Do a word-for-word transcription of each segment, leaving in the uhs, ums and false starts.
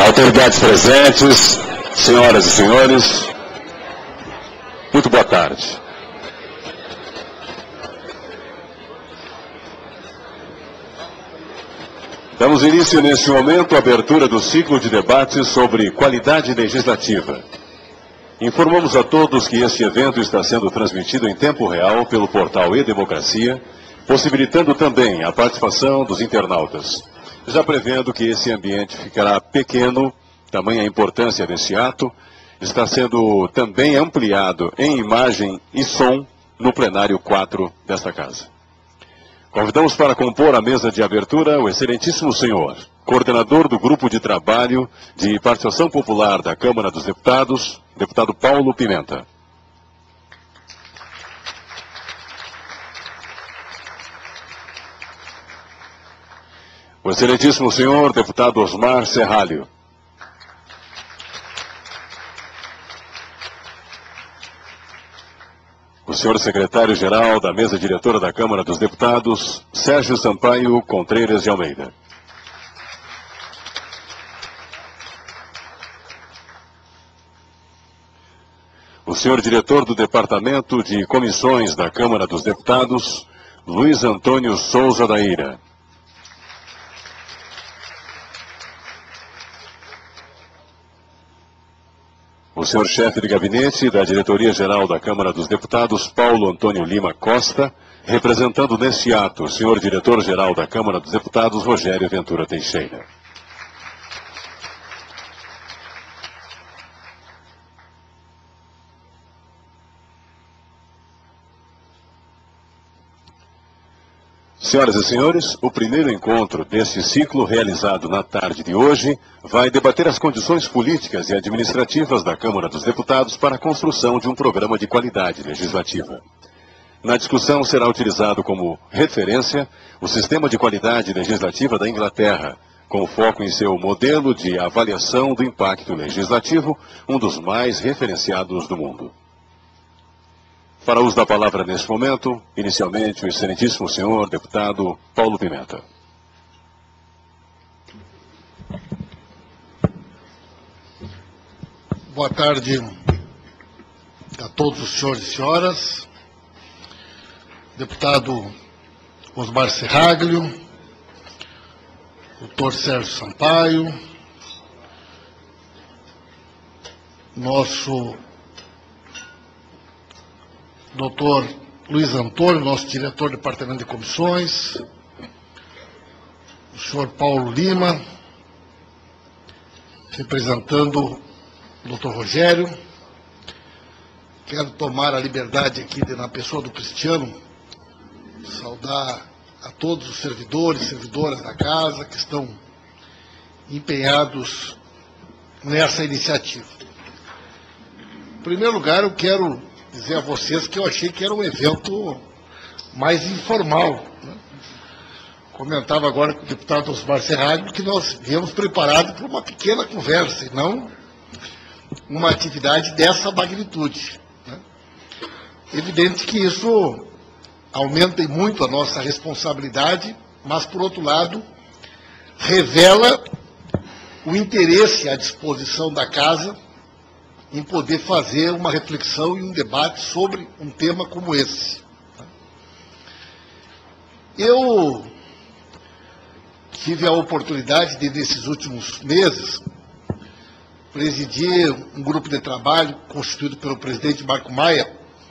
Autoridades presentes, senhoras e senhores, muito boa tarde. Damos início neste momento à abertura do ciclo de debates sobre qualidade legislativa. Informamos a todos que este evento está sendo transmitido em tempo real pelo portal E-Democracia, possibilitando também a participação dos internautas. Já prevendo que esse ambiente ficará pequeno, tamanha a importância desse ato, está sendo também ampliado em imagem e som no plenário quatro desta casa. Convidamos para compor a mesa de abertura o excelentíssimo senhor, coordenador do Grupo de Trabalho de Participação Popular da Câmara dos Deputados, deputado Paulo Pimenta. O excelentíssimo senhor deputado Osmar Serralho. O senhor secretário-geral da mesa diretora da Câmara dos Deputados, Sérgio Sampaio Contreiras de Almeida. O senhor diretor do Departamento de Comissões da Câmara dos Deputados, Luiz Antônio Souza da Ira. O senhor chefe de gabinete da Diretoria-Geral da Câmara dos Deputados, Paulo Antônio Lima Costa, representando neste ato o senhor diretor-geral da Câmara dos Deputados, Rogério Ventura Teixeira. Senhoras e senhores, o primeiro encontro deste ciclo realizado na tarde de hoje vai debater as condições políticas e administrativas da Câmara dos Deputados para a construção de um programa de qualidade legislativa. Na discussão será utilizado como referência o sistema de qualidade legislativa da Inglaterra, com foco em seu modelo de avaliação do impacto legislativo, um dos mais referenciados do mundo. Para uso da palavra neste momento, inicialmente o excelentíssimo senhor deputado Paulo Pimenta. Boa tarde a todos os senhores e senhoras. Deputado Osmar Serralho, doutor Sérgio Sampaio, nosso doutor Luiz Antônio, nosso diretor do Departamento de Comissões, o senhor Paulo Lima, representando o doutor Rogério. Quero tomar a liberdade aqui, de, na pessoa do Cristiano, saudar a todos os servidores e servidoras da casa que estão empenhados nessa iniciativa. Em primeiro lugar, eu quero dizer a vocês que eu achei que era um evento mais informal, né? Comentava agora com o deputado Osmar Serralho que nós viemos preparados para uma pequena conversa, e não uma atividade dessa magnitude, né? Evidente que isso aumenta muito a nossa responsabilidade, mas, por outro lado, revela o interesse à disposição da Casa em poder fazer uma reflexão e um debate sobre um tema como esse. Eu tive a oportunidade de, nesses últimos meses, presidir um grupo de trabalho constituído pelo presidente Marco Maia.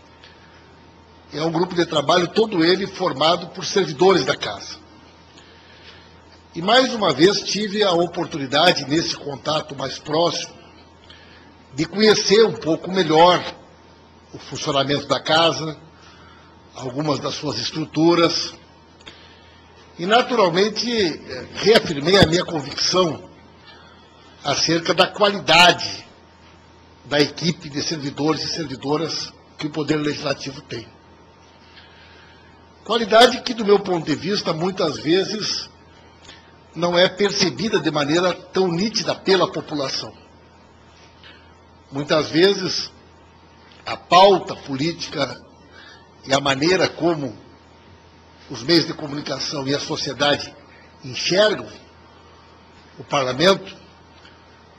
É um grupo de trabalho, todo ele formado por servidores da Casa. E, mais uma vez, tive a oportunidade, nesse contato mais próximo, de conhecer um pouco melhor o funcionamento da Casa, algumas das suas estruturas, e, naturalmente, reafirmei a minha convicção acerca da qualidade da equipe de servidores e servidoras que o Poder Legislativo tem. Qualidade que, do meu ponto de vista, muitas vezes não é percebida de maneira tão nítida pela população. Muitas vezes, a pauta política e a maneira como os meios de comunicação e a sociedade enxergam o parlamento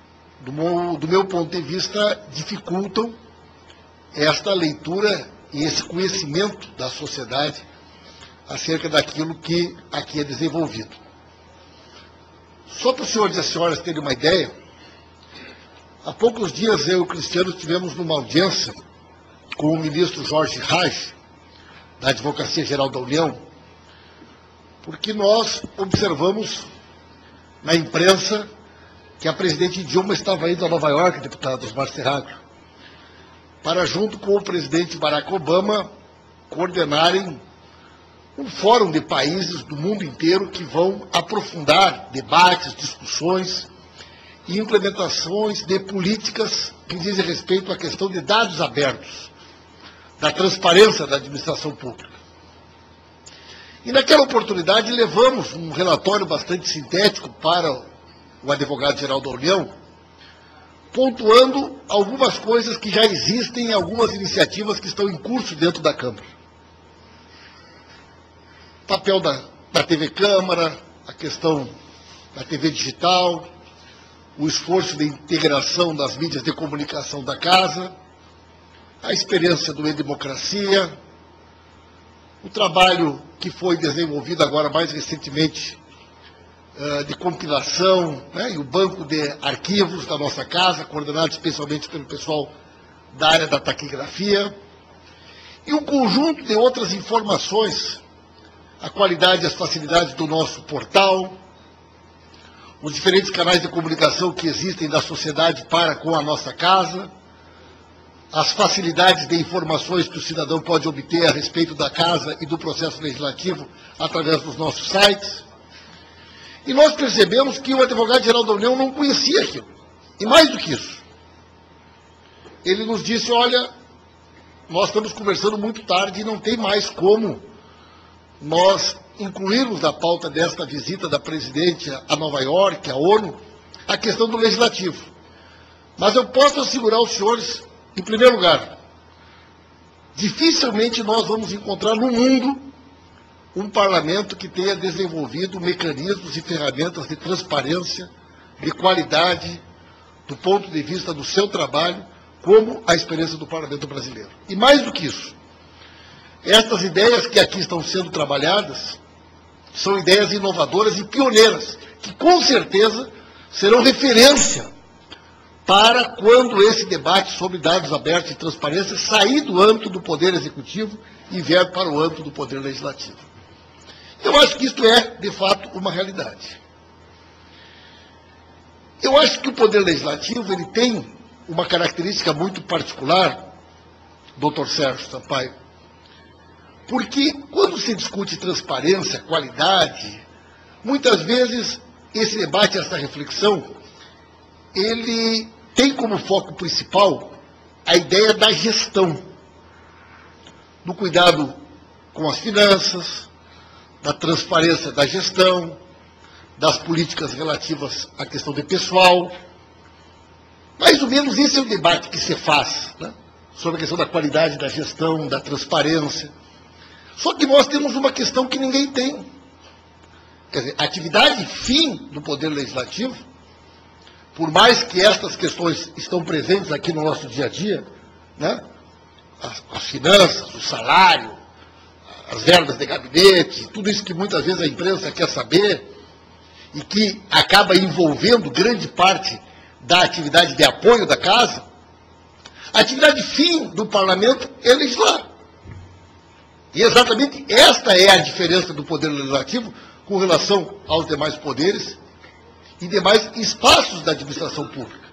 do meu, do meu ponto de vista, dificultam esta leitura e esse conhecimento da sociedade acerca daquilo que aqui é desenvolvido. Só para os senhores e as senhoras terem uma ideia, há poucos dias eu e o Cristiano estivemos numa audiência com o ministro Jorge Raj, da Advocacia Geral da União, porque nós observamos na imprensa que a presidente Dilma estava indo a Nova York, deputado Osmar Serraglio, para, junto com o presidente Barack Obama, coordenarem um fórum de países do mundo inteiro que vão aprofundar debates, discussões e implementações de políticas que dizem respeito à questão de dados abertos, da transparência da administração pública. E naquela oportunidade levamos um relatório bastante sintético para o advogado-geral da União, pontuando algumas coisas que já existem em algumas iniciativas que estão em curso dentro da Câmara. O papel da, da T V Câmara, a questão da T V digital, o esforço de integração das mídias de comunicação da Casa, a experiência do E-Democracia, o trabalho que foi desenvolvido agora mais recentemente uh, de compilação, né, e o banco de arquivos da nossa casa, coordenado especialmente pelo pessoal da área da taquigrafia, e um conjunto de outras informações, a qualidade e as facilidades do nosso portal, os diferentes canais de comunicação que existem da sociedade para com a nossa casa, as facilidades de informações que o cidadão pode obter a respeito da casa e do processo legislativo através dos nossos sites. E nós percebemos que o advogado-geral da União não conhecia aquilo. E mais do que isso, ele nos disse, olha, nós estamos conversando muito tarde e não tem mais como nós incluirmos na pauta desta visita da presidente a Nova York, a ONU, a questão do legislativo. Mas eu posso assegurar aos senhores, em primeiro lugar, dificilmente nós vamos encontrar no mundo um parlamento que tenha desenvolvido mecanismos e ferramentas de transparência, de qualidade, do ponto de vista do seu trabalho, como a experiência do parlamento brasileiro. E mais do que isso, estas ideias que aqui estão sendo trabalhadas são ideias inovadoras e pioneiras, que com certeza serão referência para quando esse debate sobre dados abertos e transparência sair do âmbito do Poder Executivo e vier para o âmbito do Poder Legislativo. Eu acho que isto é, de fato, uma realidade. Eu acho que o Poder Legislativo ele tem uma característica muito particular, doutor Sérgio Sampaio, porque quando se discute transparência, qualidade, muitas vezes esse debate, essa reflexão, ele tem como foco principal a ideia da gestão, do cuidado com as finanças, da transparência da gestão, das políticas relativas à questão de pessoal. Mais ou menos esse é o debate que se faz, né, sobre a questão da qualidade da gestão, da transparência. Só que nós temos uma questão que ninguém tem. Quer dizer, a atividade fim do Poder Legislativo, por mais que estas questões estão presentes aqui no nosso dia a dia, né, as, as finanças, o salário, as verbas de gabinete, tudo isso que muitas vezes a imprensa quer saber e que acaba envolvendo grande parte da atividade de apoio da casa, a atividade fim do parlamento é legislar. E exatamente esta é a diferença do Poder Legislativo com relação aos demais poderes e demais espaços da administração pública.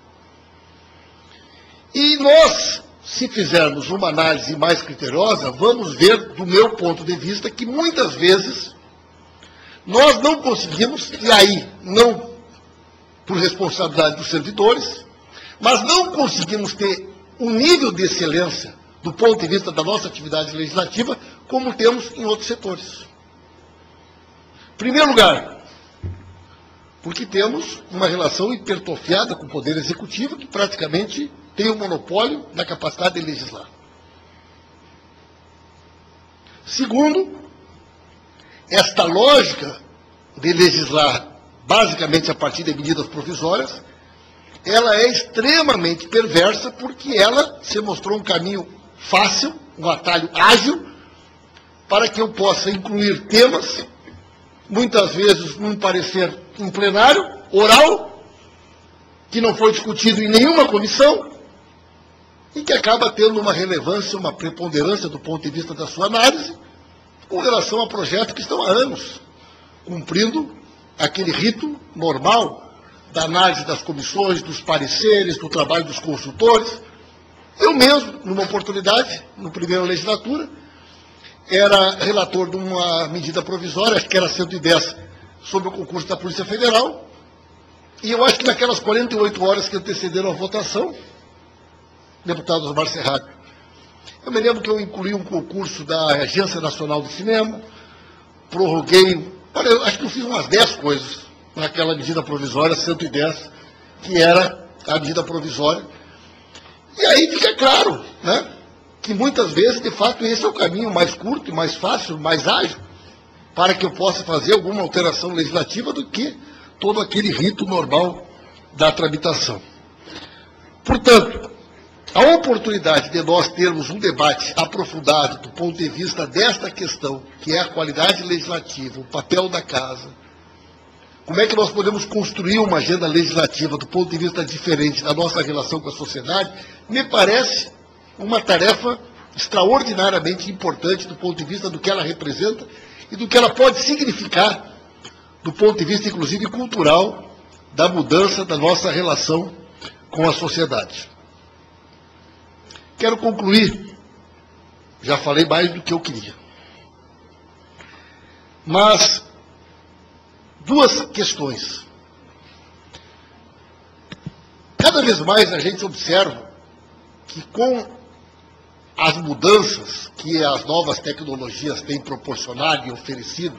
E nós, se fizermos uma análise mais criteriosa, vamos ver, do meu ponto de vista, que muitas vezes nós não conseguimos, e aí não por responsabilidade dos servidores, mas não conseguimos ter um nível de excelência do ponto de vista da nossa atividade legislativa como temos em outros setores. Em primeiro lugar, porque temos uma relação hipertrofiada com o Poder Executivo, que praticamente tem o monopólio da capacidade de legislar. Segundo, esta lógica de legislar basicamente a partir de medidas provisórias ela é extremamente perversa porque ela se mostrou um caminho fácil, um atalho ágil, para que eu possa incluir temas, muitas vezes num parecer em plenário, oral, que não foi discutido em nenhuma comissão, e que acaba tendo uma relevância, uma preponderância do ponto de vista da sua análise, com relação a projetos que estão há anos cumprindo aquele rito normal da análise das comissões, dos pareceres, do trabalho dos consultores. Eu mesmo, numa oportunidade, na primeira legislatura, era relator de uma medida provisória, acho que era cento e dez, sobre o concurso da Polícia Federal, e eu acho que naquelas quarenta e oito horas que antecederam a votação, deputado Osmar Serrado, eu me lembro que eu incluí um concurso da Agência Nacional do Cinema, prorroguei, olha, eu acho que eu fiz umas dez coisas naquela medida provisória, cento e dez, que era a medida provisória. E aí fica claro, né, que muitas vezes, de fato, esse é o caminho mais curto, mais fácil, mais ágil, para que eu possa fazer alguma alteração legislativa do que todo aquele rito normal da tramitação. Portanto, a oportunidade de nós termos um debate aprofundado do ponto de vista desta questão, que é a qualidade legislativa, o papel da casa, como é que nós podemos construir uma agenda legislativa do ponto de vista diferente da nossa relação com a sociedade, me parece uma tarefa extraordinariamente importante do ponto de vista do que ela representa e do que ela pode significar do ponto de vista, inclusive, cultural, da mudança da nossa relação com a sociedade. Quero concluir, já falei mais do que eu queria, mas duas questões. Cada vez mais a gente observa que com as mudanças que as novas tecnologias têm proporcionado e oferecido,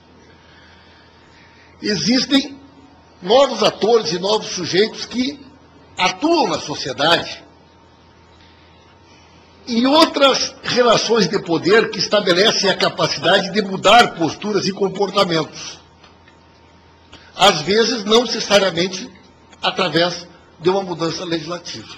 existem novos atores e novos sujeitos que atuam na sociedade e outras relações de poder que estabelecem a capacidade de mudar posturas e comportamentos. Às vezes, não necessariamente através de uma mudança legislativa.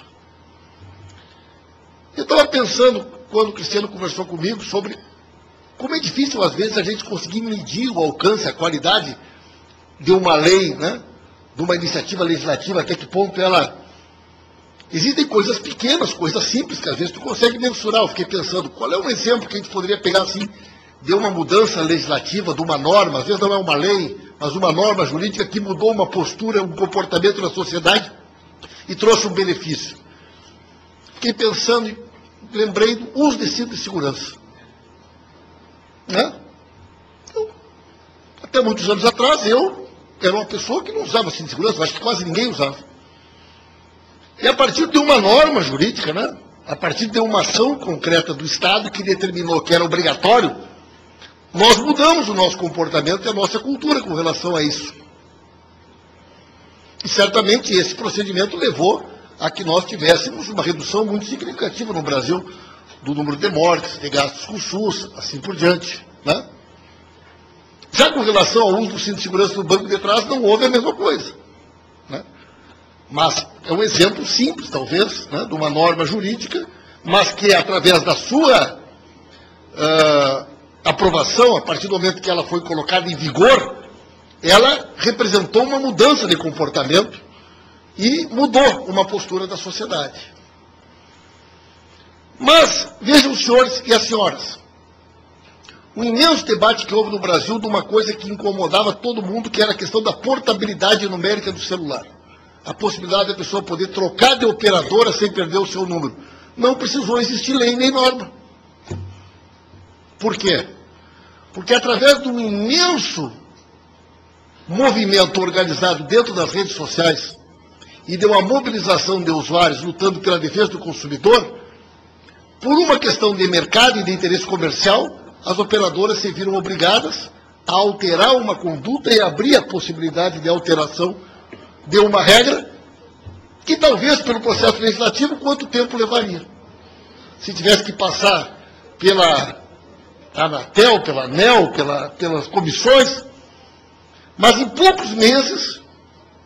Eu estava pensando, quando o Cristiano conversou comigo, sobre como é difícil, às vezes, a gente conseguir medir o alcance, a qualidade de uma lei, né, de uma iniciativa legislativa, até que ponto ela... Existem coisas pequenas, coisas simples, que às vezes tu consegue mensurar. Eu fiquei pensando, qual é um exemplo que a gente poderia pegar assim, de uma mudança legislativa, de uma norma, às vezes não é uma lei, mas uma norma jurídica que mudou uma postura, um comportamento na sociedade e trouxe um benefício. Fiquei pensando e lembrei do uso de cinto de segurança. Né? Então, até muitos anos atrás, eu era uma pessoa que não usava cinto de segurança, acho que quase ninguém usava. E a partir de uma norma jurídica, né, a partir de uma ação concreta do Estado que determinou que era obrigatório, nós mudamos o nosso comportamento e a nossa cultura com relação a isso. E certamente esse procedimento levou a que nós tivéssemos uma redução muito significativa no Brasil do número de mortes, de gastos com SUS, assim por diante. Né? Já com relação ao uso do cinto de segurança no banco de trás, não houve a mesma coisa. Né? Mas é um exemplo simples, talvez, né, de uma norma jurídica, mas que, através da sua uh, aprovação, a partir do momento que ela foi colocada em vigor, ela representou uma mudança de comportamento e mudou uma postura da sociedade. Mas, vejam os senhores e as senhoras, um imenso debate que houve no Brasil de uma coisa que incomodava todo mundo, que era a questão da portabilidade numérica do celular. A possibilidade da pessoa poder trocar de operadora sem perder o seu número. Não precisou existir lei nem norma. Por quê? Porque através de um imenso movimento organizado dentro das redes sociais e de uma mobilização de usuários lutando pela defesa do consumidor, por uma questão de mercado e de interesse comercial, as operadoras se viram obrigadas a alterar uma conduta e abrir a possibilidade de alteração de uma regra que talvez pelo processo legislativo quanto tempo levaria. Se tivesse que passar pela Anatel, pela ANEEL, pela, pelas comissões, mas em poucos meses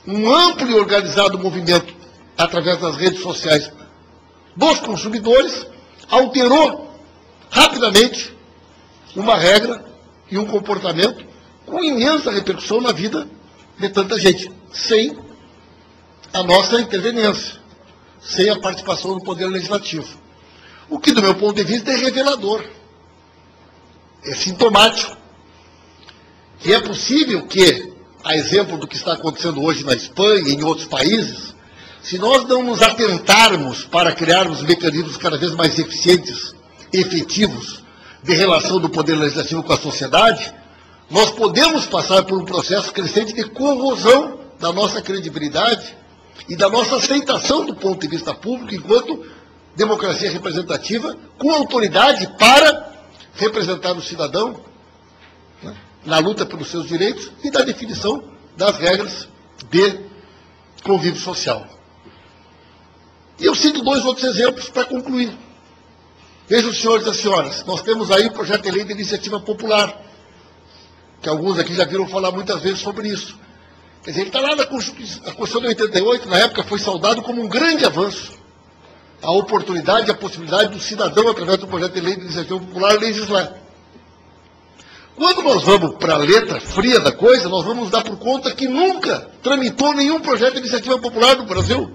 um amplo e organizado movimento através das redes sociais dos consumidores, alterou rapidamente uma regra e um comportamento com imensa repercussão na vida de tanta gente, sem a nossa interveniência, sem a participação do Poder Legislativo. O que, do meu ponto de vista, é revelador, é sintomático, que é possível que, a exemplo do que está acontecendo hoje na Espanha e em outros países, se nós não nos atentarmos para criarmos mecanismos cada vez mais eficientes, efetivos, de relação do Poder Legislativo com a sociedade, nós podemos passar por um processo crescente de corrosão da nossa credibilidade e da nossa aceitação do ponto de vista público enquanto democracia representativa, com autoridade para representar o cidadão, né, na luta pelos seus direitos e da definição das regras de convívio social. E eu cito dois outros exemplos para concluir. Vejam, os senhores e as senhoras, nós temos aí o projeto de lei de iniciativa popular, que alguns aqui já viram falar muitas vezes sobre isso. Quer dizer, ele está lá na Constituição, a Constituição de oitenta e oito, na época, foi saudado como um grande avanço. A oportunidade e a possibilidade do cidadão, através do projeto de lei de iniciativa popular, legislar. Quando nós vamos para a letra fria da coisa, nós vamos dar por conta que nunca tramitou nenhum projeto de iniciativa popular no Brasil.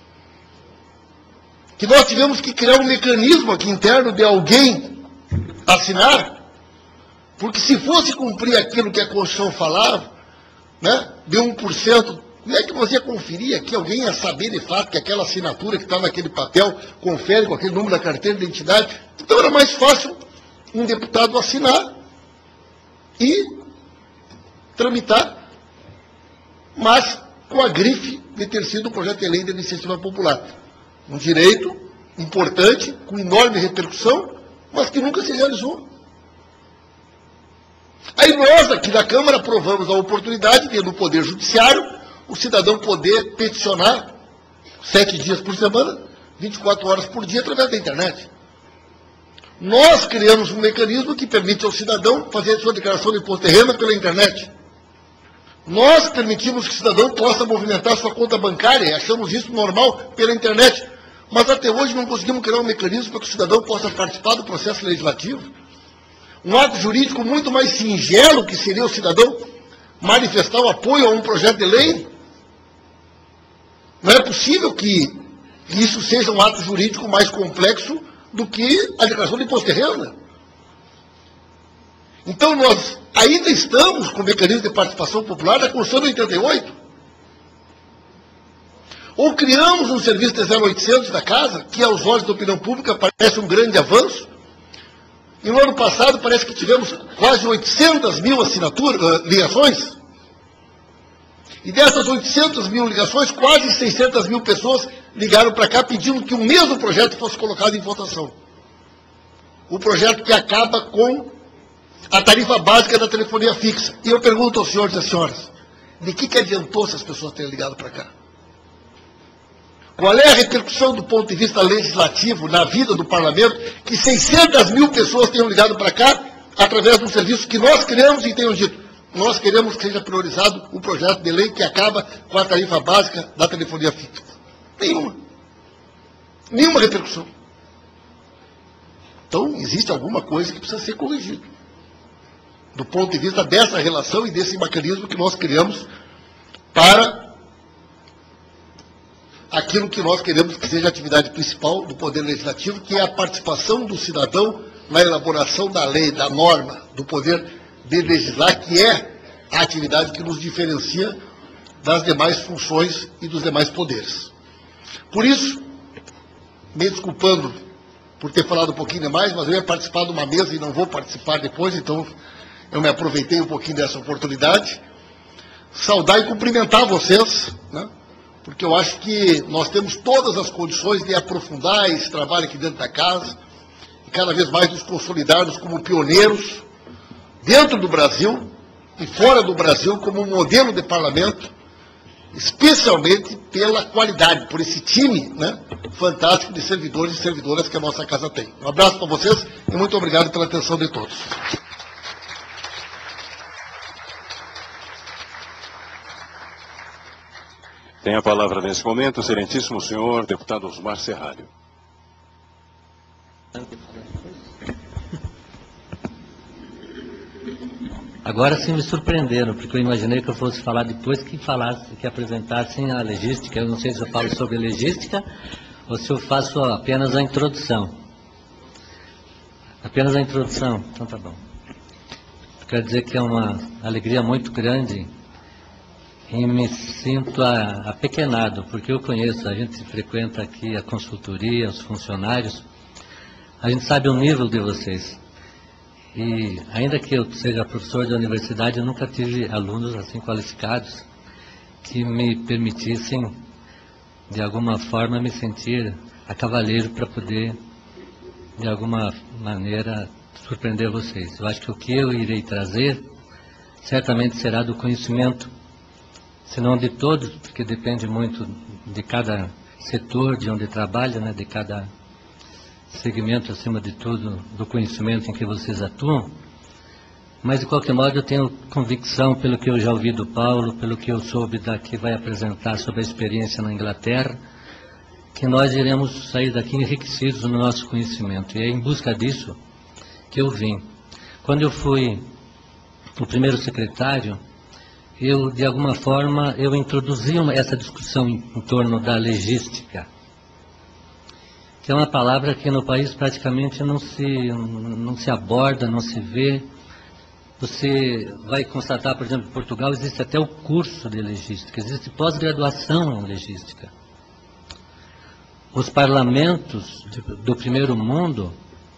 Que nós tivemos que criar um mecanismo aqui interno de alguém assinar, porque se fosse cumprir aquilo que a Constituição falava, né, de um por cento, como é que nós ia conferir aqui? Alguém ia saber de fato que aquela assinatura que está naquele papel confere com aquele número da carteira de identidade? Então era mais fácil um deputado assinar e tramitar, mas com a grife de ter sido o projeto de lei de iniciativa popular. Um direito importante, com enorme repercussão, mas que nunca se realizou. Aí nós, aqui da Câmara, aprovamos a oportunidade de, no Poder Judiciário, o cidadão poder peticionar sete dias por semana, vinte e quatro horas por dia, através da internet. Nós criamos um mecanismo que permite ao cidadão fazer a sua declaração de imposto de renda pela internet. Nós permitimos que o cidadão possa movimentar sua conta bancária, e achamos isso normal, pela internet. Mas até hoje não conseguimos criar um mecanismo para que o cidadão possa participar do processo legislativo. Um ato jurídico muito mais singelo, que seria o cidadão manifestar o apoio a um projeto de lei. Não é possível que isso seja um ato jurídico mais complexo do que a declaração de imposto de renda. Então nós ainda estamos com o mecanismo de participação popular da Constituição de oitenta e oito. Ou criamos um serviço de zero oitocentos da casa, que aos olhos da opinião pública parece um grande avanço. E no ano passado parece que tivemos quase oitocentas mil assinaturas, ligações. E dessas oitocentas mil ligações, quase seiscentas mil pessoas ligaram para cá pedindo que o mesmo projeto fosse colocado em votação. O projeto que acaba com a tarifa básica da telefonia fixa. E eu pergunto aos senhores e às senhoras, de que, que adiantou essas pessoas terem ligado para cá? Qual é a repercussão do ponto de vista legislativo na vida do parlamento que seiscentas mil pessoas tenham ligado para cá através de um serviço que nós criamos e tenham dito, nós queremos que seja priorizado o projeto de lei que acaba com a tarifa básica da telefonia fixa? Nenhuma. Nenhuma repercussão. Então, existe alguma coisa que precisa ser corrigida. Do ponto de vista dessa relação e desse mecanismo que nós criamos para aquilo que nós queremos que seja a atividade principal do Poder Legislativo, que é a participação do cidadão na elaboração da lei, da norma, do poder de legislar, que é a atividade que nos diferencia das demais funções e dos demais poderes. Por isso, me desculpando por ter falado um pouquinho demais, mas eu ia participar de uma mesa e não vou participar depois, então eu me aproveitei um pouquinho dessa oportunidade. Saudar e cumprimentar vocês, né? Porque eu acho que nós temos todas as condições de aprofundar esse trabalho aqui dentro da casa e cada vez mais nos consolidarmos como pioneiros dentro do Brasil e fora do Brasil como um modelo de parlamento, especialmente pela qualidade, por esse time, né, fantástico de servidores e servidoras que a nossa casa tem. Um abraço para vocês e muito obrigado pela atenção de todos. Tem a palavra nesse momento o excelentíssimo senhor deputado Osmar Serralho. Agora sim me surpreenderam, porque eu imaginei que eu fosse falar depois que falasse, que apresentassem a legística. Eu não sei se eu falo sobre legística ou se eu faço apenas a introdução. Apenas a introdução, então tá bom. Quero dizer que é uma alegria muito grande e me sinto a, apequenado, porque eu conheço, a gente frequenta aqui a consultoria, os funcionários, a gente sabe o nível de vocês. E ainda que eu seja professor de universidade, eu nunca tive alunos assim qualificados que me permitissem, de alguma forma, me sentir a cavaleiro para poder, de alguma maneira, surpreender vocês. Eu acho que o que eu irei trazer, certamente será do conhecimento, se não de todos, porque depende muito de cada setor, de onde trabalha, né, de cada segmento, acima de tudo, do conhecimento em que vocês atuam. Mas, de qualquer modo, eu tenho convicção, pelo que eu já ouvi do Paulo, pelo que eu soube daqui, vai apresentar sobre a experiência na Inglaterra, que nós iremos sair daqui enriquecidos no nosso conhecimento. E é em busca disso que eu vim. Quando eu fui o primeiro secretário, eu, de alguma forma, eu introduzi uma, essa discussão em, em torno da legística, que é uma palavra que no país praticamente não se, não se aborda, não se vê. Você vai constatar, por exemplo, em Portugal existe até o curso de legística, existe pós-graduação em legística. Os parlamentos de, do primeiro mundo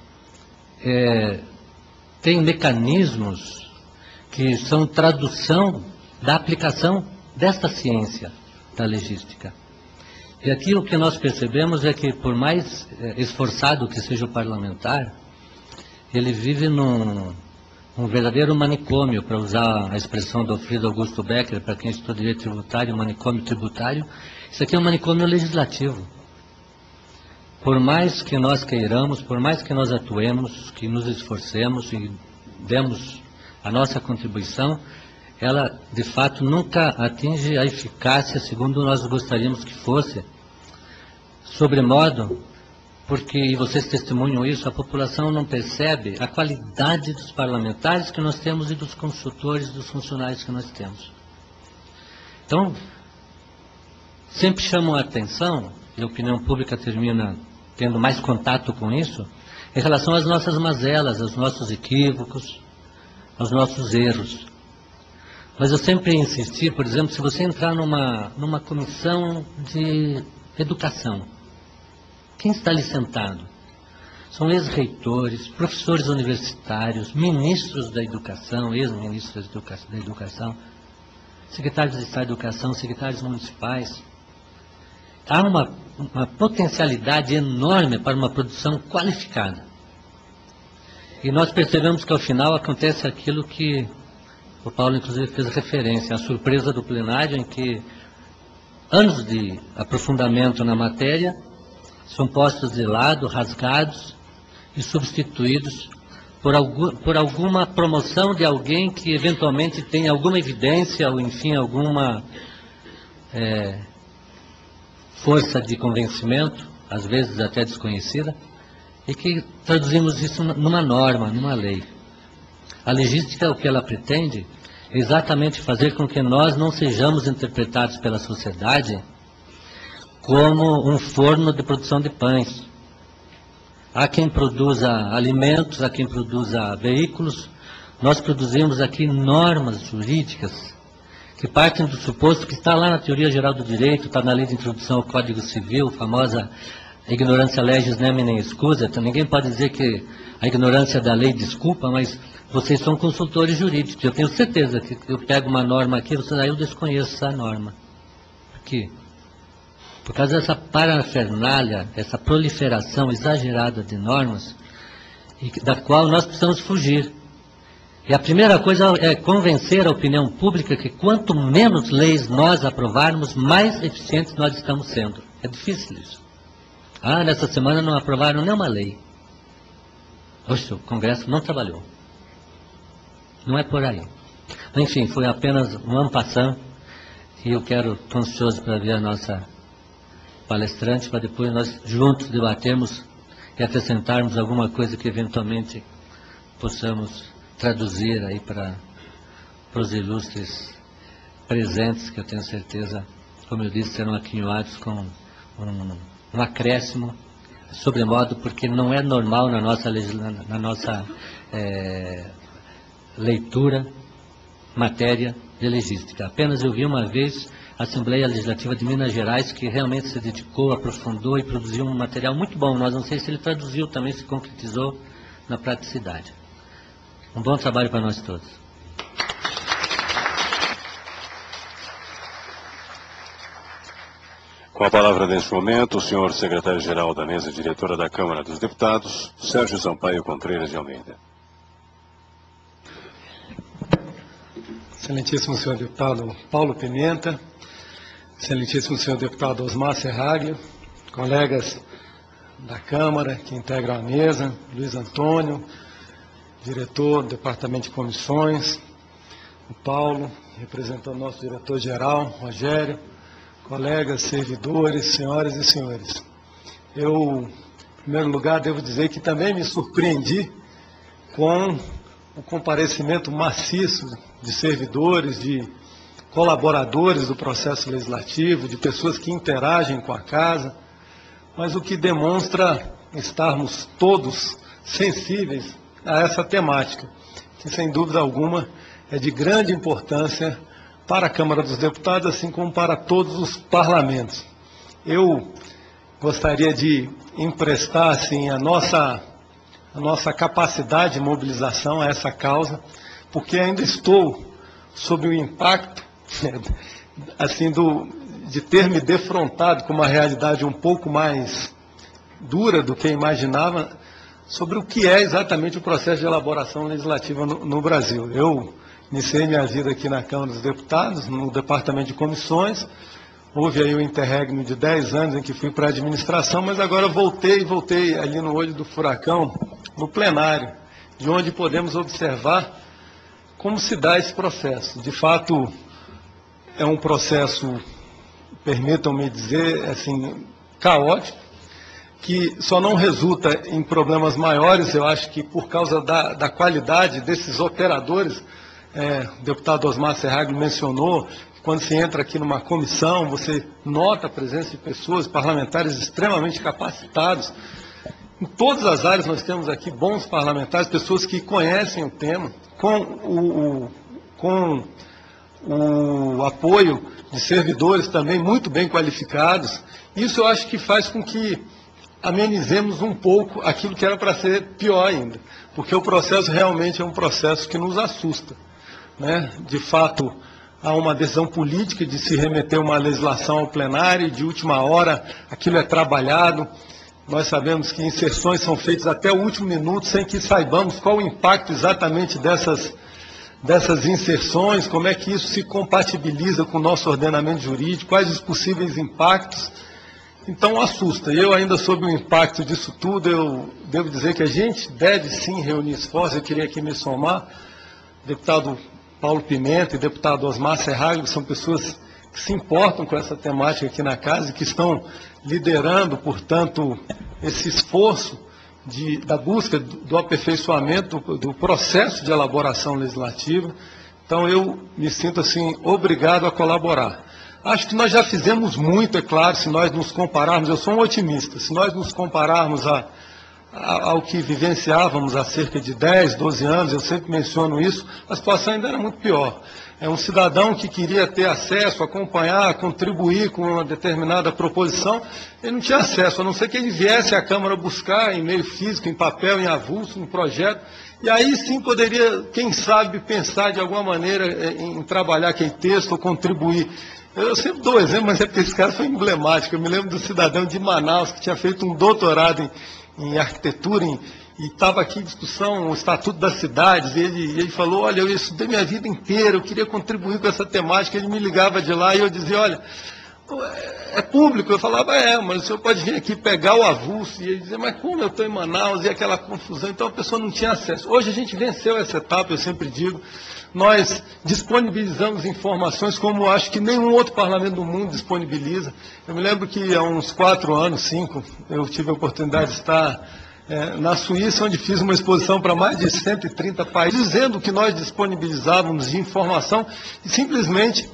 é, têm mecanismos que são tradução da aplicação desta ciência da legística. E aqui o que nós percebemos é que, por mais esforçado que seja o parlamentar, ele vive num um verdadeiro manicômio, para usar a expressão do Frido Augusto Becker, para quem estuda direito tributário, manicômio tributário. Isso aqui é um manicômio legislativo. Por mais que nós queiramos, por mais que nós atuemos, que nos esforcemos e demos a nossa contribuição, ela, de fato, nunca atinge a eficácia segundo nós gostaríamos que fosse. Sobremodo, porque, e vocês testemunham isso, a população não percebe a qualidade dos parlamentares que nós temos e dos consultores, dos funcionários que nós temos. Então, sempre chamam a atenção, e a opinião pública termina tendo mais contato com isso, em relação às nossas mazelas, aos nossos equívocos, aos nossos erros. Mas eu sempre insisti, por exemplo, se você entrar numa, numa comissão de educação, quem está ali sentado? São ex-reitores, professores universitários, ministros da educação, ex-ministros da educação, secretários de Estado da Educação, secretários municipais. Há uma, uma potencialidade enorme para uma produção qualificada. E nós percebemos que, ao final, acontece aquilo que o Paulo, inclusive, fez referência, a surpresa do plenário, em que anos de aprofundamento na matéria são postos de lado, rasgados e substituídos por, algum, por alguma promoção de alguém que eventualmente tem alguma evidência ou, enfim, alguma é, força de convencimento, às vezes até desconhecida, e que traduzimos isso numa norma, numa lei. A legística, o que ela pretende, é exatamente fazer com que nós não sejamos interpretados pela sociedade como um forno de produção de pães. Há quem produza alimentos, há quem produza veículos. Nós produzimos aqui normas jurídicas que partem do suposto que está lá na Teoria Geral do Direito, está na Lei de Introdução ao Código Civil, a famosa ignorância legis nemine excusa. Então, ninguém pode dizer que a ignorância da lei desculpa, mas vocês são consultores jurídicos. Eu tenho certeza que eu pego uma norma aqui, você daí eu desconheço essa norma. Por quê? Por causa dessa parafernália, essa proliferação exagerada de normas, e da qual nós precisamos fugir. E a primeira coisa é convencer a opinião pública que quanto menos leis nós aprovarmos, mais eficientes nós estamos sendo. É difícil isso. Ah, nessa semana não aprovaram nenhuma lei. Oxe, o Congresso não trabalhou. Não é por aí. Enfim, foi apenas um en passant. E eu quero, estou ansioso para ver a nossa palestrante, para depois nós juntos debatermos e acrescentarmos alguma coisa que eventualmente possamos traduzir aí para, para os ilustres presentes, que eu tenho certeza, como eu disse, serão aquinhoados com um, um acréscimo, sobremodo, porque não é normal na nossa, na nossa é, leitura matéria de legística. Apenas eu vi uma vez a Assembleia Legislativa de Minas Gerais, que realmente se dedicou, aprofundou e produziu um material muito bom. Nós não sei se ele traduziu também, se concretizou na praticidade. Um bom trabalho para nós todos. Com a palavra neste momento, o senhor secretário-geral da mesa diretora da Câmara dos Deputados, Sérgio Sampaio Contreiras de Almeida. Excelentíssimo senhor deputado Paulo Pimenta, excelentíssimo senhor deputado Osmar Serraglio, colegas da Câmara que integram a mesa, Luiz Antônio, diretor do Departamento de Comissões, o Paulo, representando o nosso diretor-geral, Rogério, colegas, servidores, senhoras e senhores. Eu, em primeiro lugar, devo dizer que também me surpreendi com o comparecimento maciço de servidores, de colaboradores do processo legislativo, de pessoas que interagem com a casa, mas o que demonstra estarmos todos sensíveis a essa temática, que sem dúvida alguma é de grande importância para a Câmara dos Deputados, assim como para todos os parlamentos. Eu gostaria de emprestar assim, a, nossa, a nossa capacidade de mobilização a essa causa, porque ainda estou sob o impacto assim, do, de ter me defrontado com uma realidade um pouco mais dura do que imaginava sobre o que é exatamente o processo de elaboração legislativa no, no Brasil. Eu iniciei minha vida aqui na Câmara dos Deputados, no Departamento de Comissões. Houve aí um interregno de dez anos em que fui para a administração, mas agora voltei, voltei ali no olho do furacão, no plenário, de onde podemos observar como se dá esse processo. De fato, é um processo, permitam-me dizer, assim, caótico, que só não resulta em problemas maiores, eu acho que por causa da, da qualidade desses operadores. É, o deputado Osmar Serraglio mencionou que quando se entra aqui numa comissão, você nota a presença de pessoas, parlamentares extremamente capacitados. Em todas as áreas nós temos aqui bons parlamentares, pessoas que conhecem o tema, com o, o, com o apoio de servidores também muito bem qualificados. Isso eu acho que faz com que amenizemos um pouco aquilo que era para ser pior ainda, porque o processo realmente é um processo que nos assusta. Né? De fato, há uma decisão política de se remeter uma legislação ao plenário, de última hora aquilo é trabalhado. Nós sabemos que inserções são feitas até o último minuto, sem que saibamos qual o impacto exatamente dessas, dessas inserções, como é que isso se compatibiliza com o nosso ordenamento jurídico, quais os possíveis impactos. Então assusta. Eu ainda sob o impacto disso tudo, eu devo dizer que a gente deve sim reunir esforços. Eu queria aqui me somar, deputado Paulo Pimenta e deputado Osmar Serraglio, que são pessoas que se importam com essa temática aqui na casa e que estão liderando, portanto, esse esforço de, da busca do, do aperfeiçoamento do, do processo de elaboração legislativa. Então eu me sinto assim obrigado a colaborar. Acho que nós já fizemos muito, é claro, se nós nos compararmos, eu sou um otimista, se nós nos compararmos a, a, ao que vivenciávamos há cerca de dez, doze anos, eu sempre menciono isso, a situação ainda era muito pior. É um cidadão que queria ter acesso, acompanhar, contribuir com uma determinada proposição, ele não tinha acesso, a não ser que ele viesse à Câmara buscar em meio físico, em papel, em avulso, um projeto, e aí sim poderia, quem sabe, pensar de alguma maneira em, em trabalhar aquele texto ou contribuir. Eu sempre dou exemplo, mas é porque esse cara foi emblemático. Eu me lembro do cidadão de Manaus que tinha feito um doutorado em, em arquitetura em, e estava aqui em discussão o Estatuto das Cidades. E ele, ele falou, olha, eu estudei minha vida inteira, eu queria contribuir com essa temática. Ele me ligava de lá e eu dizia, olha, é público. Eu falava, é, mas o senhor pode vir aqui pegar o avulso. E ele dizia, mas como eu estou em Manaus? E aquela confusão. Então a pessoa não tinha acesso. Hoje a gente venceu essa etapa, eu sempre digo. Nós disponibilizamos informações como acho que nenhum outro parlamento do mundo disponibiliza. Eu me lembro que há uns quatro anos, cinco, eu tive a oportunidade de estar é, na Suíça, onde fiz uma exposição para mais de cento e trinta países, dizendo que nós disponibilizávamos de informação e simplesmente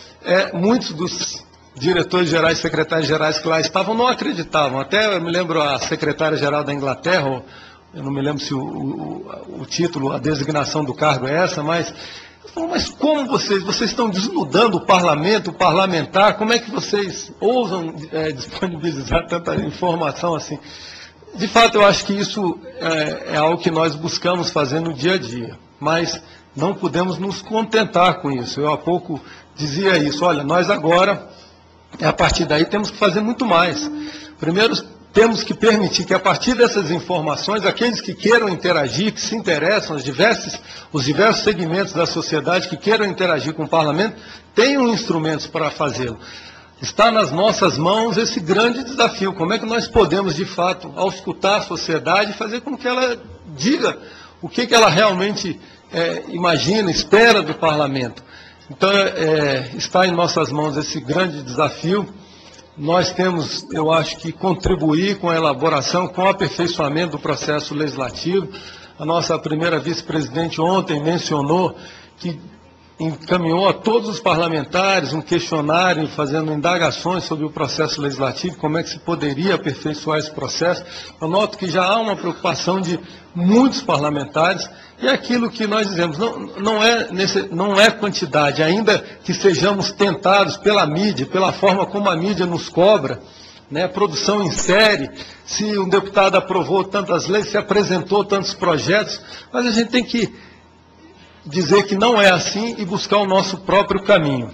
é, muitos dos diretores gerais, secretários gerais que lá estavam não acreditavam. Até eu me lembro a secretária-geral da Inglaterra, eu não me lembro se o, o, o título, a designação do cargo é essa, mas, mas como vocês, vocês estão desnudando o parlamento, o parlamentar, como é que vocês ousam é, disponibilizar tanta informação assim? De fato, eu acho que isso é, é algo que nós buscamos fazer no dia a dia, mas não podemos nos contentar com isso. Eu há pouco dizia isso, olha, nós agora, a partir daí, temos que fazer muito mais. Primeiro, temos que permitir que, a partir dessas informações, aqueles que queiram interagir, que se interessam, os diversos, os diversos segmentos da sociedade que queiram interagir com o parlamento, tenham instrumentos para fazê-lo. Está nas nossas mãos esse grande desafio. Como é que nós podemos, de fato, ao escutar a sociedade, fazer com que ela diga o que, que ela realmente é, imagina, espera do parlamento. Então, é, está em nossas mãos esse grande desafio. Nós temos, eu acho, que contribuir com a elaboração, com o aperfeiçoamento do processo legislativo. A nossa primeira vice-presidente ontem mencionou que encaminhou a todos os parlamentares um questionário fazendo indagações sobre o processo legislativo, como é que se poderia aperfeiçoar esse processo. Eu noto que já há uma preocupação de muitos parlamentares, e aquilo que nós dizemos, não, não, é nesse, não é quantidade, ainda que sejamos tentados pela mídia, pela forma como a mídia nos cobra, né, produção em série, se um deputado aprovou tantas leis, se apresentou tantos projetos, mas a gente tem que dizer que não é assim e buscar o nosso próprio caminho.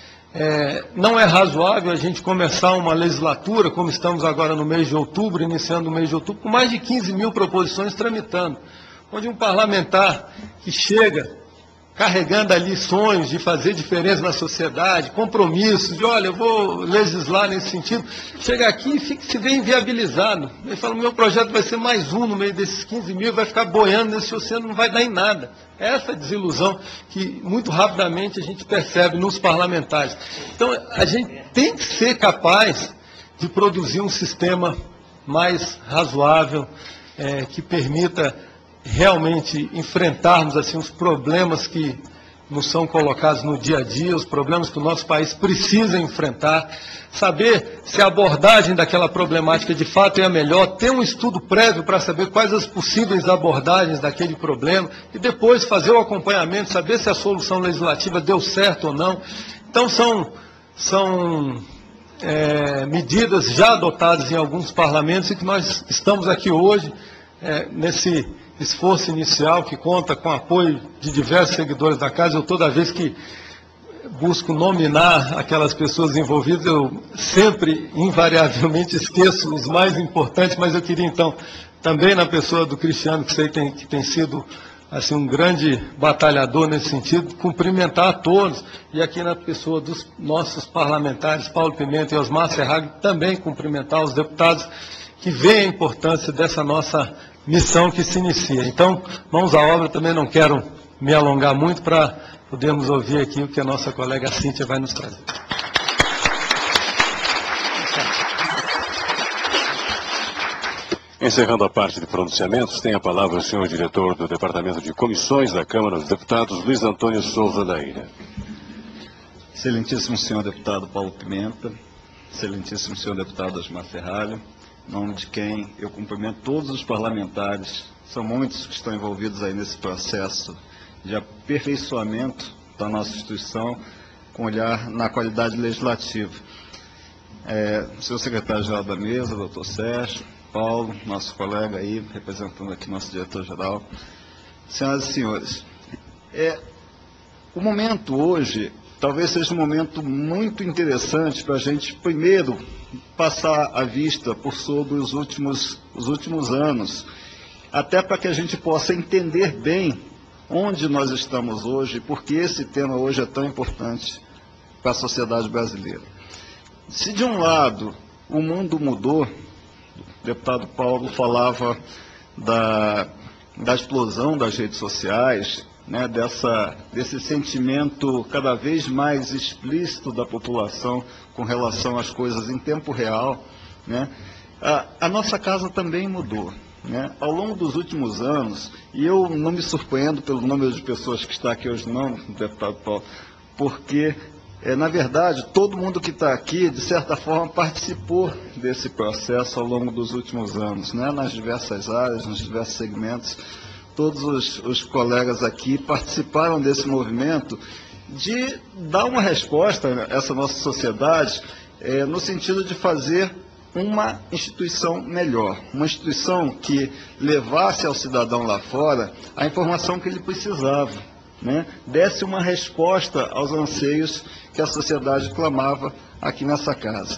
É, não é razoável a gente começar uma legislatura, como estamos agora no mês de outubro, iniciando o mês de outubro, com mais de quinze mil proposições tramitando, onde um parlamentar que chega carregando ali sonhos de fazer diferença na sociedade, compromissos, de olha, eu vou legislar nesse sentido, chega aqui e fica, se vê inviabilizado. Ele fala, meu projeto vai ser mais um no meio desses quinze mil, vai ficar boiando nesse oceano, não vai dar em nada. Essa desilusão que muito rapidamente a gente percebe nos parlamentares. Então, a gente tem que ser capaz de produzir um sistema mais razoável, é, que permita realmente enfrentarmos assim, os problemas que nos são colocados no dia a dia, os problemas que o nosso país precisa enfrentar, saber se a abordagem daquela problemática de fato é a melhor, ter um estudo prévio para saber quais as possíveis abordagens daquele problema, e depois fazer o acompanhamento, saber se a solução legislativa deu certo ou não. Então são, são é, medidas já adotadas em alguns parlamentos e que nós estamos aqui hoje, é, nesse esforço inicial que conta com o apoio de diversos seguidores da casa. Eu toda vez que busco nominar aquelas pessoas envolvidas, eu sempre, invariavelmente, esqueço os mais importantes, mas eu queria então, também na pessoa do Cristiano, que sei tem, que tem sido assim, um grande batalhador nesse sentido, cumprimentar a todos, e aqui na pessoa dos nossos parlamentares, Paulo Pimenta e Osmar Serrag, também cumprimentar os deputados que veem a importância dessa nossa missão que se inicia. Então, mãos à obra, também não quero me alongar muito para podermos ouvir aqui o que a nossa colega Cíntia vai nos trazer. Encerrando a parte de pronunciamentos, tem a palavra o senhor diretor do Departamento de Comissões da Câmara dos Deputados, Luiz Antônio Souza da Ilha. Excelentíssimo senhor deputado Paulo Pimenta, excelentíssimo senhor deputado Osmar Serralho, em nome de quem eu cumprimento todos os parlamentares, são muitos que estão envolvidos aí nesse processo de aperfeiçoamento da nossa instituição, com olhar na qualidade legislativa. É, senhor secretário-geral da mesa, doutor Sérgio, Paulo, nosso colega aí, representando aqui nosso diretor-geral, senhoras e senhores, é, o momento hoje talvez seja um momento muito interessante para a gente, primeiro, passar a vista por sobre os últimos, os últimos anos, até para que a gente possa entender bem onde nós estamos hoje, porque esse tema hoje é tão importante para a sociedade brasileira. se de um lado o mundo mudou, o deputado Paulo falava da, da explosão das redes sociais, né, dessa, desse sentimento cada vez mais explícito da população com relação às coisas em tempo real, né, a, a nossa casa também mudou. Né? Ao longo dos últimos anos, e eu não me surpreendo pelo número de pessoas que está aqui hoje não, deputado Paulo, porque, é, na verdade, todo mundo que está aqui, de certa forma, participou desse processo ao longo dos últimos anos, né? Nas diversas áreas, nos diversos segmentos. Todos os, os colegas aqui participaram desse movimento de dar uma resposta a essa nossa sociedade, é, no sentido de fazer uma instituição melhor, uma instituição que levasse ao cidadão lá fora a informação que ele precisava, né? Desse uma resposta aos anseios que a sociedade clamava aqui nessa casa.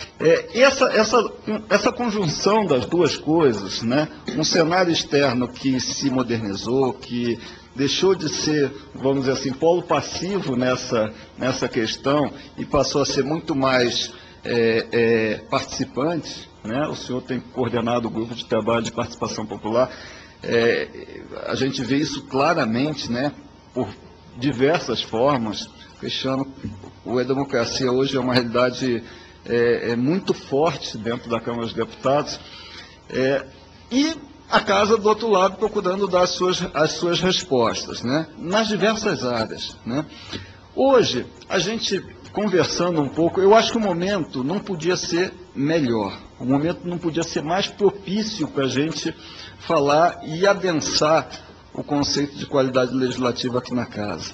É, essa, essa, essa conjunção das duas coisas, né? Um cenário externo que se modernizou, que deixou de ser, vamos dizer assim, polo passivo nessa, nessa questão e passou a ser muito mais É, é, participantes, né? O senhor tem coordenado o grupo de trabalho de participação popular, é, a gente vê isso claramente, né? Por diversas formas. Cristiano, a democracia hoje é uma realidade é, é muito forte dentro da Câmara dos Deputados, é, e a casa do outro lado procurando dar as suas, as suas respostas, né? Nas diversas áreas, né? Hoje, a gente conversando um pouco, eu acho que o momento não podia ser melhor, o momento não podia ser mais propício para a gente falar e adensar o conceito de qualidade legislativa aqui na casa.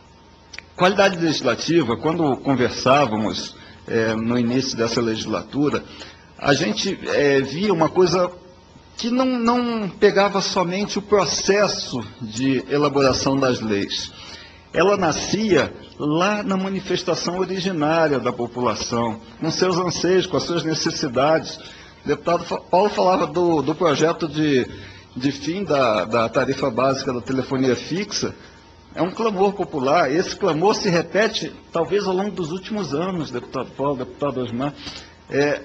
Qualidade legislativa, quando conversávamos é, no início dessa legislatura, a gente é, via uma coisa que não, não pegava somente o processo de elaboração das leis. Ela nascia lá na manifestação originária da população, com seus anseios, com as suas necessidades. O deputado Paulo falava do, do projeto de, de fim da, da tarifa básica da telefonia fixa. É um clamor popular. Esse clamor se repete, talvez, ao longo dos últimos anos, deputado Paulo, deputado Osmar. É,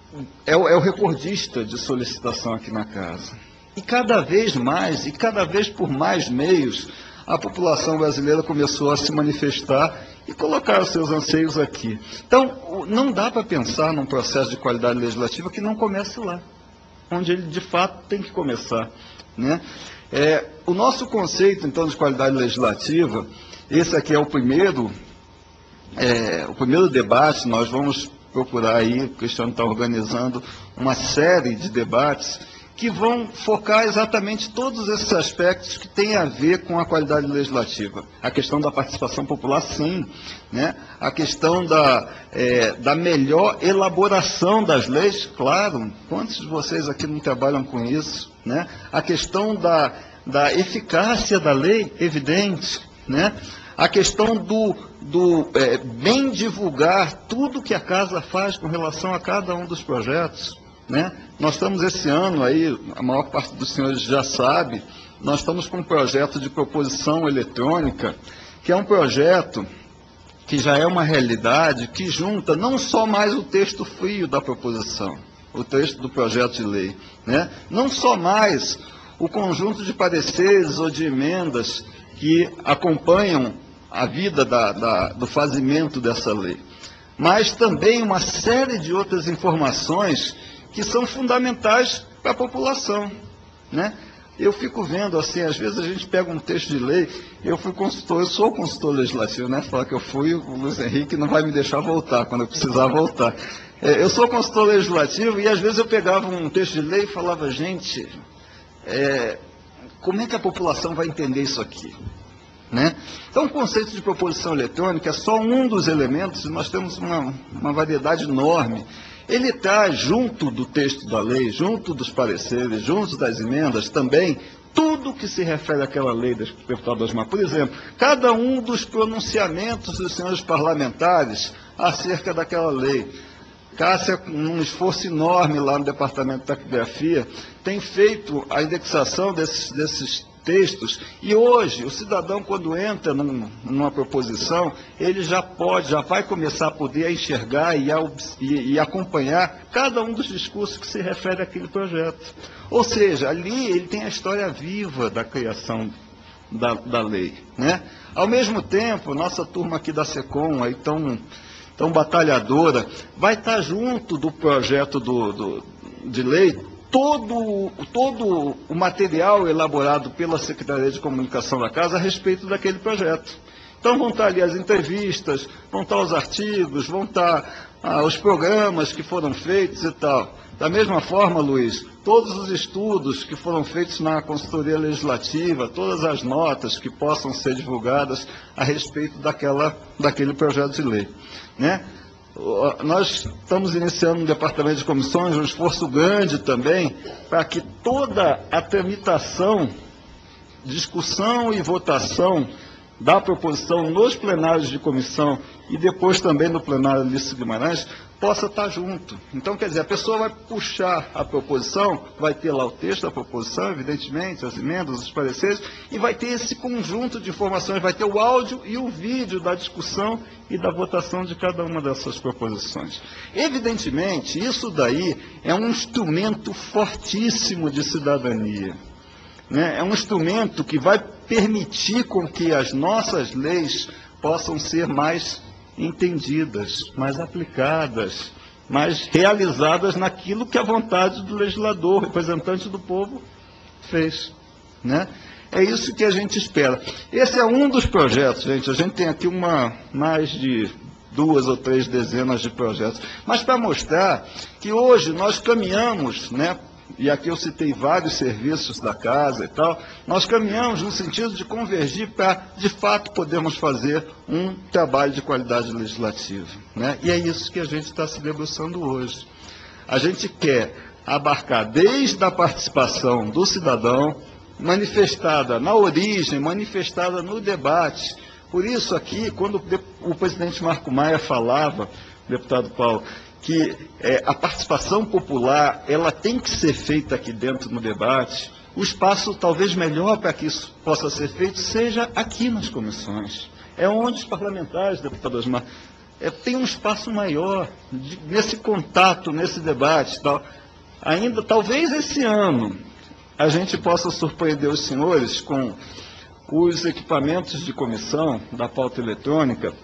é, o, é o recordista de solicitação aqui na casa. E cada vez mais, e cada vez por mais meios, a população brasileira começou a se manifestar e colocar os seus anseios aqui. Então, não dá para pensar num processo de qualidade legislativa que não comece lá, onde ele, de fato, tem que começar, né? É, o nosso conceito, então, de qualidade legislativa, esse aqui é o primeiro, é, o primeiro debate. Nós vamos procurar aí, o Cristiano está organizando uma série de debates que vão focar exatamente todos esses aspectos que têm a ver com a qualidade legislativa. A questão da participação popular, sim, né? A questão da, é, da melhor elaboração das leis, claro, quantos de vocês aqui não trabalham com isso, né? A questão da, da eficácia da lei, evidente, né? A questão do, do é, bem divulgar tudo que a casa faz com relação a cada um dos projetos, né? Nós estamos esse ano aí, a maior parte dos senhores já sabe, nós estamos com um projeto de proposição eletrônica, que é um projeto que já é uma realidade, que junta não só mais o texto frio da proposição, o texto do projeto de lei, né? Não só mais o conjunto de pareceres ou de emendas que acompanham a vida da, da, do fazimento dessa lei, mas também uma série de outras informações que são fundamentais para a população, né? Eu fico vendo, assim, às vezes a gente pega um texto de lei, eu fui consultor, eu sou consultor legislativo, né? Falar que eu fui, o Luiz Henrique não vai me deixar voltar, quando eu precisar voltar. É, eu sou consultor legislativo e às vezes eu pegava um texto de lei e falava, gente, é, como é que a população vai entender isso aqui? Né? Então, o conceito de proposição eletrônica é só um dos elementos, nós temos uma, uma variedade enorme. Ele traz, junto do texto da lei, junto dos pareceres, junto das emendas, também tudo que se refere àquela lei, deputado Osmar. Por exemplo, cada um dos pronunciamentos dos senhores parlamentares acerca daquela lei. Cássia, num esforço enorme lá no Departamento de Taquigrafia, tem feito a indexação desses, desses textos, e hoje o cidadão, quando entra num, numa proposição, ele já pode, já vai começar a poder enxergar e, a, e, e acompanhar cada um dos discursos que se refere àquele projeto. Ou seja, ali ele tem a história viva da criação da, da lei, né? Ao mesmo tempo, nossa turma aqui da SECOM, aí tão, tão batalhadora, vai estar junto do projeto do, do, de lei, Todo, todo o material elaborado pela Secretaria de Comunicação da Casa a respeito daquele projeto. Então vão estar ali as entrevistas, vão estar os artigos, vão estar ah, os programas que foram feitos e tal. Da mesma forma, Luiz, todos os estudos que foram feitos na consultoria legislativa, todas as notas que possam ser divulgadas a respeito daquela, daquele projeto de lei, né? Nós estamos iniciando no Departamento de Comissões um esforço grande também para que toda a tramitação, discussão e votação da proposição nos plenários de comissão e depois também no plenário Lício Guimarães possa estar junto. Então, quer dizer, a pessoa vai puxar a proposição, vai ter lá o texto da proposição, evidentemente, as emendas, os pareceres, e vai ter esse conjunto de informações, vai ter o áudio e o vídeo da discussão e da votação de cada uma dessas proposições. Evidentemente, isso daí é um instrumento fortíssimo de cidadania, né? É um instrumento que vai permitir com que as nossas leis possam ser mais entendidas, mais aplicadas, mais realizadas naquilo que a vontade do legislador, representante do povo, fez, né? É isso que a gente espera. Esse é um dos projetos, gente. A gente tem aqui uma, mais de duas ou três dezenas de projetos. Mas para mostrar que hoje nós caminhamos, né? E aqui eu citei vários serviços da casa e tal, nós caminhamos no sentido de convergir para, de fato, podermos fazer um trabalho de qualidade legislativa, né? E é isso que a gente está se debruçando hoje. A gente quer abarcar desde a participação do cidadão, manifestada na origem, manifestada no debate. Por isso aqui, quando o presidente Marco Maia falava, deputado Paulo, que é, a participação popular ela tem que ser feita aqui dentro no debate, o espaço talvez melhor para que isso possa ser feito seja aqui nas comissões. É onde os parlamentares, deputado Osmar, é, tem um espaço maior de, nesse contato, nesse debate. Tal. Ainda, talvez esse ano, a gente possa surpreender os senhores com os equipamentos de comissão da pauta eletrônica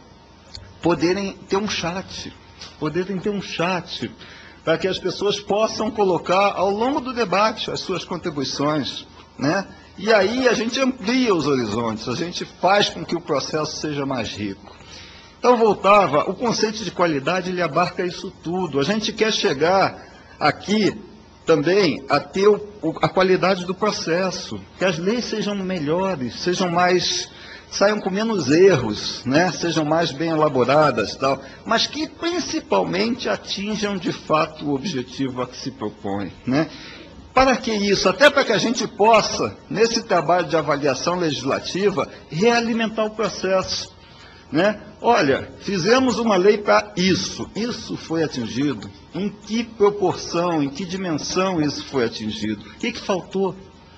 poderem ter um chat, poderem ter um chat, para que as pessoas possam colocar ao longo do debate as suas contribuições, né? E aí a gente amplia os horizontes, a gente faz com que o processo seja mais rico. Então, voltava, o conceito de qualidade, ele abarca isso tudo. A gente quer chegar aqui também a ter o, a qualidade do processo, que as leis sejam melhores, sejam mais, saiam com menos erros, né? Sejam mais bem elaboradas, tal, mas que principalmente atinjam de fato o objetivo a que se propõe, né? Para que isso? Até para que a gente possa, nesse trabalho de avaliação legislativa, realimentar o processo, né? Olha, fizemos uma lei para isso, isso foi atingido. Em que proporção, em que dimensão isso foi atingido? O que, que faltou?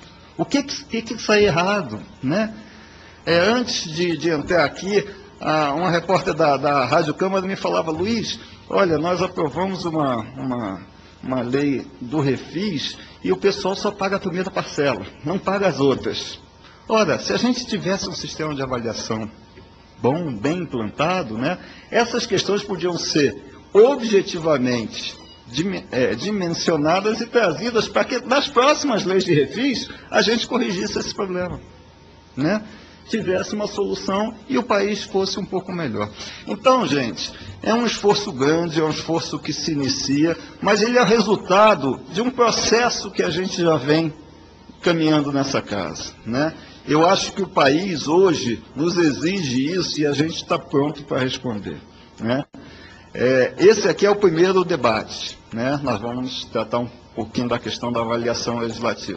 O que, que, que saiu errado, né? É, antes de, de entrar aqui, a, uma repórter da, da Rádio Câmara me falava, Luiz, olha, nós aprovamos uma, uma, uma lei do Refis e o pessoal só paga a primeira parcela, não paga as outras. Ora, se a gente tivesse um sistema de avaliação bom, bem implantado, né, essas questões podiam ser objetivamente dim, é, dimensionadas e trazidas para que nas próximas leis de refis a gente corrigisse esse problema, né? Tivesse uma solução e o país fosse um pouco melhor. Então, gente, é um esforço grande, é um esforço que se inicia, mas ele é resultado de um processo que a gente já vem caminhando nessa casa, né? Eu acho que o país hoje nos exige isso e a gente está pronto para responder, né? É, esse aqui é o primeiro debate, né? Nós vamos tratar um pouquinho da questão da avaliação legislativa.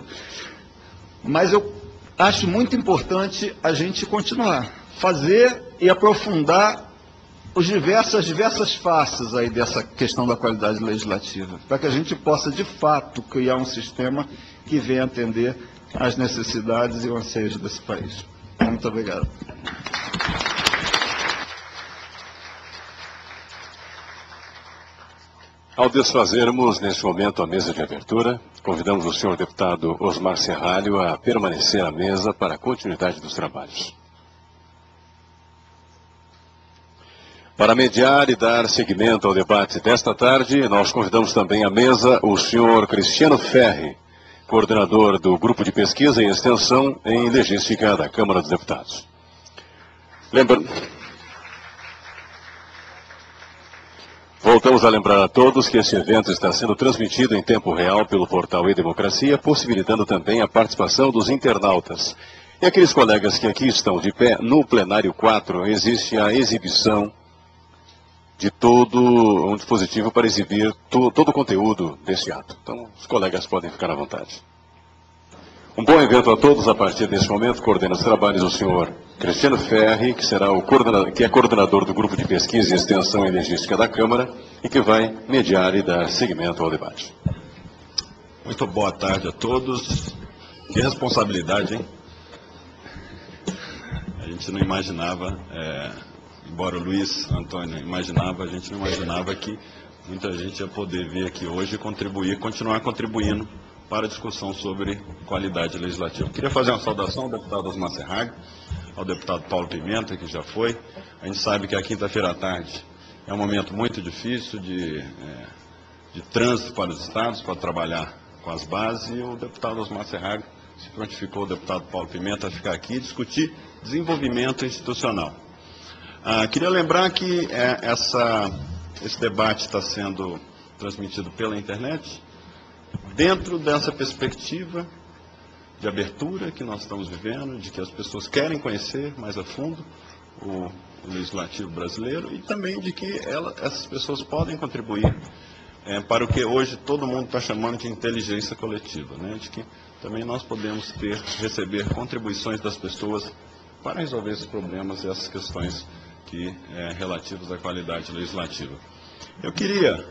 Mas eu acho muito importante a gente continuar, fazer e aprofundar os diversas, as diversas faces aí dessa questão da qualidade legislativa, para que a gente possa, de fato, criar um sistema que venha atender às necessidades e anseios desse país. Muito obrigado. Ao desfazermos, neste momento, a mesa de abertura, convidamos o senhor deputado Osmar Serralho a permanecer à mesa para a continuidade dos trabalhos. Para mediar e dar seguimento ao debate desta tarde, nós convidamos também à mesa o senhor Cristiano Ferri, coordenador do Grupo de Pesquisa e Extensão em Legística da Câmara dos Deputados. Lembrando... Voltamos a lembrar a todos que este evento está sendo transmitido em tempo real pelo portal E-Democracia, possibilitando também a participação dos internautas. E aqueles colegas que aqui estão de pé, no plenário quatro, existe a exibição de todo um dispositivo para exibir to, todo o conteúdo deste ato. Então, os colegas podem ficar à vontade. Um bom evento a todos. A partir deste momento, coordena os trabalhos o senhor Cristiano Ferri, que, será o coordenador, que é coordenador do Grupo de Pesquisa e Extensão em Legística da Câmara e que vai mediar e dar seguimento ao debate. Muito boa tarde a todos. Que responsabilidade, hein? A gente não imaginava, é, embora o Luiz Antônio imaginava, a gente não imaginava que muita gente ia poder vir aqui hoje e contribuir, continuar contribuindo para a discussão sobre qualidade legislativa. Queria fazer uma saudação ao deputado Osmar Serralho, ao deputado Paulo Pimenta, que já foi. A gente sabe que a quinta-feira à tarde é um momento muito difícil de, é, de trânsito para os estados, para trabalhar com as bases, e o deputado Osmar Serralho se prontificou, o deputado Paulo Pimenta, a ficar aqui e discutir desenvolvimento institucional. Ah, queria lembrar que é, essa, esse debate está sendo transmitido pela internet, dentro dessa perspectiva de abertura que nós estamos vivendo, de que as pessoas querem conhecer mais a fundo o, o legislativo brasileiro, e também de que ela, essas pessoas podem contribuir é, para o que hoje todo mundo está chamando de inteligência coletiva, né? De que também nós podemos ter, receber contribuições das pessoas para resolver esses problemas e essas questões que, é, relativas à qualidade legislativa. Eu queria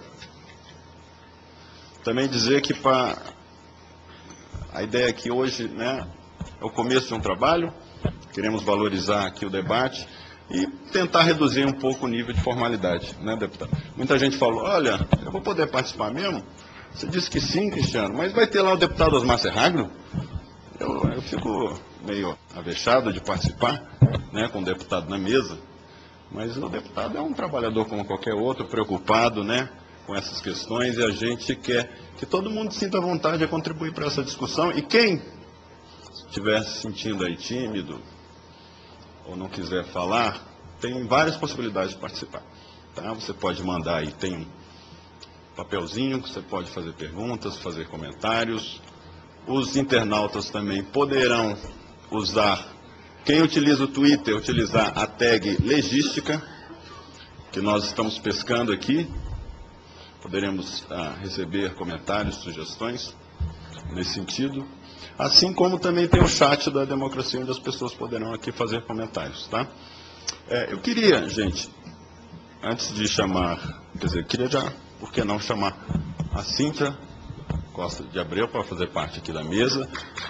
também dizer que para a ideia aqui hoje, né, é o começo de um trabalho, queremos valorizar aqui o debate e tentar reduzir um pouco o nível de formalidade, né, deputado? Muita gente falou, olha, eu vou poder participar mesmo? Você disse que sim, Cristiano, mas vai ter lá o deputado Osmar Serralho? Eu, eu fico meio avexado de participar, né, com o deputado na mesa, mas o deputado é um trabalhador como qualquer outro, preocupado, né, com essas questões, e a gente quer que todo mundo sinta vontade de contribuir para essa discussão, e quem estiver se sentindo aí tímido ou não quiser falar, tem várias possibilidades de participar, tá? Você pode mandar aí, tem um papelzinho que você pode fazer perguntas, fazer comentários. Os internautas também poderão usar, quem utiliza o Twitter, utilizar a tag Legística, que nós estamos pescando aqui. Poderemos ah, receber comentários, sugestões nesse sentido. Assim como também tem o chat da democracia, onde as pessoas poderão aqui fazer comentários, tá? É, eu queria, gente, antes de chamar, quer dizer, queria já, por que não chamar a Cíntia Costa de Abreu para fazer parte aqui da mesa.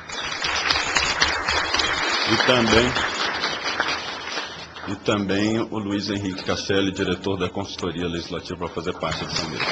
E também, e também o Luiz Henrique Castelli, diretor da Consultoria Legislativa, para fazer parte dessa mesa.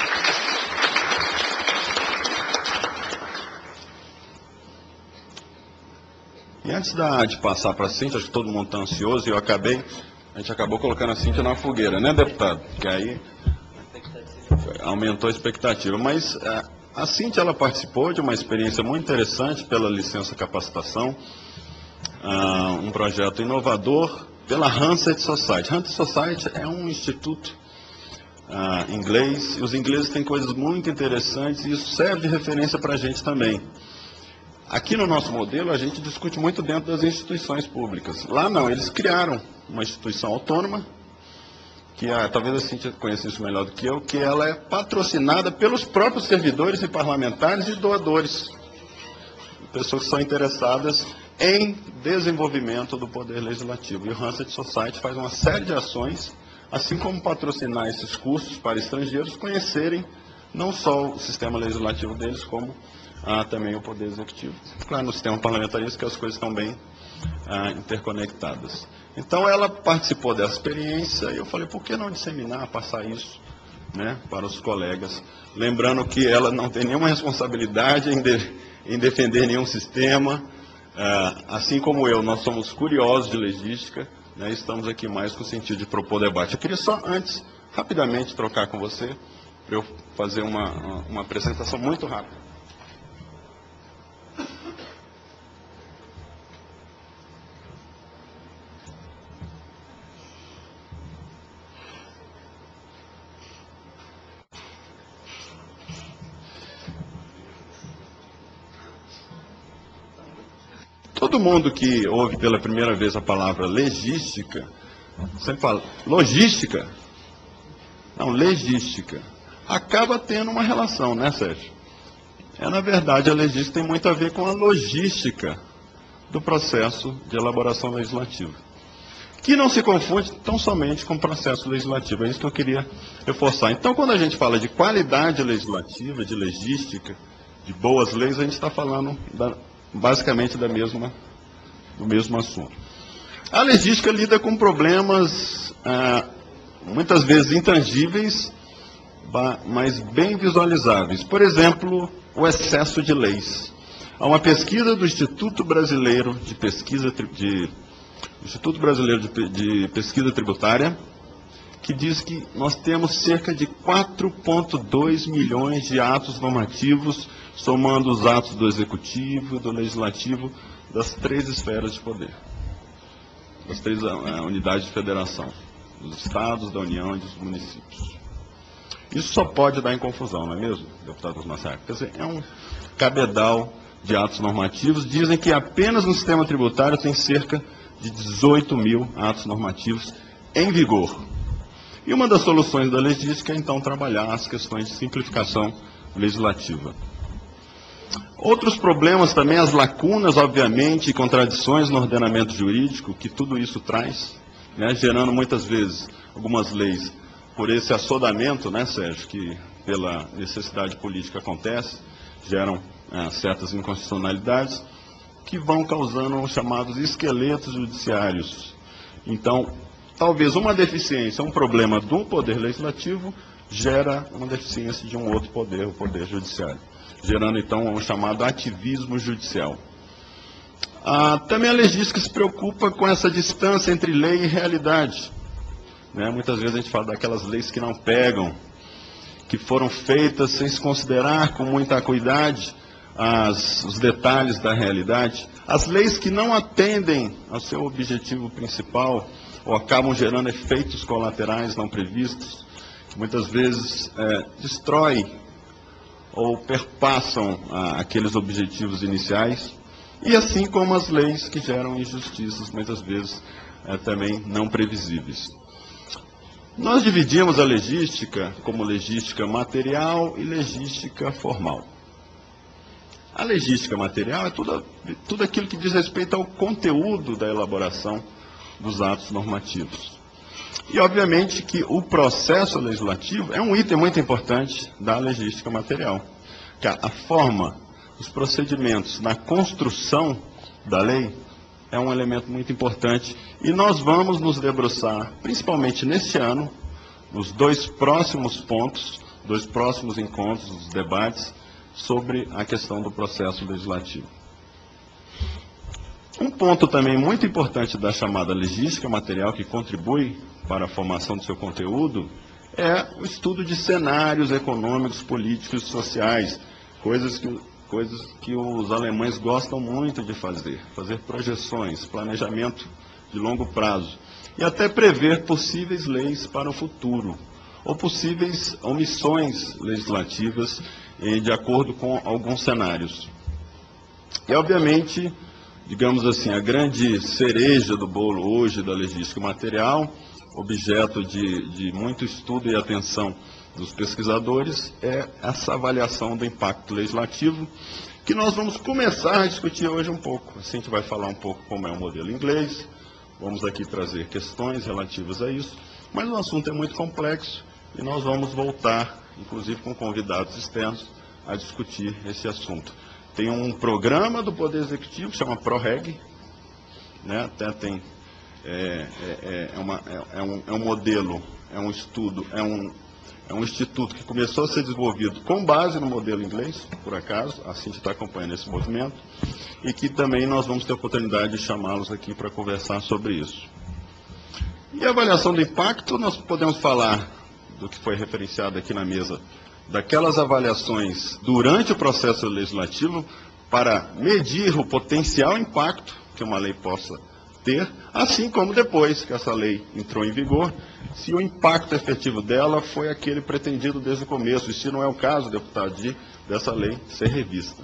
E antes da, de passar para a Cíntia, acho que todo mundo está ansioso, e eu acabei, a gente acabou colocando a Cíntia na fogueira, né, deputado? Que aí aumentou a expectativa. Mas a, a Cíntia, ela participou de uma experiência muito interessante pela licença capacitação, uh, um projeto inovador pela Hansard Society. Hansard Society é um instituto uh, inglês, e os ingleses têm coisas muito interessantes, e isso serve de referência para a gente também. Aqui no nosso modelo, a gente discute muito dentro das instituições públicas. Lá não, eles criaram uma instituição autônoma, que a, talvez a Cíntia conheça isso melhor do que eu, que ela é patrocinada pelos próprios servidores e parlamentares e doadores. Pessoas que são interessadas em desenvolvimento do poder legislativo. E o Hansard Society faz uma série de ações, assim como patrocinar esses cursos para estrangeiros conhecerem não só o sistema legislativo deles, como há também o Poder Executivo. Claro, no sistema parlamentarista que as coisas estão bem ah, interconectadas. Então, ela participou dessa experiência e eu falei, por que não disseminar, passar isso, né, para os colegas? Lembrando que ela não tem nenhuma responsabilidade em, de, em defender nenhum sistema. Ah, assim como eu, nós somos curiosos de legística, né, estamos aqui mais com o sentido de propor debate. Eu queria só, antes, rapidamente trocar com você, para eu fazer uma, uma apresentação muito rápida. Todo mundo que ouve pela primeira vez a palavra legística, sempre fala, logística? Não, legística. Acaba tendo uma relação, né, Sérgio? É, na verdade, a legística tem muito a ver com a logística do processo de elaboração legislativa, que não se confunde tão somente com o processo legislativo. É isso que eu queria reforçar. Então, quando a gente fala de qualidade legislativa, de legística, de boas leis, a gente está falando da, basicamente da mesma, do mesmo assunto. A legística lida com problemas, ah, muitas vezes intangíveis, mas bem visualizáveis. Por exemplo, o excesso de leis. Há uma pesquisa do Instituto Brasileiro de Pesquisa, de, Instituto Brasileiro de, de Pesquisa Tributária, que diz que nós temos cerca de quatro vírgula dois milhões de atos normativos, somando os atos do Executivo e do Legislativo, das três esferas de poder, das três uh, unidades de federação, dos estados, da União e dos municípios. Isso só pode dar em confusão, não é mesmo, deputado Osmar? Quer dizer, é um cabedal de atos normativos. Dizem que apenas no sistema tributário tem cerca de dezoito mil atos normativos em vigor. E uma das soluções da legística é, então, trabalhar as questões de simplificação legislativa. Outros problemas também, as lacunas, obviamente, e contradições no ordenamento jurídico, que tudo isso traz, né, gerando muitas vezes algumas leis por esse assodamento, né, Sérgio, que pela necessidade política acontece, geram é, certas inconstitucionalidades, que vão causando os chamados esqueletos judiciários. Então, talvez uma deficiência, um problema do poder legislativo, gera uma deficiência de um outro poder, o poder judiciário, gerando então o chamado ativismo judicial. Ah, também a legística se preocupa com essa distância entre lei e realidade. Né? Muitas vezes a gente fala daquelas leis que não pegam, que foram feitas sem se considerar com muita acuidade as, os detalhes da realidade. As leis que não atendem ao seu objetivo principal, ou acabam gerando efeitos colaterais não previstos, que muitas vezes é, destroem ou perpassam ah, aqueles objetivos iniciais, e assim como as leis que geram injustiças, muitas vezes é, também não previsíveis. Nós dividimos a legística como legística material e legística formal. A legística material é tudo, tudo aquilo que diz respeito ao conteúdo da elaboração dos atos normativos. E, obviamente, que o processo legislativo é um item muito importante da legística material. Que a forma, os procedimentos na construção da lei é um elemento muito importante. E nós vamos nos debruçar, principalmente neste ano, nos dois próximos pontos, dois próximos encontros, os debates, sobre a questão do processo legislativo. Um ponto também muito importante da chamada legística material, que contribui para a formação do seu conteúdo, é o estudo de cenários econômicos, políticos e sociais, coisas que, coisas que os alemães gostam muito de fazer, fazer projeções, planejamento de longo prazo, e até prever possíveis leis para o futuro, ou possíveis omissões legislativas eh, de acordo com alguns cenários. E, obviamente, digamos assim, a grande cereja do bolo hoje da legística material, objeto de, de muito estudo e atenção dos pesquisadores, é essa avaliação do impacto legislativo, que nós vamos começar a discutir hoje um pouco. Assim, a gente vai falar um pouco como é o modelo inglês, vamos aqui trazer questões relativas a isso, mas o assunto é muito complexo e nós vamos voltar, inclusive com convidados externos, a discutir esse assunto. tem um programa do Poder Executivo que chama ProReg, né? Até tem, é, é, é, uma, é, é, um, é um modelo, é um estudo, é um, é um instituto que começou a ser desenvolvido com base no modelo inglês, por acaso, a Cintia está acompanhando esse movimento, e que também nós vamos ter a oportunidade de chamá-los aqui para conversar sobre isso. E a avaliação do impacto, nós podemos falar do que foi referenciado aqui na mesa, daquelas avaliações durante o processo legislativo para medir o potencial impacto que uma lei possa ter, assim como depois que essa lei entrou em vigor, se o impacto efetivo dela foi aquele pretendido desde o começo, e se não é o caso, deputado, de dessa lei ser revista.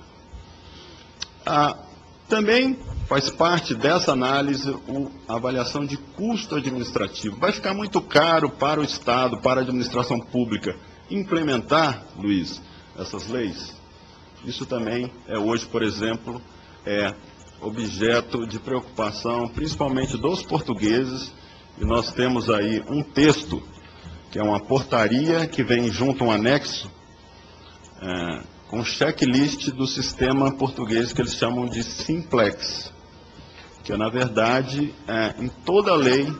Ah, também faz parte dessa análise o, a avaliação de custo administrativo. Vai ficar muito caro para o Estado, para a administração pública, implementar, Luiz, essas leis? Isso também é hoje, por exemplo, é objeto de preocupação, principalmente dos portugueses, e nós temos aí um texto, que é uma portaria, que vem junto a um anexo, é, com um checklist do sistema português que eles chamam de Simplex, que na verdade, é, em toda lei,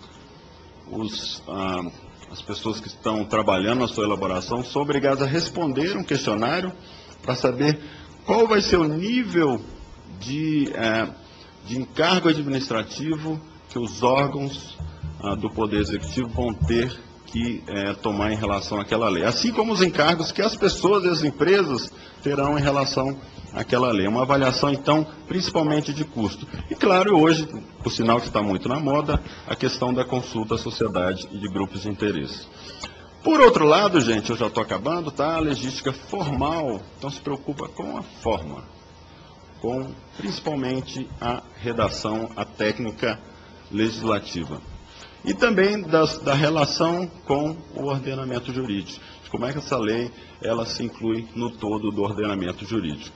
os, ah, as pessoas que estão trabalhando na sua elaboração são obrigadas a responder um questionário para saber qual vai ser o nível de, é, de encargo administrativo que os órgãos ah, do Poder Executivo vão ter que é, tomar em relação àquela lei. Assim como os encargos que as pessoas e as empresas terão em relação àquela lei. Uma avaliação, então, principalmente de custo. E, claro, hoje, por sinal que está muito na moda, a questão da consulta à sociedade e de grupos de interesse. Por outro lado, gente, eu já estou acabando, tá? A legística formal, então se preocupa com a forma, com principalmente a redação, a técnica legislativa. E também das, da relação com o ordenamento jurídico. De como é que essa lei ela se inclui no todo do ordenamento jurídico.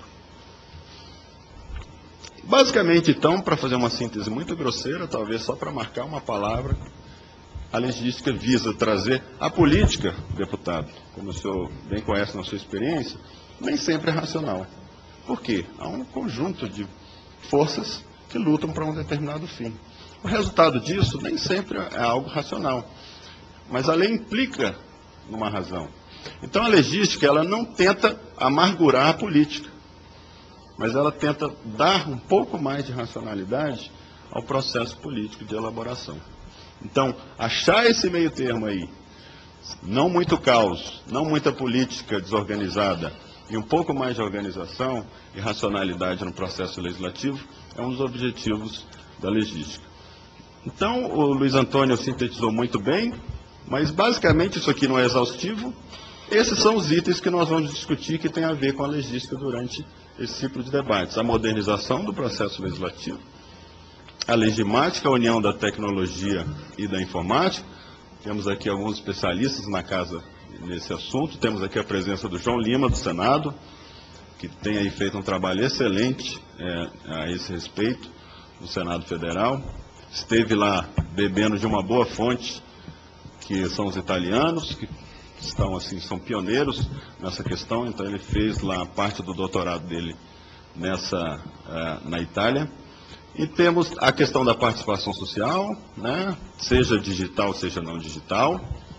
Basicamente, então, para fazer uma síntese muito grosseira, talvez só para marcar uma palavra, a legística visa trazer a política, deputado, como o senhor bem conhece na sua experiência, nem sempre é racional. Por quê? Há um conjunto de forças que lutam para um determinado fim. O resultado disso nem sempre é algo racional, mas a lei implica numa razão. Então a legística ela não tenta amargurar a política, mas ela tenta dar um pouco mais de racionalidade ao processo político de elaboração. Então, achar esse meio termo aí, não muito caos, não muita política desorganizada, e um pouco mais de organização e racionalidade no processo legislativo, é um dos objetivos da legística. Então, o Luiz Antônio sintetizou muito bem, mas basicamente isso aqui não é exaustivo. Esses são os itens que nós vamos discutir que tem a ver com a legística durante esse ciclo de debates. A modernização do processo legislativo, a legimática, a união da tecnologia e da informática. Temos aqui alguns especialistas na casa nesse assunto. Temos aqui a presença do João Lima, do Senado, que tem aí feito um trabalho excelente é, a esse respeito, no Senado Federal. Esteve lá bebendo de uma boa fonte, que são os italianos, que estão assim, são pioneiros nessa questão, então ele fez lá parte do doutorado dele nessa, uh, na Itália. E temos a questão da participação social, né, seja digital, seja não digital.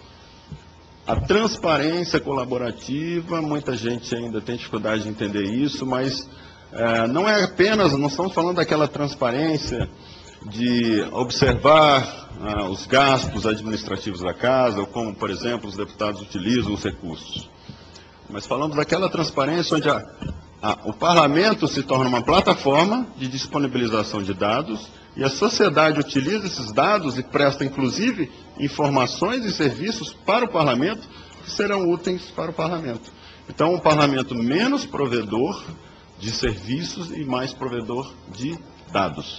A transparência colaborativa, muita gente ainda tem dificuldade de entender isso, mas uh, não é apenas, não estamos falando daquela transparência de observar ah, os gastos administrativos da casa, ou como, por exemplo, os deputados utilizam os recursos. Mas falamos daquela transparência onde a, a, o parlamento se torna uma plataforma de disponibilização de dados e a sociedade utiliza esses dados e presta, inclusive, informações e serviços para o parlamento que serão úteis para o parlamento. Então, um parlamento menos provedor de serviços e mais provedor de dados.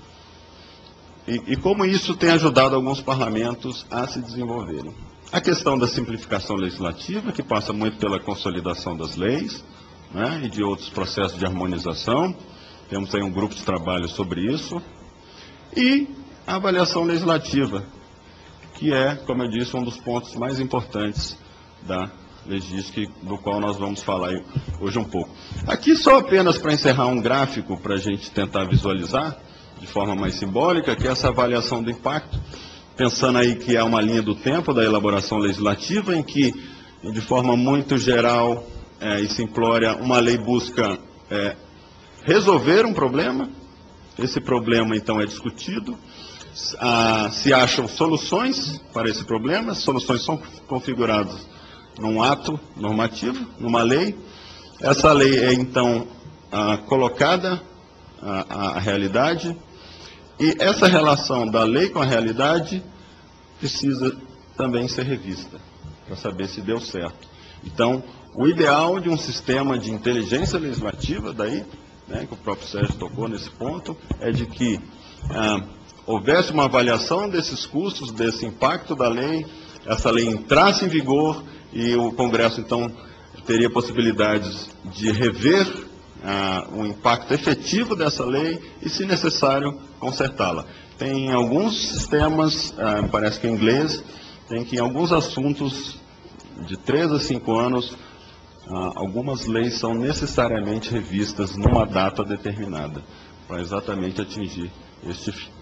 E, e como isso tem ajudado alguns parlamentos a se desenvolverem. A questão da simplificação legislativa, que passa muito pela consolidação das leis, né, e de outros processos de harmonização. Temos aí um grupo de trabalho sobre isso. E a avaliação legislativa, que é, como eu disse, um dos pontos mais importantes da legística, do qual nós vamos falar hoje um pouco. Aqui só apenas para encerrar um gráfico para a gente tentar visualizar de forma mais simbólica, que é essa avaliação do impacto, pensando aí que é uma linha do tempo da elaboração legislativa, em que, de forma muito geral é, e simplória, uma lei busca é, resolver um problema, esse problema então é discutido, ah, se acham soluções para esse problema, as soluções são configuradas num ato normativo, numa lei, essa lei é então ah, colocada à, à realidade, e essa relação da lei com a realidade precisa também ser revista, para saber se deu certo. Então, o ideal de um sistema de inteligência legislativa, daí, né, que o próprio Sérgio tocou nesse ponto, é de que ah, houvesse uma avaliação desses custos, desse impacto da lei, essa lei entrasse em vigor e o Congresso, então, teria possibilidades de rever ah, o impacto efetivo dessa lei e, se necessário, consertá-la. Tem alguns sistemas, ah, parece que em inglês, tem que em alguns assuntos de três a cinco anos, ah, algumas leis são necessariamente revistas numa data determinada, para exatamente atingir este fim.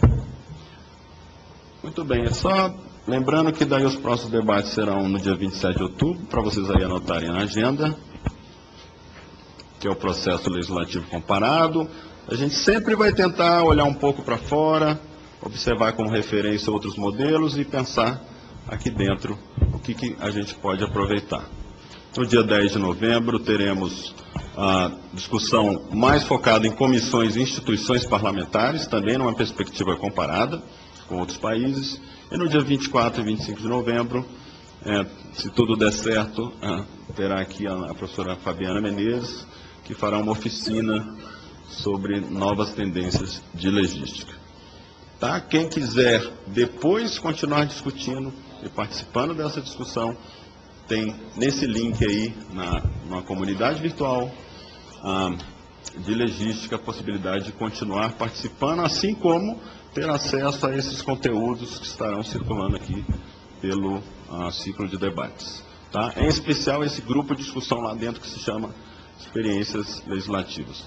Muito bem, é só lembrando que daí os próximos debates serão no dia vinte e sete de outubro, para vocês aí anotarem na agenda, que é o processo legislativo comparado. A gente sempre vai tentar olhar um pouco para fora, observar como referência outros modelos e pensar aqui dentro o que, que a gente pode aproveitar. No dia dez de novembro teremos a discussão mais focada em comissões e instituições parlamentares, também numa perspectiva comparada com outros países. E no dia vinte e quatro e vinte e cinco de novembro, é, se tudo der certo, é, terá aqui a, a professora Fabiana Menezes, que fará uma oficina sobre novas tendências de legística. Tá? Quem quiser depois continuar discutindo e participando dessa discussão, tem nesse link aí, na, na comunidade virtual ah, de legística, a possibilidade de continuar participando, assim como ter acesso a esses conteúdos que estarão circulando aqui pelo ah, ciclo de debates. Tá? Em especial esse grupo de discussão lá dentro que se chama Experiências Legislativas.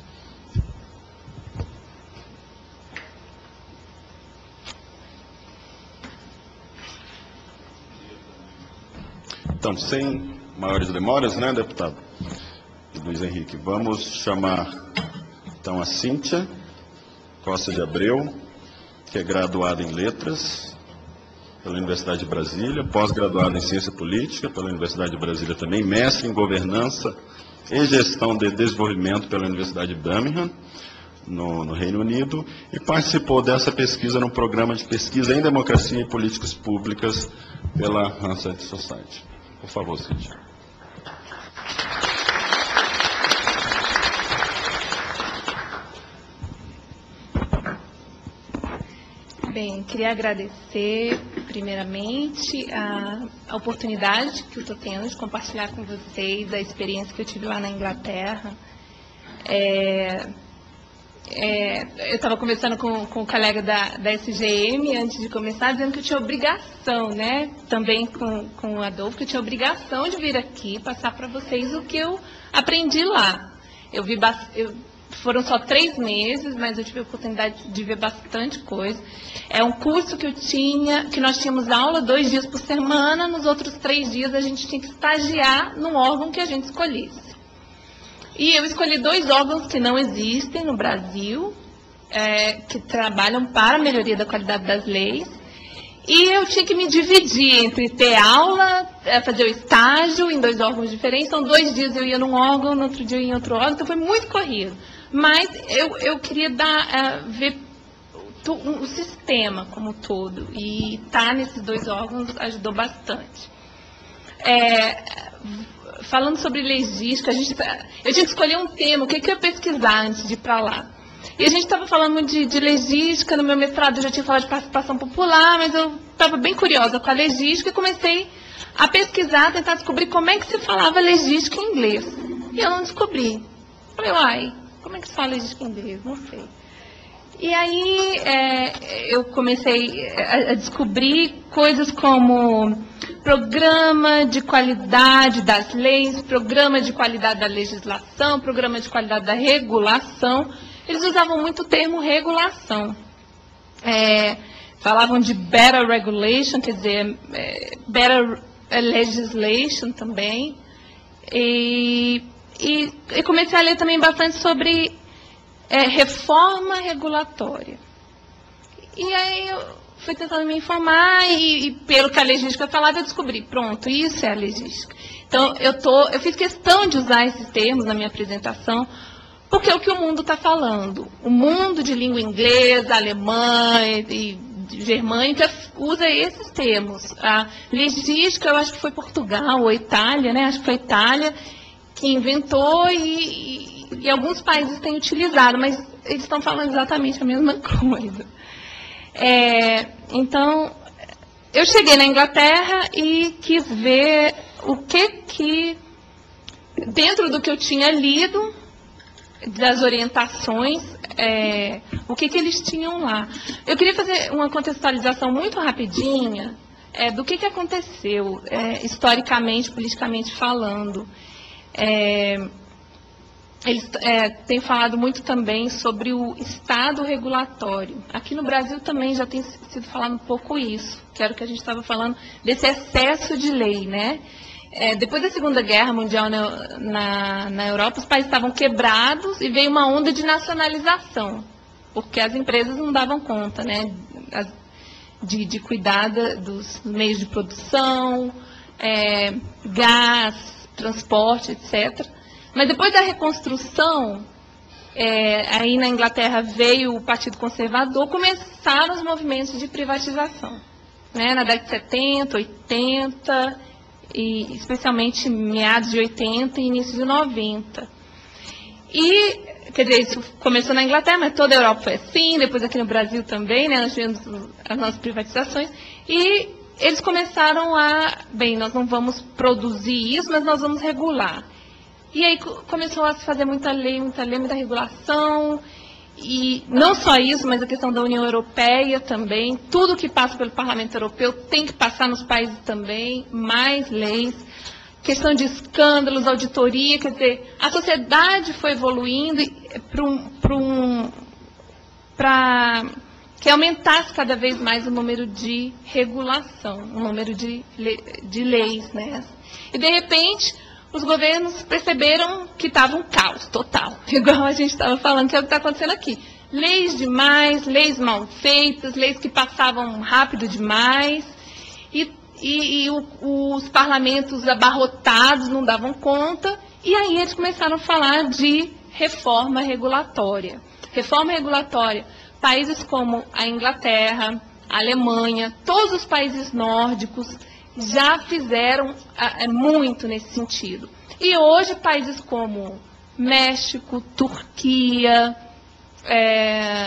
Então, sem maiores demoras, né, deputado Luiz Henrique, vamos chamar então a Cíntia Costa de Abreu, que é graduada em Letras pela Universidade de Brasília, pós-graduada em Ciência Política pela Universidade de Brasília também, mestre em Governança e Gestão de Desenvolvimento pela Universidade de Birmingham, no, no Reino Unido, e participou dessa pesquisa no programa de pesquisa em Democracia e Políticas Públicas pela Hansard Society. Por favor, Cíntia. Bem, queria agradecer, primeiramente, a, a oportunidade que eu estou tendo de compartilhar com vocês a experiência que eu tive lá na Inglaterra. É, é, eu estava conversando com, com o colega da, da S G M antes de começar, dizendo que eu tinha obrigação, né, também com, com o Adolfo, que eu tinha obrigação de vir aqui passar para vocês o que eu aprendi lá. Eu vi eu, Foram só três meses, mas eu tive a oportunidade de ver bastante coisa. É um curso que eu tinha, que nós tínhamos aula dois dias por semana, nos outros três dias a gente tinha que estagiar no órgão que a gente escolhesse. E eu escolhi dois órgãos que não existem no Brasil, é, que trabalham para a melhoria da qualidade das leis. E eu tinha que me dividir entre ter aula, fazer o estágio em dois órgãos diferentes. Então, dois dias eu ia num órgão, no outro dia eu ia em outro órgão. Então, foi muito corrido. Mas eu, eu queria dar, uh, ver o, o sistema como um todo. E estar nesses dois órgãos ajudou bastante. É, falando sobre legística, a gente, eu tinha que escolher um tema, o que, que eu ia pesquisar antes de ir para lá. E a gente estava falando de, de legística, no meu mestrado eu já tinha falado de participação popular, mas eu estava bem curiosa com a legística e comecei a pesquisar, tentar descobrir como é que se falava legística em inglês. E eu não descobri. Falei, uai, como é que se fala legística em inglês? Não sei. E aí é, eu comecei a, a descobrir coisas como programa de qualidade das leis, programa de qualidade da legislação, programa de qualidade da regulação. Eles usavam muito o termo regulação. É, falavam de better regulation, quer dizer, é, better legislation também. E, e, e comecei a ler também bastante sobre é, reforma regulatória. E aí eu fui tentando me informar e, e pelo que a legística falava, eu descobri, pronto, isso é a legística. Então, eu, tô, eu fiz questão de usar esses termos na minha apresentação, porque é o que o mundo está falando. O mundo de língua inglesa, alemã e, e germânica usa esses termos. A legística, eu acho que foi Portugal ou Itália, né? Acho que foi Itália que inventou e, e, e alguns países têm utilizado, mas eles estão falando exatamente a mesma coisa. É, então, eu cheguei na Inglaterra e quis ver o que que, dentro do que eu tinha lido, das orientações, é, o que que eles tinham lá. Eu queria fazer uma contextualização muito rapidinha é, do que que aconteceu, é, historicamente, politicamente falando. É, Eles é, têm falado muito também sobre o Estado regulatório. Aqui no Brasil também já tem sido falado um pouco isso, que era o que a gente estava falando, desse excesso de lei, né? É, depois da Segunda Guerra Mundial na, na, na Europa, os países estavam quebrados e veio uma onda de nacionalização, porque as empresas não davam conta, né? As, de, de cuidar dos meios de produção, é, gás, transporte, etcétera. Mas depois da reconstrução, é, aí na Inglaterra veio o Partido Conservador, começaram os movimentos de privatização, né, na década de setenta, oitenta, e especialmente meados de oitenta e início de noventa. E, quer dizer, isso começou na Inglaterra, mas toda a Europa foi assim, depois aqui no Brasil também, né, nós tivemos as nossas privatizações, e eles começaram a, bem, nós não vamos produzir isso, mas nós vamos regular. E aí começou a se fazer muita lei, muita lei, muita regulação, e não só isso, mas a questão da União Europeia também. Tudo que passa pelo Parlamento Europeu tem que passar nos países também, mais leis. Questão de escândalos, auditoria, quer dizer, a sociedade foi evoluindo para um, para um, para que aumentasse cada vez mais o número de regulação, o número de, de leis, né? E de repente os governos perceberam que estava um caos total, igual a gente estava falando, que é o que está acontecendo aqui. Leis demais, leis mal feitas, leis que passavam rápido demais, e, e, e o, os parlamentos abarrotados não davam conta, e aí eles começaram a falar de reforma regulatória. Reforma regulatória, países como a Inglaterra, a Alemanha, todos os países nórdicos, já fizeram é, muito nesse sentido. E hoje, países como México, Turquia, é,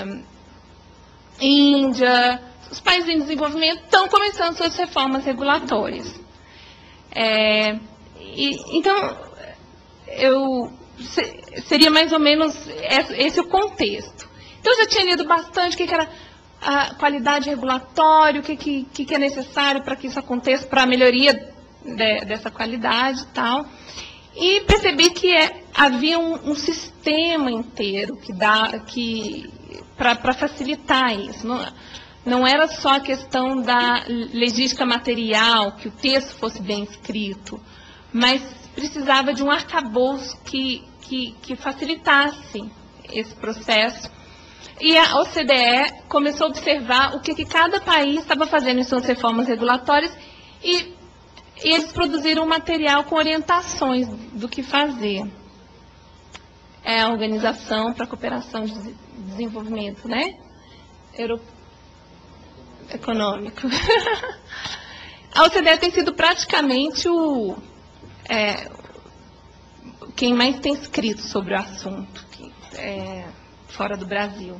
Índia, os países em desenvolvimento estão começando suas reformas regulatórias. É, e, então, eu, se, seria mais ou menos esse, esse o contexto. Então, eu já tinha lido bastante o que, que era a qualidade regulatória, o que, que, que é necessário para que isso aconteça, para a melhoria de, dessa qualidade e tal. E percebi que é, havia um, um sistema inteiro que dá, que, para facilitar isso. Não, não era só a questão da legística material, que o texto fosse bem escrito, mas precisava de um arcabouço que, que, que facilitasse esse processo. E a O C D E começou a observar o que, que cada país estava fazendo em suas reformas regulatórias e, e eles produziram um material com orientações do que fazer. É a Organização para a Cooperação de Desenvolvimento, né? Euro... Econômico. A O C D E tem sido praticamente o, é, quem mais tem escrito sobre o assunto. Que, é, fora do Brasil.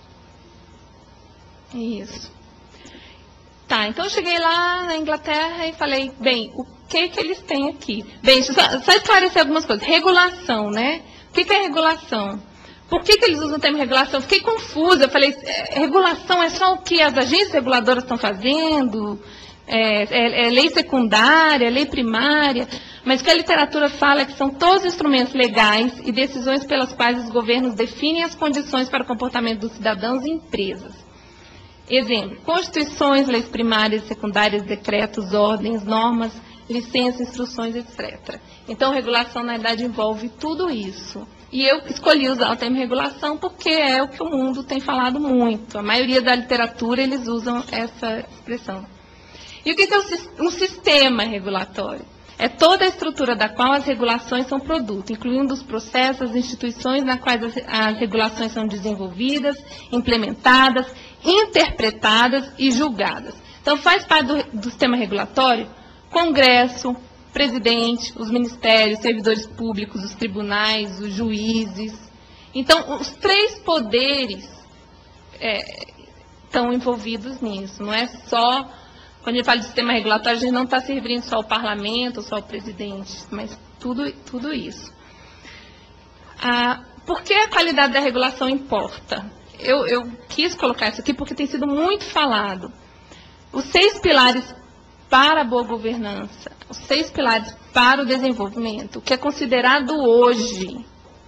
Isso. Tá, então eu cheguei lá na Inglaterra e falei, bem, o que que eles têm aqui? Bem, só, só esclarecer algumas coisas. Regulação, né? O que que é regulação? Por que que eles usam o termo regulação? Fiquei confusa. Eu falei, regulação é só o que as agências reguladoras estão fazendo? é, é, é lei secundária, é lei primária, mas o que a literatura fala é que são todos instrumentos legais e decisões pelas quais os governos definem as condições para o comportamento dos cidadãos e empresas. Exemplo, constituições, leis primárias e secundárias, decretos, ordens, normas, licenças, instruções, etcétera. Então, regulação, na verdade, envolve tudo isso. E eu escolhi usar o termo regulação porque é o que o mundo tem falado muito. A maioria da literatura, eles usam essa expressão. E o que é um sistema regulatório? É toda a estrutura da qual as regulações são produto, incluindo os processos, as instituições nas quais as, as regulações são desenvolvidas, implementadas, interpretadas e julgadas. Então, faz parte do, do sistema regulatório Congresso, presidente, os ministérios, servidores públicos, os tribunais, os juízes. Então, os três poderes é, estão envolvidos nisso. Não é só, quando a gente fala de sistema regulatório, a gente não está se referindo só ao parlamento, só ao presidente, mas tudo, tudo isso. Ah, por que a qualidade da regulação importa? Eu, eu quis colocar isso aqui porque tem sido muito falado. Os seis pilares para a boa governança, os seis pilares para o desenvolvimento, o que é considerado hoje,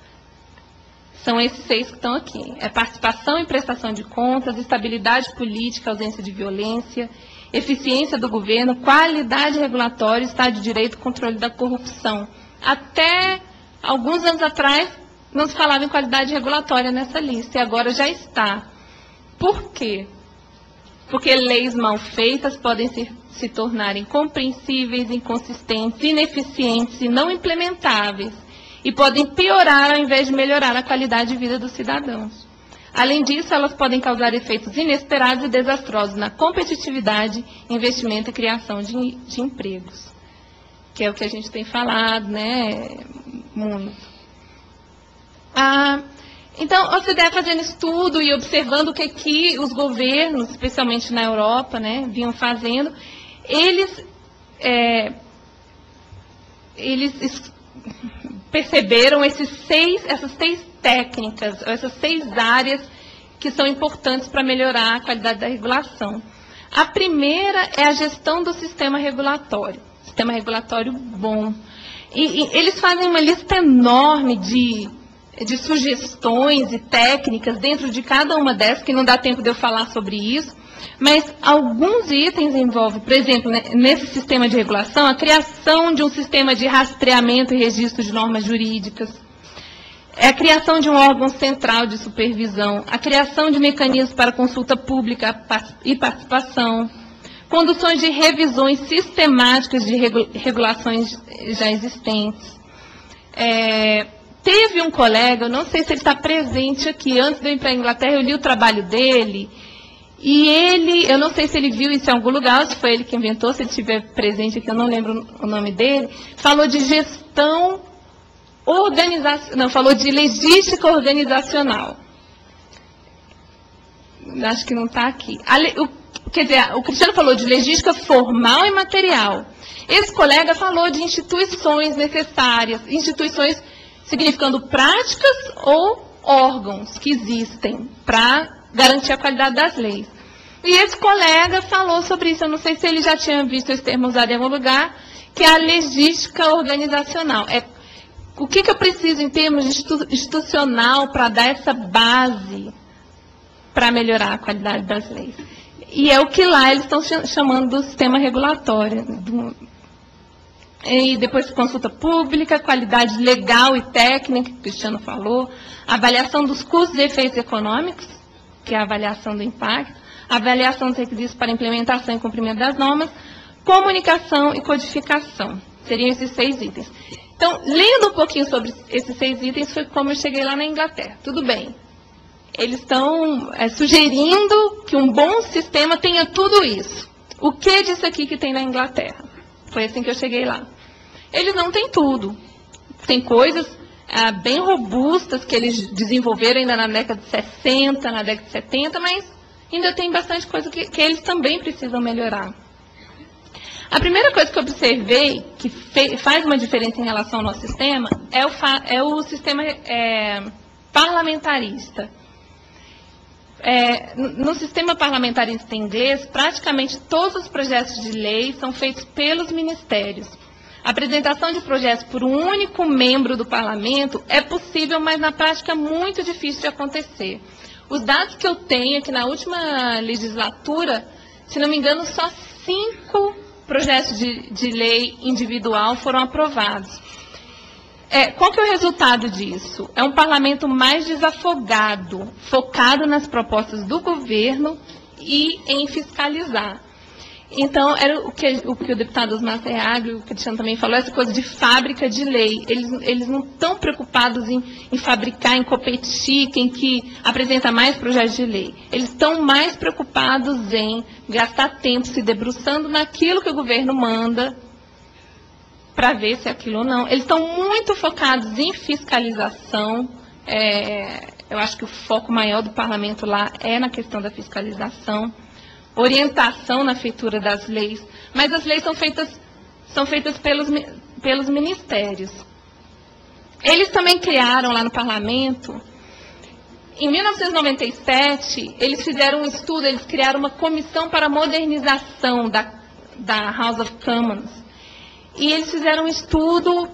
são esses seis que estão aqui. É participação e prestação de contas, estabilidade política, ausência de violência, eficiência do governo, qualidade regulatória, Estado de Direito, controle da corrupção. Até alguns anos atrás, não se falava em qualidade regulatória nessa lista, e agora já está. Por quê? Porque leis mal feitas podem ser, se tornar incompreensíveis, inconsistentes, ineficientes e não implementáveis, e podem piorar ao invés de melhorar a qualidade de vida dos cidadãos. Além disso, elas podem causar efeitos inesperados e desastrosos na competitividade, investimento e criação de, de empregos, que é o que a gente tem falado, né, muito. Ah, então, a O C D E fazendo estudo e observando o que, que os governos, especialmente na Europa, né, vinham fazendo, eles, é, eles perceberam esses seis, essas seis técnicas, essas seis áreas que são importantes para melhorar a qualidade da regulação. A primeira é a gestão do sistema regulatório, sistema regulatório bom. E, e eles fazem uma lista enorme de, de sugestões e técnicas dentro de cada uma dessas, que não dá tempo de eu falar sobre isso, mas alguns itens envolvem, por exemplo, nesse sistema de regulação, a criação de um sistema de rastreamento e registro de normas jurídicas, é a criação de um órgão central de supervisão, a criação de mecanismos para consulta pública e participação, conduções de revisões sistemáticas de regulações já existentes. É, teve um colega, eu não sei se ele está presente aqui, antes de eu ir para a Inglaterra, eu li o trabalho dele, e ele, eu não sei se ele viu isso em algum lugar, se foi ele que inventou, se ele estiver presente aqui, eu não lembro o nome dele, falou de gestão organizacional, não, falou de logística organizacional. Acho que não está aqui. A, o, quer dizer, o Cristiano falou de logística formal e material. Esse colega falou de instituições necessárias, instituições significando práticas ou órgãos que existem para garantir a qualidade das leis. E esse colega falou sobre isso, eu não sei se ele já tinha visto esse termo usado em algum lugar, que é a logística organizacional. É, o que, que eu preciso em termos institu institucional para dar essa base para melhorar a qualidade das leis? E é o que lá eles estão chamando do sistema regulatório. Do, e depois consulta pública, qualidade legal e técnica, que o Cristiano falou, avaliação dos custos e efeitos econômicos, que é a avaliação do impacto, avaliação dos requisitos para implementação e cumprimento das normas, comunicação e codificação. Seriam esses seis itens. Então, lendo um pouquinho sobre esses seis itens, foi como eu cheguei lá na Inglaterra. Tudo bem. Eles estão é, sugerindo que um bom sistema tenha tudo isso. O que disso aqui que tem na Inglaterra? Foi assim que eu cheguei lá. Eles não têm tudo. Tem coisas é, bem robustas que eles desenvolveram ainda na década de sessenta, na década de setenta, mas ainda tem bastante coisa que, que eles também precisam melhorar. A primeira coisa que eu observei, que fe, faz uma diferença em relação ao nosso sistema, é o, fa, é o sistema é, parlamentarista. é, no sistema parlamentarista inglês, praticamente todos os projetos de lei são feitos pelos ministérios. A apresentação de projetos por um único membro do parlamento é possível, mas na prática é muito difícil de acontecer. Os dados que eu tenho é que na última legislatura, se não me engano, só cinco projetos de, de lei individual foram aprovados. É, qual que é o resultado disso? É um parlamento mais desafogado, focado nas propostas do governo e em fiscalizar. Então, era o que o, que o deputado Osmar Serraglia, o Cristiano também falou, essa coisa de fábrica de lei. Eles, eles não estão preocupados em, em fabricar, em competir, quem que apresenta mais projetos de lei. Eles estão mais preocupados em gastar tempo se debruçando naquilo que o governo manda, para ver se é aquilo ou não. Eles estão muito focados em fiscalização. É, eu acho que o foco maior do parlamento lá é na questão da fiscalização, orientação na feitura das leis, mas as leis são feitas, são feitas pelos, pelos ministérios. Eles também criaram lá no parlamento, em mil novecentos e noventa e sete, eles fizeram um estudo, eles criaram uma comissão para a modernização da, da House of Commons, e eles fizeram um estudo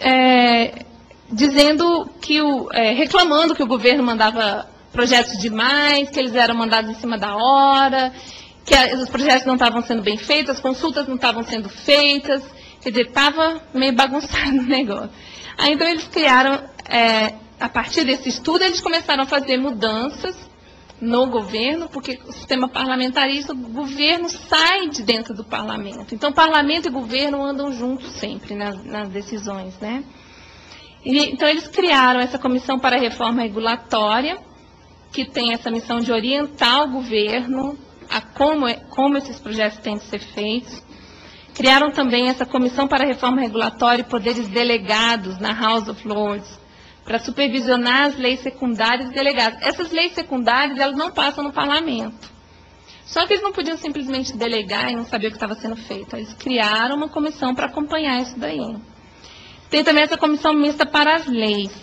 é, dizendo que o, é, reclamando que o governo mandava projetos demais, que eles eram mandados em cima da hora, que os projetos não estavam sendo bem feitos, as consultas não estavam sendo feitas, quer dizer, estava meio bagunçado o negócio. Aí, então, eles criaram, é, a partir desse estudo, eles começaram a fazer mudanças no governo, porque o sistema parlamentarista, o governo sai de dentro do parlamento. Então, parlamento e governo andam juntos sempre nas, nas decisões, né? E, então, eles criaram essa comissão para a reforma regulatória, que tem essa missão de orientar o governo a como, como esses projetos têm de ser feitos. Criaram também essa comissão para a reforma regulatória e poderes delegados na House of Lords, para supervisionar as leis secundárias e delegadas. Essas leis secundárias, elas não passam no parlamento. Só que eles não podiam simplesmente delegar e não saber o que estava sendo feito. Eles criaram uma comissão para acompanhar isso daí. Tem também essa comissão mista para as leis,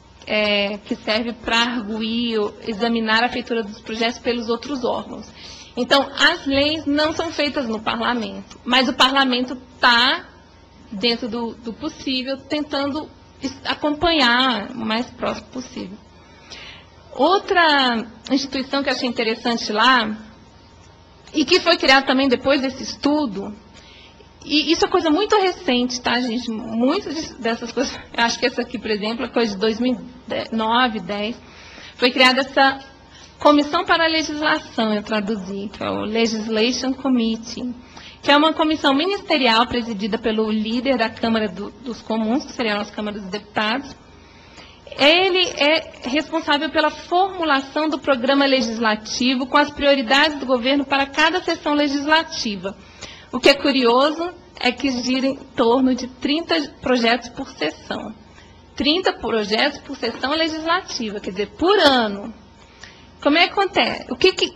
é, que serve para arguir, examinar a feitura dos projetos pelos outros órgãos. Então, as leis não são feitas no parlamento, mas o parlamento está, dentro do, do possível, tentando acompanhar o mais próximo possível. Outra instituição que eu achei interessante lá, e que foi criada também depois desse estudo, e isso é coisa muito recente, tá, gente? Muitas dessas coisas, eu acho que essa aqui, por exemplo, é coisa de dois mil e nove, dois mil e dez, foi criada essa Comissão para a Legislação, eu traduzi, que é o Legislation Committee, que é uma comissão ministerial presidida pelo líder da Câmara do, dos Comuns, que seriam as Câmaras dos Deputados. Ele é responsável pela formulação do programa legislativo com as prioridades do governo para cada sessão legislativa. O que é curioso é que gira em torno de trinta projetos por sessão. trinta projetos por sessão legislativa, quer dizer, por ano. Como é que acontece? O que que,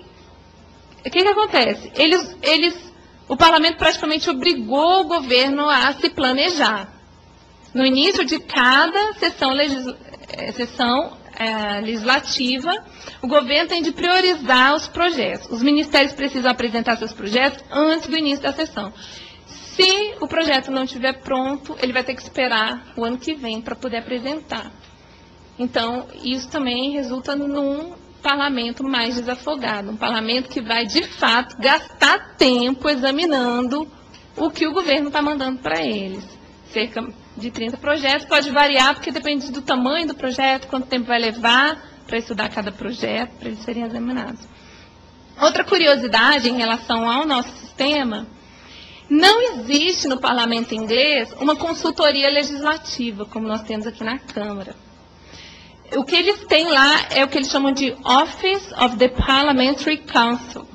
o que, que acontece? Eles, eles, o parlamento praticamente obrigou o governo a se planejar. No início de cada sessão, legis, sessão é, legislativa, o governo tem de priorizar os projetos. Os ministérios precisam apresentar seus projetos antes do início da sessão. Se o projeto não estiver pronto, ele vai ter que esperar o ano que vem para poder apresentar. Então, isso também resulta num parlamento mais desafogado, um parlamento que vai, de fato, gastar tempo examinando o que o governo está mandando para eles. Cerca de trinta projetos, pode variar, porque depende do tamanho do projeto, quanto tempo vai levar para estudar cada projeto, para eles serem examinados. Outra curiosidade em relação ao nosso sistema, não existe no parlamento inglês uma consultoria legislativa, como nós temos aqui na Câmara. O que eles têm lá é o que eles chamam de Office of the Parliamentary Council.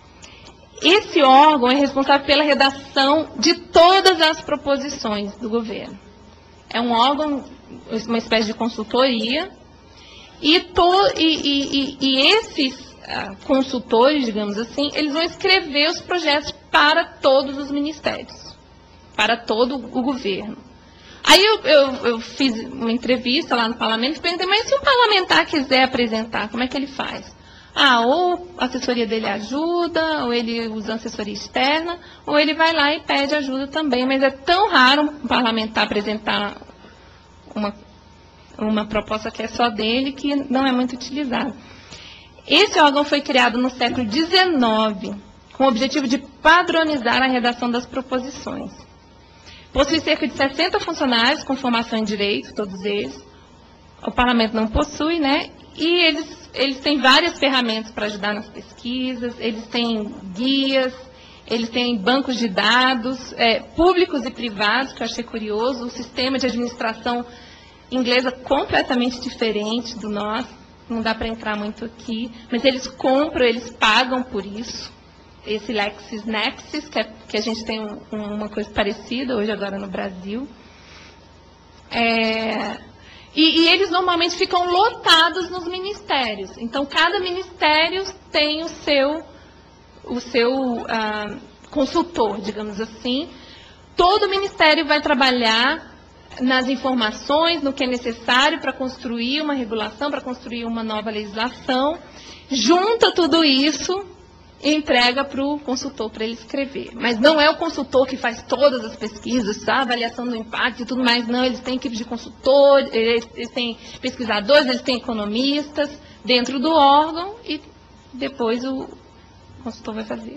Esse órgão é responsável pela redação de todas as proposições do governo. É um órgão, uma espécie de consultoria, e, to, e, e, e esses uh, consultores, digamos assim, eles vão escrever os projetos para todos os ministérios, para todo o governo. Aí eu, eu, eu fiz uma entrevista lá no parlamento e perguntei, mas se o parlamentar quiser apresentar, como é que ele faz? Ah, ou a assessoria dele ajuda, ou ele usa assessoria externa, ou ele vai lá e pede ajuda também. Mas é tão raro um parlamentar apresentar uma, uma proposta que é só dele, que não é muito utilizada. Esse órgão foi criado no século dezenove, com o objetivo de padronizar a redação das proposições. Possui cerca de sessenta funcionários com formação em direito, todos eles. O parlamento não possui, né? E eles, eles têm várias ferramentas para ajudar nas pesquisas, eles têm guias, eles têm bancos de dados, é, públicos e privados, que eu achei curioso, o sistema de administração inglesa completamente diferente do nosso, não dá para entrar muito aqui, mas eles compram, eles pagam por isso. Esse LexisNexis, que, é, que a gente tem um, uma coisa parecida hoje agora no Brasil. É, e, e eles normalmente ficam lotados nos ministérios. Então, cada ministério tem o seu, o seu ah, consultor, digamos assim. Todo ministério vai trabalhar nas informações, no que é necessário para construir uma regulação, para construir uma nova legislação. Junta tudo isso e entrega para o consultor para ele escrever. Mas não é o consultor que faz todas as pesquisas, a avaliação do impacto e tudo mais, não. Eles têm equipe de consultores, eles, eles têm pesquisadores, eles têm economistas dentro do órgão e depois o consultor vai fazer.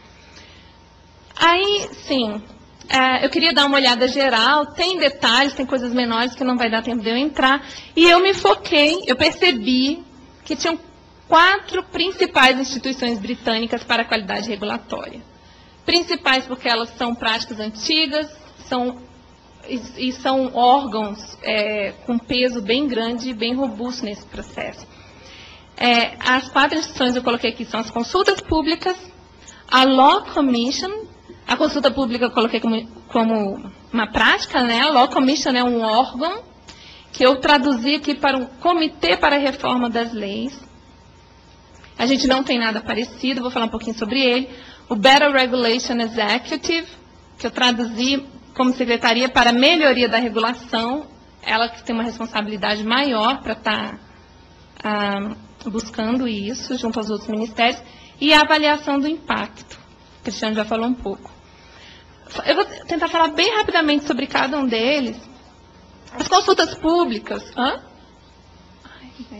Aí, sim, é, eu queria dar uma olhada geral, tem detalhes, tem coisas menores que não vai dar tempo de eu entrar, e eu me foquei, eu percebi que tinham quatro principais instituições britânicas para a qualidade regulatória. Principais porque elas são práticas antigas, são, e, e são órgãos é, com peso bem grande e bem robusto nesse processo. É, as quatro instituições eu coloquei aqui são as consultas públicas, a Law Commission, a consulta pública eu coloquei como, como uma prática, né? A Law Commission é um órgão que eu traduzi aqui para um Comitê para a Reforma das Leis. A gente não tem nada parecido, vou falar um pouquinho sobre ele. O Better Regulation Executive, que eu traduzi como Secretaria para a Melhoria da Regulação, ela que tem uma responsabilidade maior para estar ah, buscando isso, junto aos outros ministérios, e a avaliação do impacto. O Cristiano já falou um pouco. Eu vou tentar falar bem rapidamente sobre cada um deles. As consultas públicas... Hã? Ai, não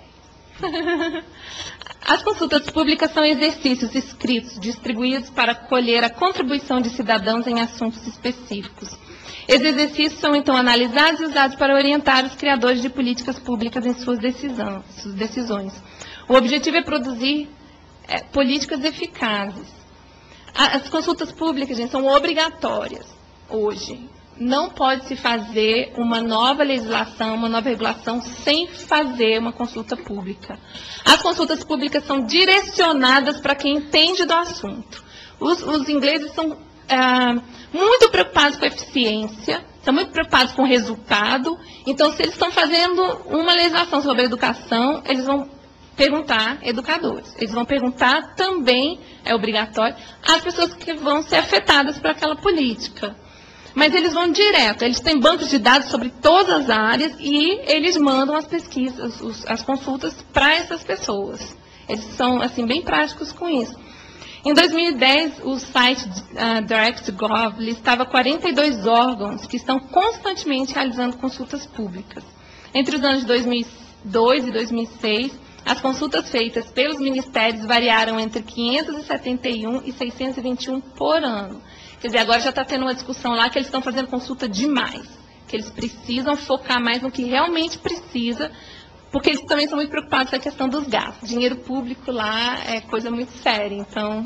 sei. As consultas públicas são exercícios escritos distribuídos para colher a contribuição de cidadãos em assuntos específicos. Esses exercícios são, então, analisados e usados para orientar os criadores de políticas públicas em suas decisões. O objetivo é produzir é, políticas eficazes. As consultas públicas, gente, são obrigatórias hoje. Não pode se fazer uma nova legislação, uma nova regulação, sem fazer uma consulta pública. As consultas públicas são direcionadas para quem entende do assunto. Os, os ingleses são ah, muito preocupados com a eficiência, são muito preocupados com o resultado. Então, se eles estão fazendo uma legislação sobre educação, eles vão perguntar educadores. Eles vão perguntar também, é obrigatório, às pessoas que vão ser afetadas por aquela política. Mas eles vão direto, eles têm bancos de dados sobre todas as áreas e eles mandam as pesquisas, os, as consultas para essas pessoas. Eles são, assim, bem práticos com isso. Em dois mil e dez, o site uh, DirectGov listava quarenta e dois órgãos que estão constantemente realizando consultas públicas. Entre os anos de dois mil e dois e dois mil e seis, as consultas feitas pelos ministérios variaram entre quinhentos e setenta e um e seiscentos e vinte e um por ano. Quer dizer, agora já está tendo uma discussão lá que eles estão fazendo consulta demais, que eles precisam focar mais no que realmente precisa, porque eles também são muito preocupados com a questão dos gastos. Dinheiro público lá é coisa muito séria. Então,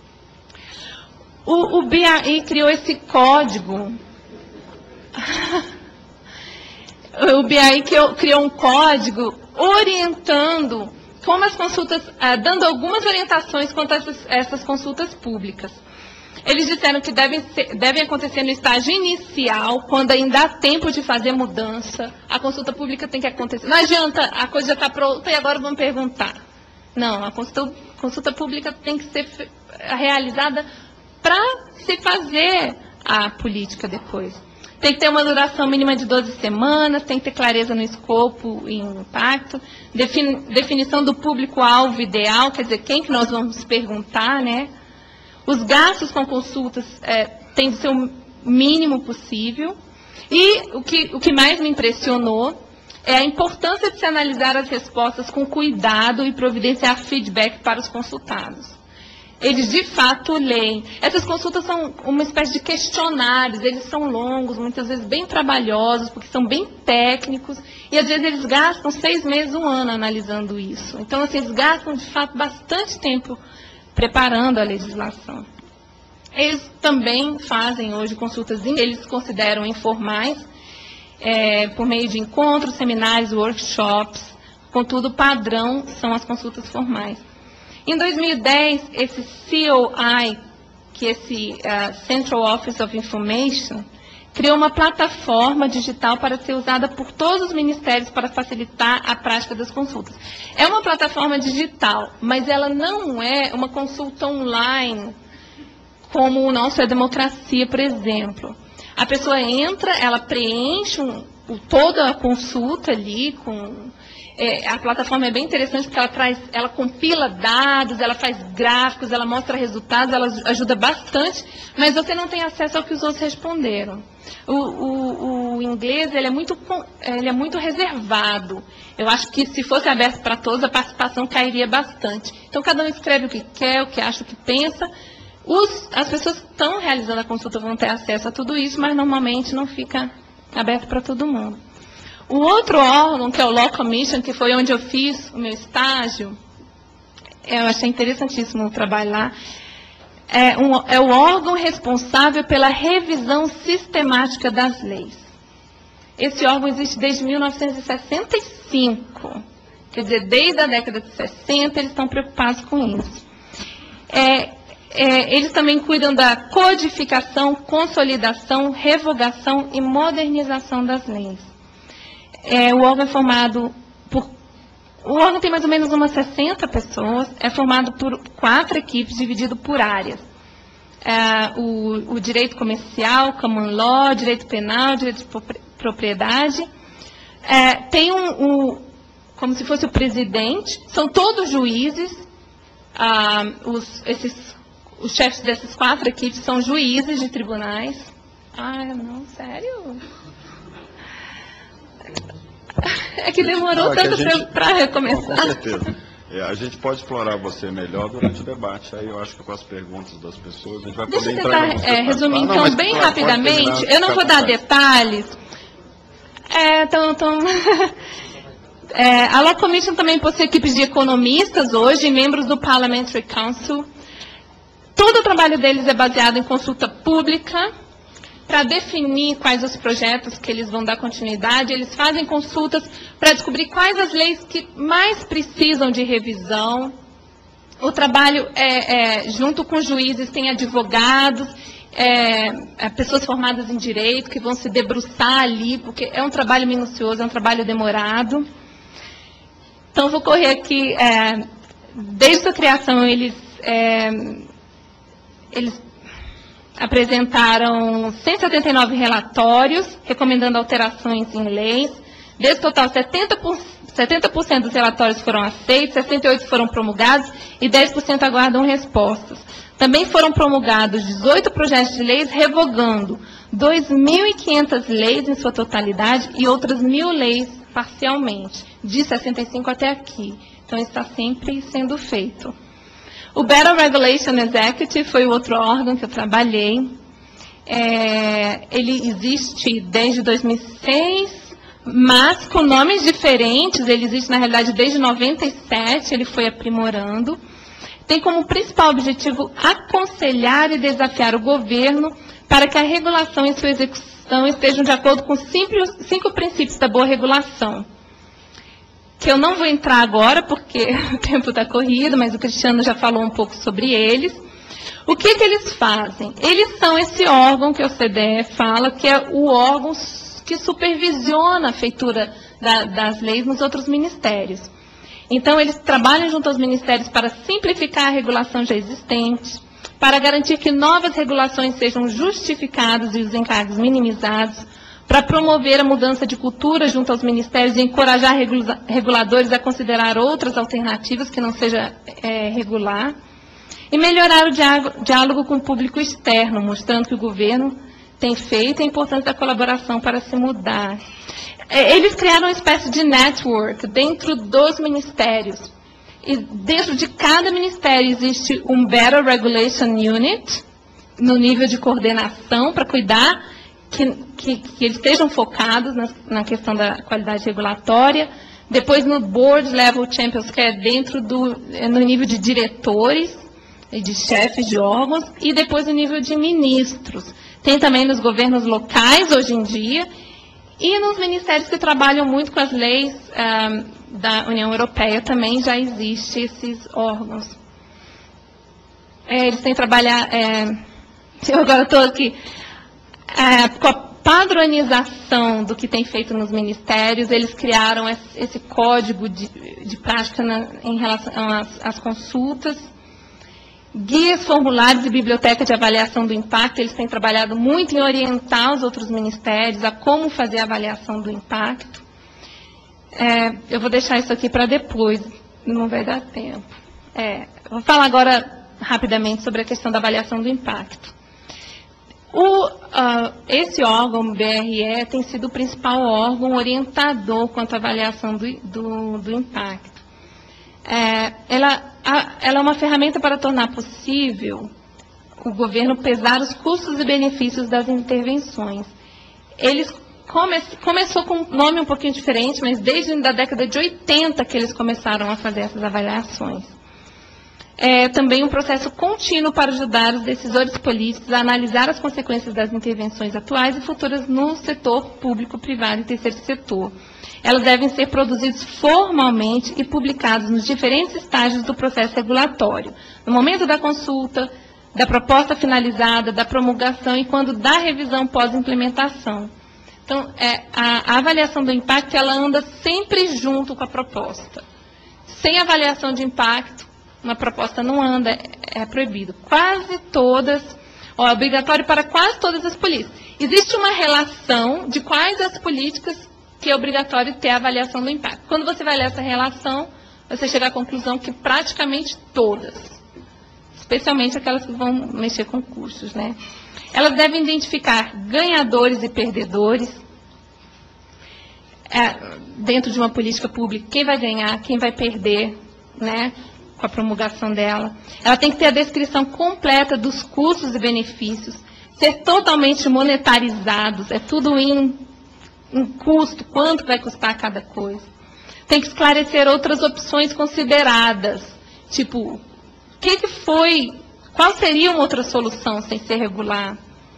o, o B A I criou esse código. O B A I criou um código orientando como as consultas, dando algumas orientações quanto a essas, essas consultas públicas. Eles disseram que devem, ser, devem acontecer no estágio inicial, quando ainda há tempo de fazer mudança. A consulta pública tem que acontecer. Não adianta, a coisa já está pronta e agora vamos perguntar. Não, a consulta, consulta pública tem que ser realizada para se fazer a política depois. Tem que ter uma duração mínima de doze semanas, tem que ter clareza no escopo e no impacto, defini definição do público-alvo ideal, quer dizer, quem que nós vamos perguntar, né? Os gastos com consultas é, têm de ser o mínimo possível. E o que, o que mais me impressionou é a importância de se analisar as respostas com cuidado e providenciar feedback para os consultados. Eles, de fato, leem. Essas consultas são uma espécie de questionários, eles são longos, muitas vezes bem trabalhosos, porque são bem técnicos, e às vezes eles gastam seis meses, um ano analisando isso. Então, assim, eles gastam, de fato, bastante tempo preparando a legislação. Eles também fazem hoje consultas, eles consideram informais, é, por meio de encontros, seminários, workshops, contudo, o padrão são as consultas formais. Em dois mil e dez, esse C O I, que é esse uh, Central Office of Information, criou uma plataforma digital para ser usada por todos os ministérios para facilitar a prática das consultas. É uma plataforma digital, mas ela não é uma consulta online, como o nosso é democracia, por exemplo. A pessoa entra, ela preenche um, toda a consulta ali com... É, a plataforma é bem interessante porque ela traz, ela compila dados, ela faz gráficos, ela mostra resultados, ela ajuda bastante, mas você não tem acesso ao que os outros responderam. O, o, o inglês, ele é, muito, ele é muito reservado. Eu acho que se fosse aberto para todos, a participação cairia bastante. Então, cada um escreve o que quer, o que acha, o que pensa. Os, as pessoas que estão realizando a consulta vão ter acesso a tudo isso, mas normalmente não fica aberto para todo mundo. O outro órgão, que é o Law Commission, que foi onde eu fiz o meu estágio, eu achei interessantíssimo o trabalho lá, é, um, é o órgão responsável pela revisão sistemática das leis. Esse órgão existe desde mil novecentos e sessenta e cinco, quer dizer, desde a década de sessenta eles estão preocupados com isso. É, é, eles também cuidam da codificação, consolidação, revogação e modernização das leis. É, o órgão é formado por... O órgão tem mais ou menos umas sessenta pessoas, é formado por quatro equipes, dividido por áreas. É, o, o direito comercial, common law, direito penal, direito de propriedade. É, tem um, um, como se fosse o presidente, são todos juízes, ah, os, esses, os chefes dessas quatro equipes são juízes de tribunais. Ah, não, sério? É que demorou não, é que tanto gente, para recomeçar. Não, com certeza. É, a gente pode explorar você melhor durante o debate, aí eu acho que com as perguntas das pessoas a gente vai Deixa poder eu entrar tentar em é, resumir, ah, não, então, mas, bem claro, rapidamente. Eu não vou dar detalhes. É, então, então é, a Law Commission também possui equipes de economistas hoje, membros do Parliamentary Council. Todo o trabalho deles é baseado em consulta pública, para definir quais os projetos que eles vão dar continuidade. Eles fazem consultas para descobrir quais as leis que mais precisam de revisão. O trabalho, é, é, junto com juízes, tem advogados, é, é, pessoas formadas em direito, que vão se debruçar ali, porque é um trabalho minucioso, é um trabalho demorado. Então, vou correr aqui. É, desde a criação, eles... É, eles apresentaram cento e setenta e nove relatórios, recomendando alterações em leis. Desse total, setenta por cento dos relatórios foram aceitos, sessenta e oito por cento foram promulgados e dez por cento aguardam respostas. Também foram promulgados dezoito projetos de leis, revogando dois mil e quinhentas leis em sua totalidade e outras mil leis parcialmente, de sessenta e cinco até aqui. Então, está sempre sendo feito. O Better Regulation Executive foi o outro órgão que eu trabalhei. É, ele existe desde dois mil e seis, mas com nomes diferentes. Ele existe, na realidade, desde noventa e sete, ele foi aprimorando. Tem como principal objetivo aconselhar e desafiar o governo para que a regulação e sua execução estejam de acordo com cinco, cinco princípios da boa regulação, que eu não vou entrar agora, porque o tempo está corrido, mas o Cristiano já falou um pouco sobre eles. O que, que eles fazem? Eles são esse órgão que o C D E fala, que é o órgão que supervisiona a feitura da, das leis nos outros ministérios. Então, eles trabalham junto aos ministérios para simplificar a regulação já existente, para garantir que novas regulações sejam justificadas e os encargos minimizados, para promover a mudança de cultura junto aos ministérios e encorajar regula reguladores a considerar outras alternativas que não seja é, regular, e melhorar o diálogo, diálogo com o público externo, mostrando que o governo tem feito e a importância da colaboração para se mudar. É, eles criaram uma espécie de network dentro dos ministérios. E dentro de cada ministério existe um Better Regulation Unit, no nível de coordenação, para cuidar que, que, que eles estejam focados na, na questão da qualidade regulatória. Depois no Board Level Champions, que é dentro do, no nível de diretores e de chefes de órgãos, e depois no nível de ministros. Tem também nos governos locais, hoje em dia, e nos ministérios que trabalham muito com as leis um, da União Europeia também já existem esses órgãos. É, eles têm que trabalhar, é, eu agora estou aqui, é, com a padronização do que tem feito nos ministérios, eles criaram esse, esse código de, de prática na, em relação às, às consultas, guias, formulários e biblioteca de avaliação do impacto. Eles têm trabalhado muito em orientar os outros ministérios a como fazer a avaliação do impacto. É, eu vou deixar isso aqui para depois, não vai dar tempo. É, vou falar agora rapidamente sobre a questão da avaliação do impacto. O, uh, esse órgão, o B R E, tem sido o principal órgão orientador quanto à avaliação do, do, do impacto. É, ela, a, ela é uma ferramenta para tornar possível o governo pesar os custos e benefícios das intervenções. Eles come, começou com um nome um pouquinho diferente, mas desde a década de oitenta que eles começaram a fazer essas avaliações. É também um processo contínuo para ajudar os decisores políticos a analisar as consequências das intervenções atuais e futuras no setor público, privado e terceiro setor. Elas devem ser produzidas formalmente e publicadas nos diferentes estágios do processo regulatório, no momento da consulta, da proposta finalizada, da promulgação e quando da revisão pós-implementação. Então, é, a, a avaliação do impacto, ela anda sempre junto com a proposta. Sem avaliação de impacto, uma proposta não anda, é, é proibido. Quase todas, ó, é obrigatório para quase todas as políticas. Existe uma relação de quais as políticas que é obrigatório ter a avaliação do impacto. Quando você vai ler essa relação, você chega à conclusão que praticamente todas, especialmente aquelas que vão mexer com custos, né? Elas devem identificar ganhadores e perdedores é, dentro de uma política pública, quem vai ganhar, quem vai perder, né, com a promulgação dela. Ela tem que ter a descrição completa dos custos e benefícios, ser totalmente monetarizados, é tudo em, em custo, quanto vai custar cada coisa. Tem que esclarecer outras opções consideradas, tipo, o que, que foi, qual seria uma outra solução sem ser regular?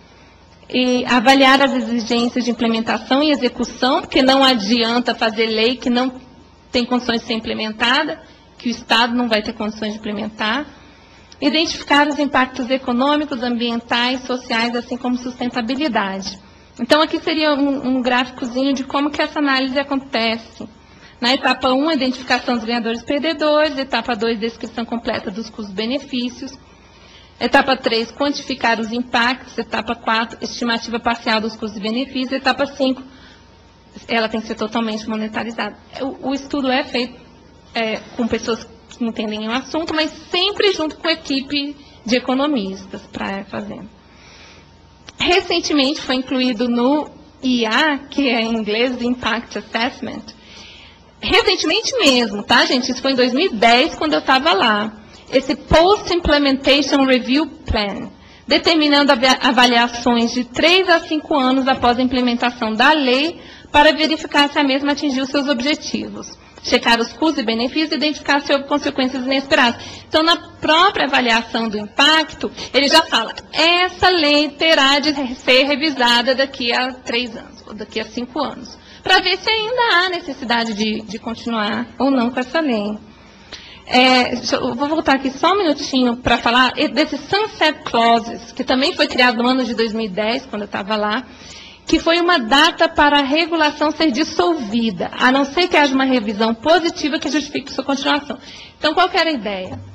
E avaliar as exigências de implementação e execução, porque não adianta fazer lei que não tem condições de ser implementada, que o Estado não vai ter condições de implementar. Identificar os impactos econômicos, ambientais, sociais, assim como sustentabilidade. Então, aqui seria um, um gráficozinho de como que essa análise acontece. Na etapa um, a identificação dos ganhadores e perdedores. Etapa dois, descrição completa dos custos-benefícios. Etapa três, quantificar os impactos. Etapa quatro, estimativa parcial dos custos e benefícios. Etapa cinco, ela tem que ser totalmente monetarizada. O, o estudo é feito é, com pessoas que entendem o assunto, mas sempre junto com a equipe de economistas para fazer. Recentemente foi incluído no I A, que é em inglês Impact Assessment. Recentemente mesmo, tá, gente? Isso foi em dois mil e dez, quando eu estava lá. Esse Post-Implementation Review Plan, determinando avaliações de três a cinco anos após a implementação da lei para verificar se a mesma atingiu seus objetivos. Checar os custos e benefícios e identificar se houve consequências inesperadas. Então, na própria avaliação do impacto, ele já fala, essa lei terá de ser revisada daqui a três anos, ou daqui a cinco anos, para ver se ainda há necessidade de, de continuar ou não com essa lei. É, eu vou voltar aqui só um minutinho para falar desses Sunset Clauses, que também foi criado no ano de dois mil e dez, quando eu estava lá, que foi uma data para a regulação ser dissolvida, a não ser que haja uma revisão positiva que justifique sua continuação. Então, qual que era a ideia?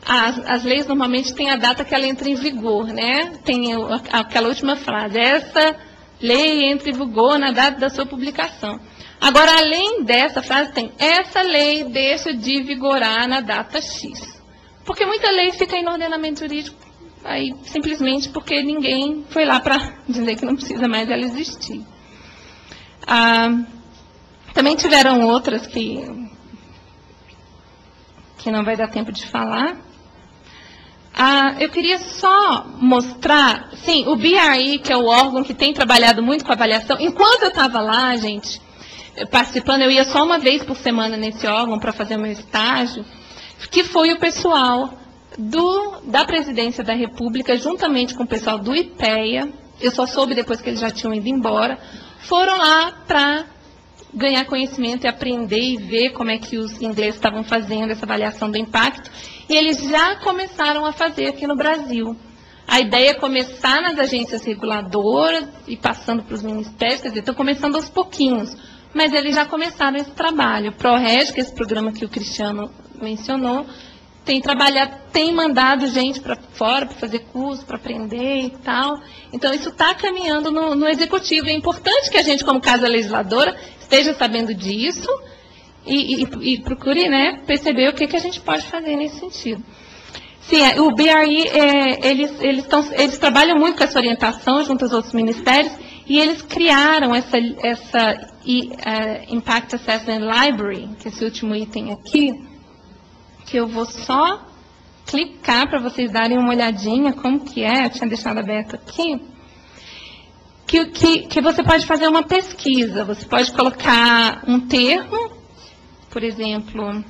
as, as leis normalmente têm a data que ela entra em vigor, né? Tem o, aquela última frase, essa lei entra em vigor na data da sua publicação. Agora, além dessa frase, tem essa lei deixa de vigorar na data X. Porque muita lei fica aí no ordenamento jurídico, aí simplesmente porque ninguém foi lá para dizer que não precisa mais ela existir. Ah, também tiveram outras que, que não vai dar tempo de falar. Ah, eu queria só mostrar, sim, o B R I, que é o órgão que tem trabalhado muito com avaliação. Enquanto eu estava lá, gente, participando, eu ia só uma vez por semana nesse órgão para fazer o meu estágio, que foi o pessoal do, da Presidência da República, juntamente com o pessoal do IPEA, eu só soube depois que eles já tinham ido embora, foram lá para ganhar conhecimento e aprender e ver como é que os ingleses estavam fazendo essa avaliação do impacto, e eles já começaram a fazer aqui no Brasil. A ideia é começar nas agências reguladoras e passando para os ministérios, quer dizer, estão começando aos pouquinhos, mas eles já começaram esse trabalho. O ProReg, que é esse programa que o Cristiano mencionou, tem trabalhado, tem mandado gente para fora para fazer curso, para aprender e tal. Então, isso está caminhando no, no executivo. É importante que a gente, como casa legisladora, esteja sabendo disso e, e, e procure, né, perceber o que, que a gente pode fazer nesse sentido. Sim, o B R I, é, eles, eles, tão, eles trabalham muito com essa orientação junto aos outros ministérios e eles criaram essa, essa e, uh, Impact Assessment Library, que é esse último item aqui, que eu vou só clicar para vocês darem uma olhadinha como que é, eu tinha deixado aberto aqui, que, que, que você pode fazer uma pesquisa, você pode colocar um termo, por exemplo,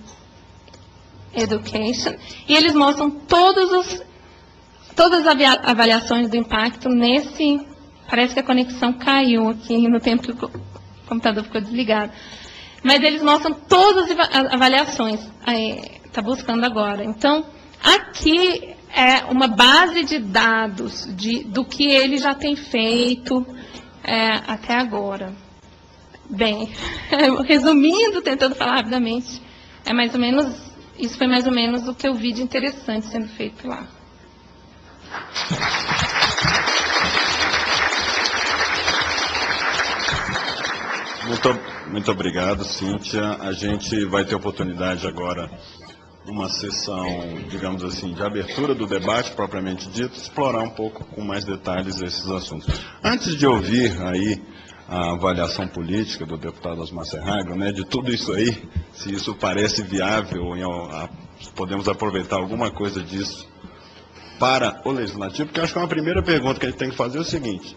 education, e eles mostram todos os, todas as avaliações do impacto nesse, parece que a conexão caiu aqui no tempo que o computador ficou desligado, mas eles mostram todas as avaliações, está buscando agora. Então, aqui é uma base de dados de, do que ele já tem feito é, até agora. Bem, resumindo, tentando falar rapidamente, é mais ou menos, isso foi mais ou menos o que eu vi de interessante sendo feito lá. Muito, muito obrigado, Cíntia. A gente vai ter oportunidade agora, numa sessão, digamos assim, de abertura do debate, propriamente dito, explorar um pouco com mais detalhes esses assuntos. Antes de ouvir aí a avaliação política do deputado Osmar Serraglia, né, de tudo isso aí, se isso parece viável, em, a, podemos aproveitar alguma coisa disso para o Legislativo, porque acho que uma primeira pergunta que a gente tem que fazer é o seguinte: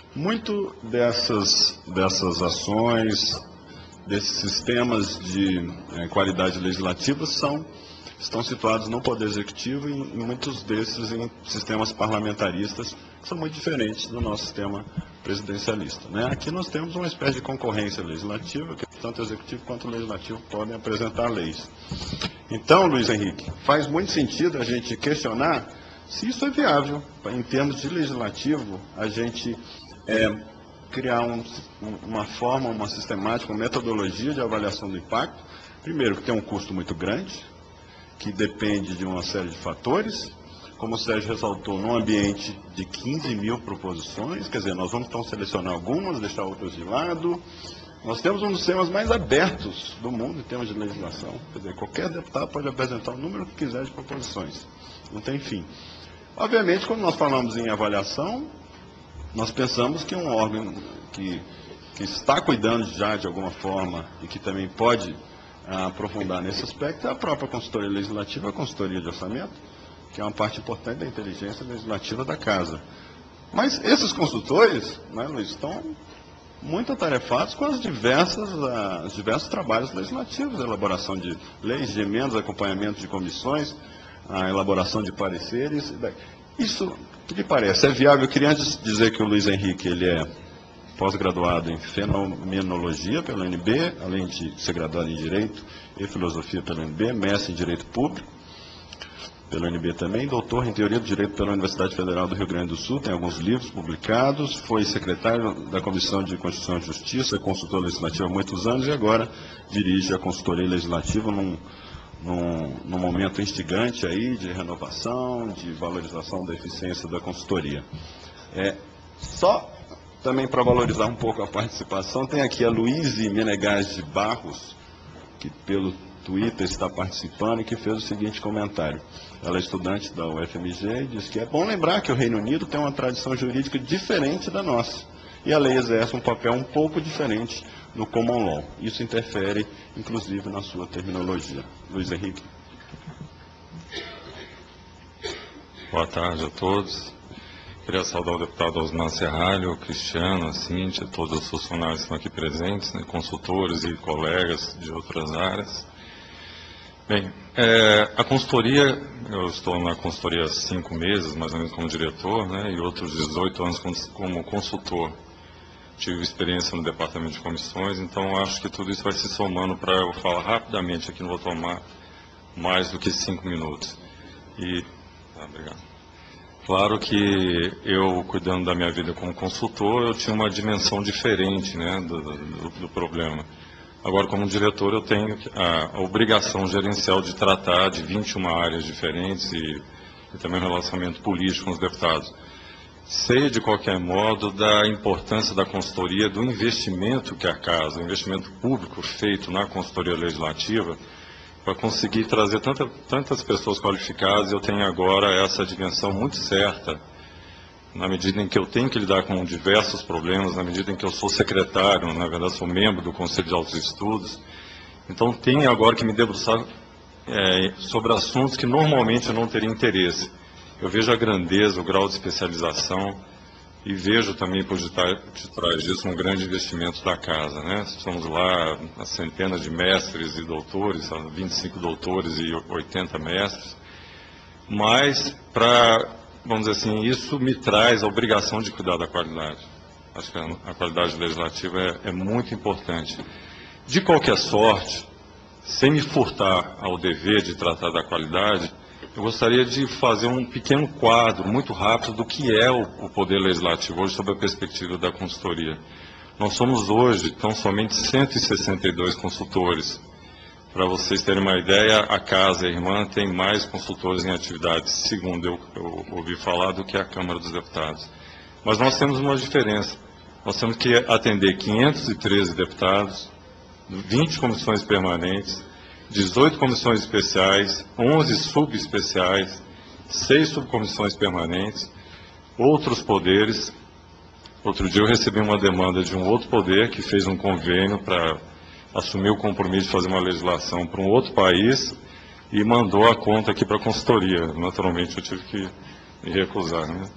muito dessas, dessas ações, desses sistemas de é, qualidade legislativa são, estão situados no Poder Executivo e, e muitos desses em sistemas parlamentaristas que são muito diferentes do nosso sistema presidencialista, né? Aqui nós temos uma espécie de concorrência legislativa, que tanto o Executivo quanto o Legislativo podem apresentar leis. Então, Luiz Henrique, faz muito sentido a gente questionar se isso é viável, em termos de legislativo, a gente é, criar um, uma forma, uma sistemática, uma metodologia de avaliação do impacto, primeiro, que tem um custo muito grande, que depende de uma série de fatores, como o Sérgio ressaltou, num ambiente de quinze mil proposições, quer dizer, nós vamos então selecionar algumas, deixar outras de lado. Nós temos um dos temas mais abertos do mundo em termos de legislação, quer dizer, qualquer deputado pode apresentar o número que quiser de proposições, não tem fim. Obviamente, quando nós falamos em avaliação, nós pensamos que um órgão que, que está cuidando já de alguma forma e que também pode ah, aprofundar nesse aspecto é a própria consultoria legislativa, a consultoria de orçamento, que é uma parte importante da inteligência legislativa da Casa. Mas esses consultores, né, Luiz, estão muito atarefados com as diversas, ah, os diversos trabalhos legislativos, a elaboração de leis, de emendas, acompanhamento de comissões, a elaboração de pareceres. Isso, o que lhe parece? É viável? Eu queria antes dizer que o Luiz Henrique, ele é pós-graduado em Fenomenologia pela U N B, além de ser graduado em Direito e Filosofia pela U N B, mestre em Direito Público pela U N B também, doutor em Teoria do Direito pela Universidade Federal do Rio Grande do Sul, tem alguns livros publicados, foi secretário da Comissão de Constituição e Justiça, consultor legislativo há muitos anos e agora dirige a consultoria legislativa num, num, num momento instigante aí de renovação, de valorização da eficiência da consultoria. É, só também para valorizar um pouco a participação, tem aqui a Luíse Menegas de Barros, que pelo Twitter está participando e que fez o seguinte comentário. Ela é estudante da U F M G e diz que é bom lembrar que o Reino Unido tem uma tradição jurídica diferente da nossa. E a lei exerce um papel um pouco diferente no common law. Isso interfere, inclusive, na sua terminologia. Luiz Henrique. Boa tarde a todos. Queria saudar o deputado Osmar Serralho, o Cristiano, a Cíntia, todos os funcionários que estão aqui presentes, né, consultores e colegas de outras áreas. Bem, é, a consultoria, eu estou na consultoria há cinco meses, mais ou menos como diretor, né, e outros dezoito anos como, como consultor. Tive experiência no departamento de comissões, então acho que tudo isso vai se somando para eu falar rapidamente aqui, não vou tomar mais do que cinco minutos. E, tá, obrigado. Claro que eu, cuidando da minha vida como consultor, eu tinha uma dimensão diferente, né, do, do, do problema. Agora, como diretor, eu tenho a, a obrigação gerencial de tratar de vinte e uma áreas diferentes e, e também o relacionamento político com os deputados. Sei, de qualquer modo, da importância da consultoria, do investimento que a casa, o investimento público feito na consultoria legislativa, para conseguir trazer tanta, tantas pessoas qualificadas. Eu tenho agora essa dimensão muito certa, na medida em que eu tenho que lidar com diversos problemas, na medida em que eu sou secretário, na verdade sou membro do Conselho de Altos Estudos. Então tenho agora que me debruçar é, sobre assuntos que normalmente eu não teria interesse. Eu vejo a grandeza, o grau de especialização e vejo também por detrás disso um grande investimento da casa, né? Estamos lá a centenas de mestres e doutores, vinte e cinco doutores e oitenta mestres, mas para, vamos dizer assim, isso me traz a obrigação de cuidar da qualidade. Acho que a qualidade legislativa é, é muito importante. De qualquer sorte, sem me furtar ao dever de tratar da qualidade, eu gostaria de fazer um pequeno quadro, muito rápido, do que é o, o Poder Legislativo hoje, sob a perspectiva da consultoria. Nós somos hoje, tão somente cento e sessenta e dois consultores. Para vocês terem uma ideia, a Casa, a Irmã, tem mais consultores em atividade, segundo eu, eu ouvi falar, do que a Câmara dos Deputados. Mas nós temos uma diferença. Nós temos que atender quinhentos e treze deputados, vinte comissões permanentes, dezoito comissões especiais, onze subespeciais, seis subcomissões permanentes, outros poderes. Outro dia eu recebi uma demanda de um outro poder que fez um convênio para assumir o compromisso de fazer uma legislação para um outro país e mandou a conta aqui para a consultoria. Naturalmente eu tive que me recusar, né?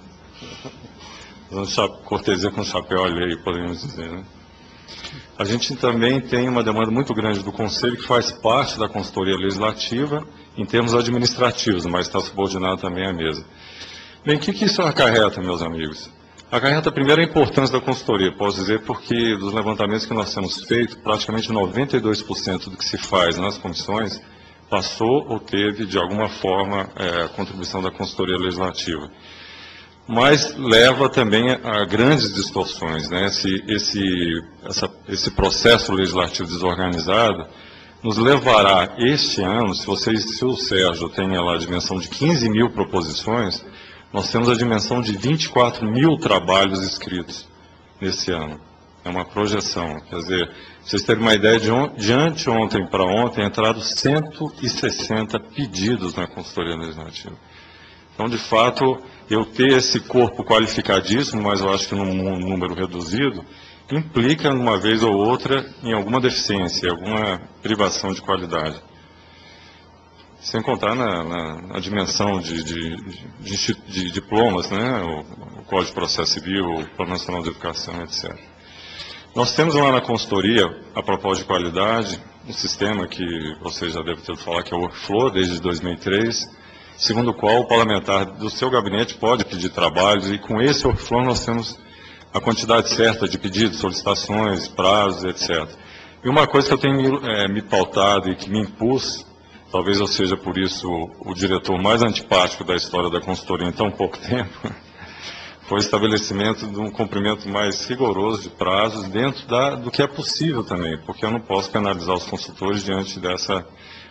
Cortesia com chapéu alheio, podemos dizer, né? A gente também tem uma demanda muito grande do Conselho, que faz parte da consultoria legislativa, em termos administrativos, mas está subordinado também à mesa. Bem, o que, que isso acarreta, meus amigos? Acarreta, primeiro, a importância da consultoria, posso dizer, porque dos levantamentos que nós temos feito, praticamente noventa e dois por cento do que se faz nas comissões passou ou teve, de alguma forma, é, a contribuição da consultoria legislativa. Mas leva também a grandes distorções, né? Esse, esse, essa, esse processo legislativo desorganizado nos levará este ano, se, vocês, se o Sérgio tem lá a dimensão de quinze mil proposições, nós temos a dimensão de vinte e quatro mil trabalhos escritos nesse ano. É uma projeção. Quer dizer, pra vocês terem uma ideia, de, on, de anteontem para ontem, entraram cento e sessenta pedidos na consultoria legislativa. Então, de fato, eu ter esse corpo qualificadíssimo, mas eu acho que num número reduzido, implica, uma vez ou outra, em alguma deficiência, alguma privação de qualidade. Sem contar na, na, na dimensão de, de, de, de diplomas, né? o, o Código de Processo Civil, o Plano Nacional de Educação, etcétera. Nós temos lá na consultoria, a propósito de qualidade, um sistema que vocês já devem ter ouvido falar, que é o Workflow, desde dois mil e três, segundo o qual o parlamentar do seu gabinete pode pedir trabalhos, e com esse Workflow nós temos a quantidade certa de pedidos, solicitações, prazos, etcétera. E uma coisa que eu tenho é, me pautado e que me impus, talvez eu seja por isso o, o diretor mais antipático da história da consultoria em tão pouco tempo, foi o estabelecimento de um cumprimento mais rigoroso de prazos dentro da, do que é possível também, porque eu não posso penalizar os consultores diante dessa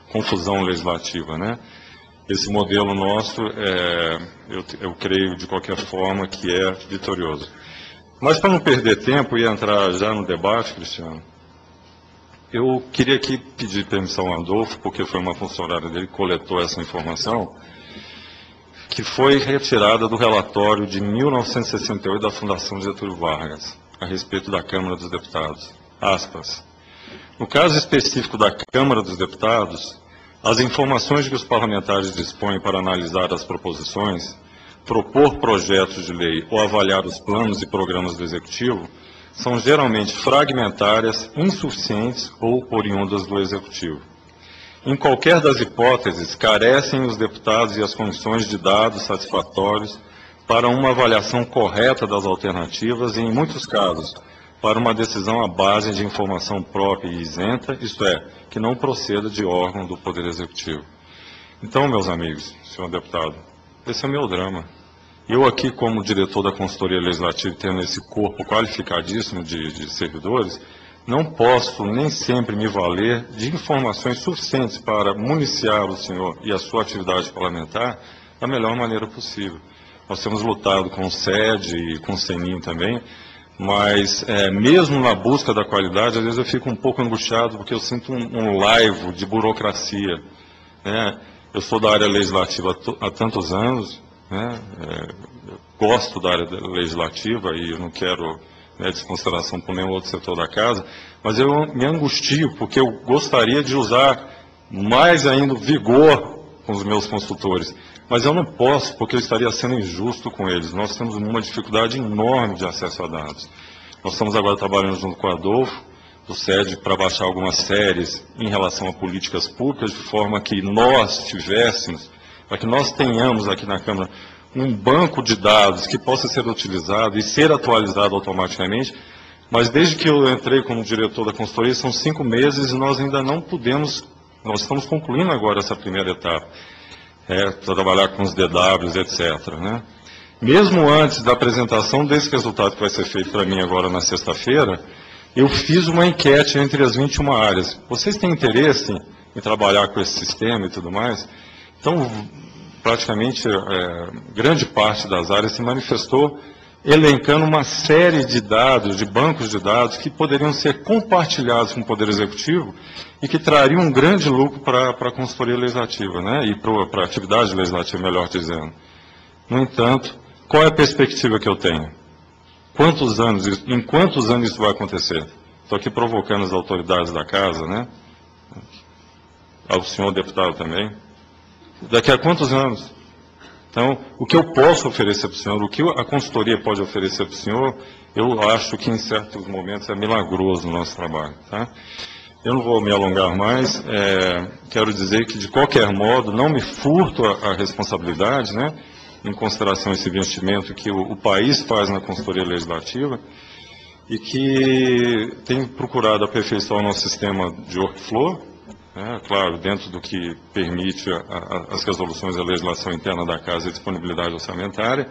confusão legislativa, né? Esse modelo nosso, é, eu, eu creio, de qualquer forma, que é vitorioso. Mas, para não perder tempo e entrar já no debate, Cristiano, eu queria aqui pedir permissão ao Adolfo, porque foi uma funcionária dele que coletou essa informação, que foi retirada do relatório de mil novecentos e sessenta e oito da Fundação Getúlio Vargas, a respeito da Câmara dos Deputados. Aspas. No caso específico da Câmara dos Deputados, as informações que os parlamentares dispõem para analisar as proposições, propor projetos de lei ou avaliar os planos e programas do Executivo são geralmente fragmentárias, insuficientes ou oriundas do Executivo. Em qualquer das hipóteses, carecem os deputados e as comissões de dados satisfatórios para uma avaliação correta das alternativas e, em muitos casos, para uma decisão à base de informação própria e isenta, isto é, que não proceda de órgão do Poder Executivo. Então, meus amigos, senhor deputado, esse é o meu drama. Eu aqui, como diretor da Consultoria Legislativa, tendo esse corpo qualificadíssimo de, de servidores, não posso nem sempre me valer de informações suficientes para municiar o senhor e a sua atividade parlamentar da melhor maneira possível. Nós temos lutado com o S E D e com o Senin também, mas é, mesmo na busca da qualidade, às vezes eu fico um pouco angustiado porque eu sinto um, um laivo de burocracia, né? Eu sou da área legislativa há tantos anos, né? É, eu gosto da área legislativa e eu não quero, né, desconsideração por nenhum outro setor da casa, mas eu me angustio porque eu gostaria de usar mais ainda vigor com os meus consultores, mas eu não posso porque eu estaria sendo injusto com eles. Nós temos uma dificuldade enorme de acesso a dados. Nós estamos agora trabalhando junto com o Adolfo, do S E D, para baixar algumas séries em relação a políticas públicas, de forma que nós tivéssemos, para que nós tenhamos aqui na Câmara um banco de dados que possa ser utilizado e ser atualizado automaticamente, mas desde que eu entrei como diretor da consultoria, são cinco meses e nós ainda não pudemos, nós estamos concluindo agora essa primeira etapa, é, para trabalhar com os D Ws, etcétera, né? Mesmo antes da apresentação desse resultado que vai ser feito para mim agora na sexta-feira, eu fiz uma enquete entre as vinte e uma áreas. Vocês têm interesse em trabalhar com esse sistema e tudo mais? Então, praticamente, é, grande parte das áreas se manifestou elencando uma série de dados, de bancos de dados, que poderiam ser compartilhados com o Poder Executivo e que trariam um grande lucro para a consultoria legislativa, né? E para a atividade legislativa, melhor dizendo. No entanto, qual é a perspectiva que eu tenho? Quantos anos, em quantos anos isso vai acontecer? Estou aqui provocando as autoridades da casa, né? Ao senhor deputado também. Daqui a quantos anos? Então, o que eu posso oferecer para o senhor, o que a consultoria pode oferecer para o senhor, eu acho que em certos momentos é milagroso o nosso trabalho, tá? Eu não vou me alongar mais, é, quero dizer que, de qualquer modo, não me furto a, a responsabilidade, né, em consideração esse investimento que o, o país faz na consultoria legislativa e que tem procurado aperfeiçoar o nosso sistema de workflow, né, claro, dentro do que permite a, a, as resoluções da legislação interna da Casa e a disponibilidade orçamentária,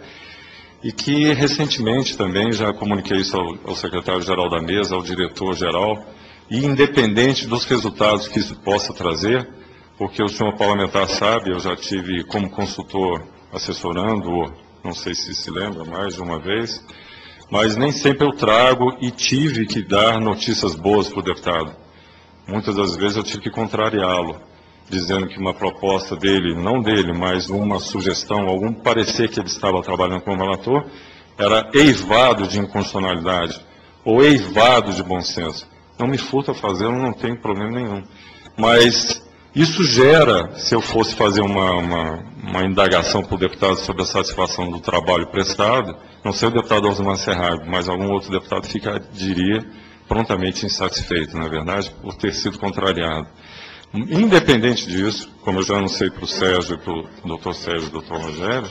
e que recentemente também já comuniquei isso ao, ao secretário-geral da mesa, ao diretor-geral, e independente dos resultados que isso possa trazer, porque o senhor parlamentar sabe, eu já tive como consultor assessorando, não sei se se lembra, mais de uma vez, mas nem sempre eu trago e tive que dar notícias boas para o deputado. Muitas das vezes eu tive que contrariá-lo, dizendo que uma proposta dele, não dele, mas uma sugestão, algum parecer que ele estava trabalhando como relator, era eivado de inconstitucionalidade, ou eivado de bom senso. Não me furta fazê-lo, não tem problema nenhum. Mas isso gera, se eu fosse fazer uma, uma, uma indagação para o deputado sobre a satisfação do trabalho prestado, não sei o deputado Osmar Serralho, mas algum outro deputado fica, diria, prontamente insatisfeito, na verdade, por ter sido contrariado. Independente disso, como eu já anunciei para o Sérgio, para o doutor Sérgio e doutor Rogério,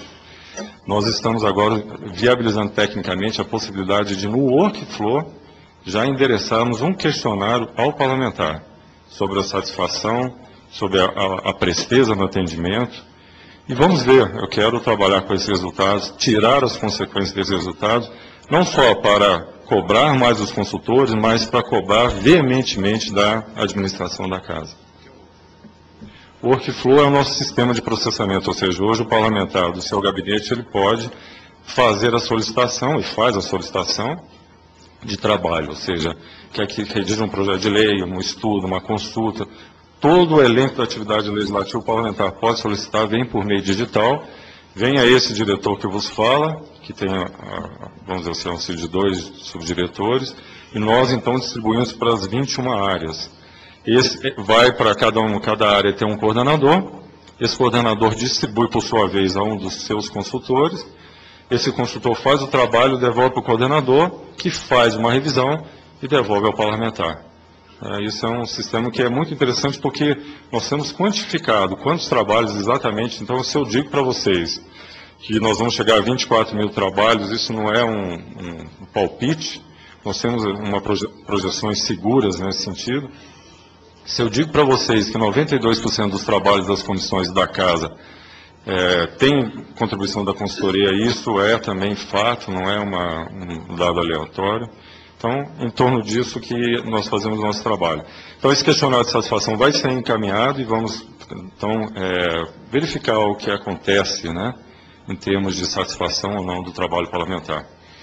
nós estamos agora viabilizando tecnicamente a possibilidade de, no workflow, já endereçarmos um questionário ao parlamentar sobre a satisfação, sobre a, a, a presteza no atendimento. E vamos ver, eu quero trabalhar com esses resultados, tirar as consequências desses resultados, não só para cobrar mais os consultores, mas para cobrar veementemente da administração da casa. O workflow é o nosso sistema de processamento, ou seja, hoje o parlamentar do seu gabinete ele pode fazer a solicitação, e faz a solicitação de trabalho, ou seja, quer que redija um projeto de lei, um estudo, uma consulta, todo o elenco da atividade legislativa o parlamentar pode solicitar, vem por meio digital, vem a esse diretor que vos fala, que tem, vamos dizer assim, auxílio de dois subdiretores, e nós então distribuímos para as vinte e uma áreas. Esse vai para cada, um, cada área ter um coordenador, esse coordenador distribui por sua vez a um dos seus consultores, esse consultor faz o trabalho, devolve para o coordenador, que faz uma revisão e devolve ao parlamentar. É, isso é um sistema que é muito interessante porque nós temos quantificado quantos trabalhos exatamente. Então, se eu digo para vocês que nós vamos chegar a vinte e quatro mil trabalhos, isso não é um, um, um palpite, nós temos uma proje projeções seguras nesse sentido. Se eu digo para vocês que noventa e dois por cento dos trabalhos das comissões da Casa é, tem contribuição da consultoria, isso é também fato, não é uma, um dado aleatório. Então, em torno disso que nós fazemos o nosso trabalho. Então, esse questionário de satisfação vai ser encaminhado e vamos, então, é, verificar o que acontece, né, em termos de satisfação ou não do trabalho parlamentar.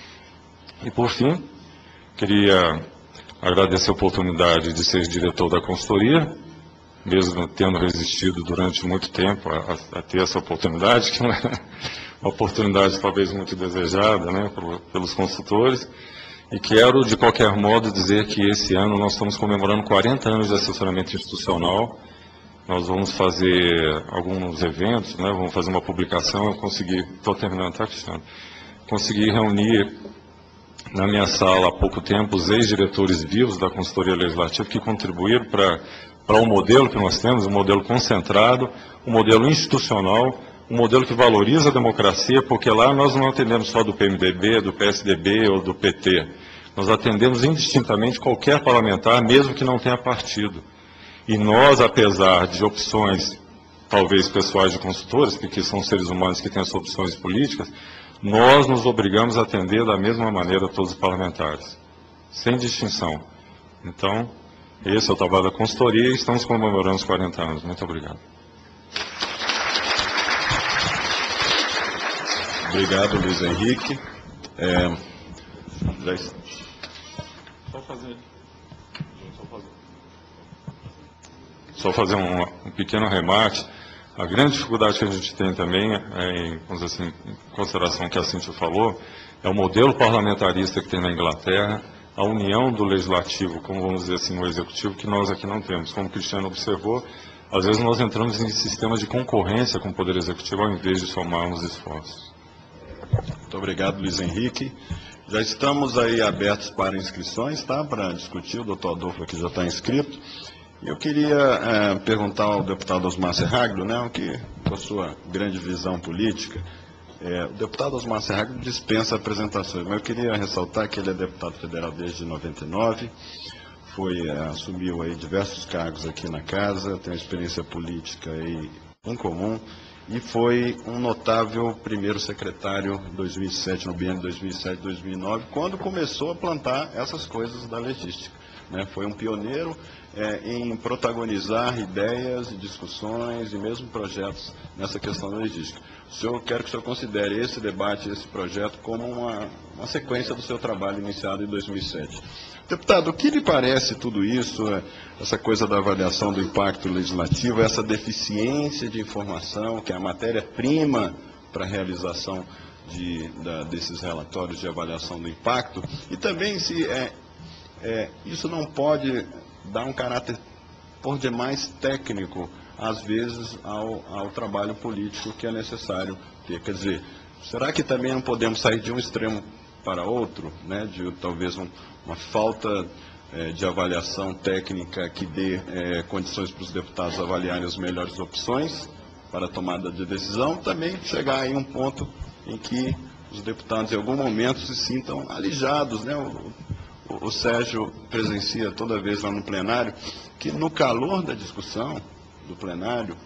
E, por fim, queria agradecer a oportunidade de ser diretor da consultoria, mesmo tendo resistido durante muito tempo a, a ter essa oportunidade, que não é uma oportunidade talvez muito desejada, né, por, pelos consultores. E quero, de qualquer modo, dizer que esse ano nós estamos comemorando quarenta anos de assessoramento institucional. Nós vamos fazer alguns eventos, né, vamos fazer uma publicação. Eu consegui, estou terminando, tá, Cristiano? Consegui reunir na minha sala há pouco tempo os ex-diretores vivos da consultoria legislativa que contribuíram para para o modelo que nós temos, um modelo concentrado, um modelo institucional, um modelo que valoriza a democracia, porque lá nós não atendemos só do P M D B, do P S D B ou do P T. Nós atendemos indistintamente qualquer parlamentar, mesmo que não tenha partido. E nós, apesar de opções, talvez pessoais de consultores, porque são seres humanos que têm as opções políticas, nós nos obrigamos a atender da mesma maneira todos os parlamentares, sem distinção. Então, esse é o trabalho da consultoria e estamos comemorando os quarenta anos. Muito obrigado. Obrigado, Luiz Henrique. É, só fazer, só fazer, só fazer um, um pequeno remate. A grande dificuldade que a gente tem também, é em, vamos dizer assim, em consideração que a Cíntia falou, é o modelo parlamentarista que tem na Inglaterra, a união do legislativo, como vamos dizer assim, no executivo, que nós aqui não temos. Como o Cristiano observou, às vezes nós entramos em sistemas de concorrência com o Poder Executivo, ao invés de somarmos esforços. Muito obrigado, Luiz Henrique. Já estamos aí abertos para inscrições, tá? Para discutir, o doutor Adolfo aqui já está inscrito. E eu queria é, perguntar ao deputado Osmar Serraglio, né, que, com a sua grande visão política, é, o deputado Osmar Serraglio dispensa apresentações, mas eu queria ressaltar que ele é deputado federal desde noventa e nove, foi, é, assumiu aí diversos cargos aqui na Casa, tem uma experiência política aí incomum, e foi um notável primeiro secretário em dois mil e sete, no biênio dois mil e sete a dois mil e nove, quando começou a plantar essas coisas da legística. Né? Foi um pioneiro é, em protagonizar ideias e discussões e mesmo projetos nessa questão da legística. O senhor, quero que o senhor considere esse debate, esse projeto, como uma, uma sequência do seu trabalho iniciado em dois mil e sete. Deputado, o que lhe parece tudo isso, essa coisa da avaliação do impacto legislativo, essa deficiência de informação, que é a matéria-prima para a realização de, da, desses relatórios de avaliação do impacto, e também se é, é, isso não pode dar um caráter por demais técnico, às vezes, ao, ao trabalho político que é necessário ter. Quer dizer, será que também não podemos sair de um extremo para outro, né, de talvez um, uma falta é, de avaliação técnica que dê é, condições para os deputados avaliarem as melhores opções para a tomada de decisão, também chegar em um ponto em que os deputados em algum momento se sintam alijados, né? O, o, o Sérgio presencia toda vez lá no plenário que no calor da discussão do plenário,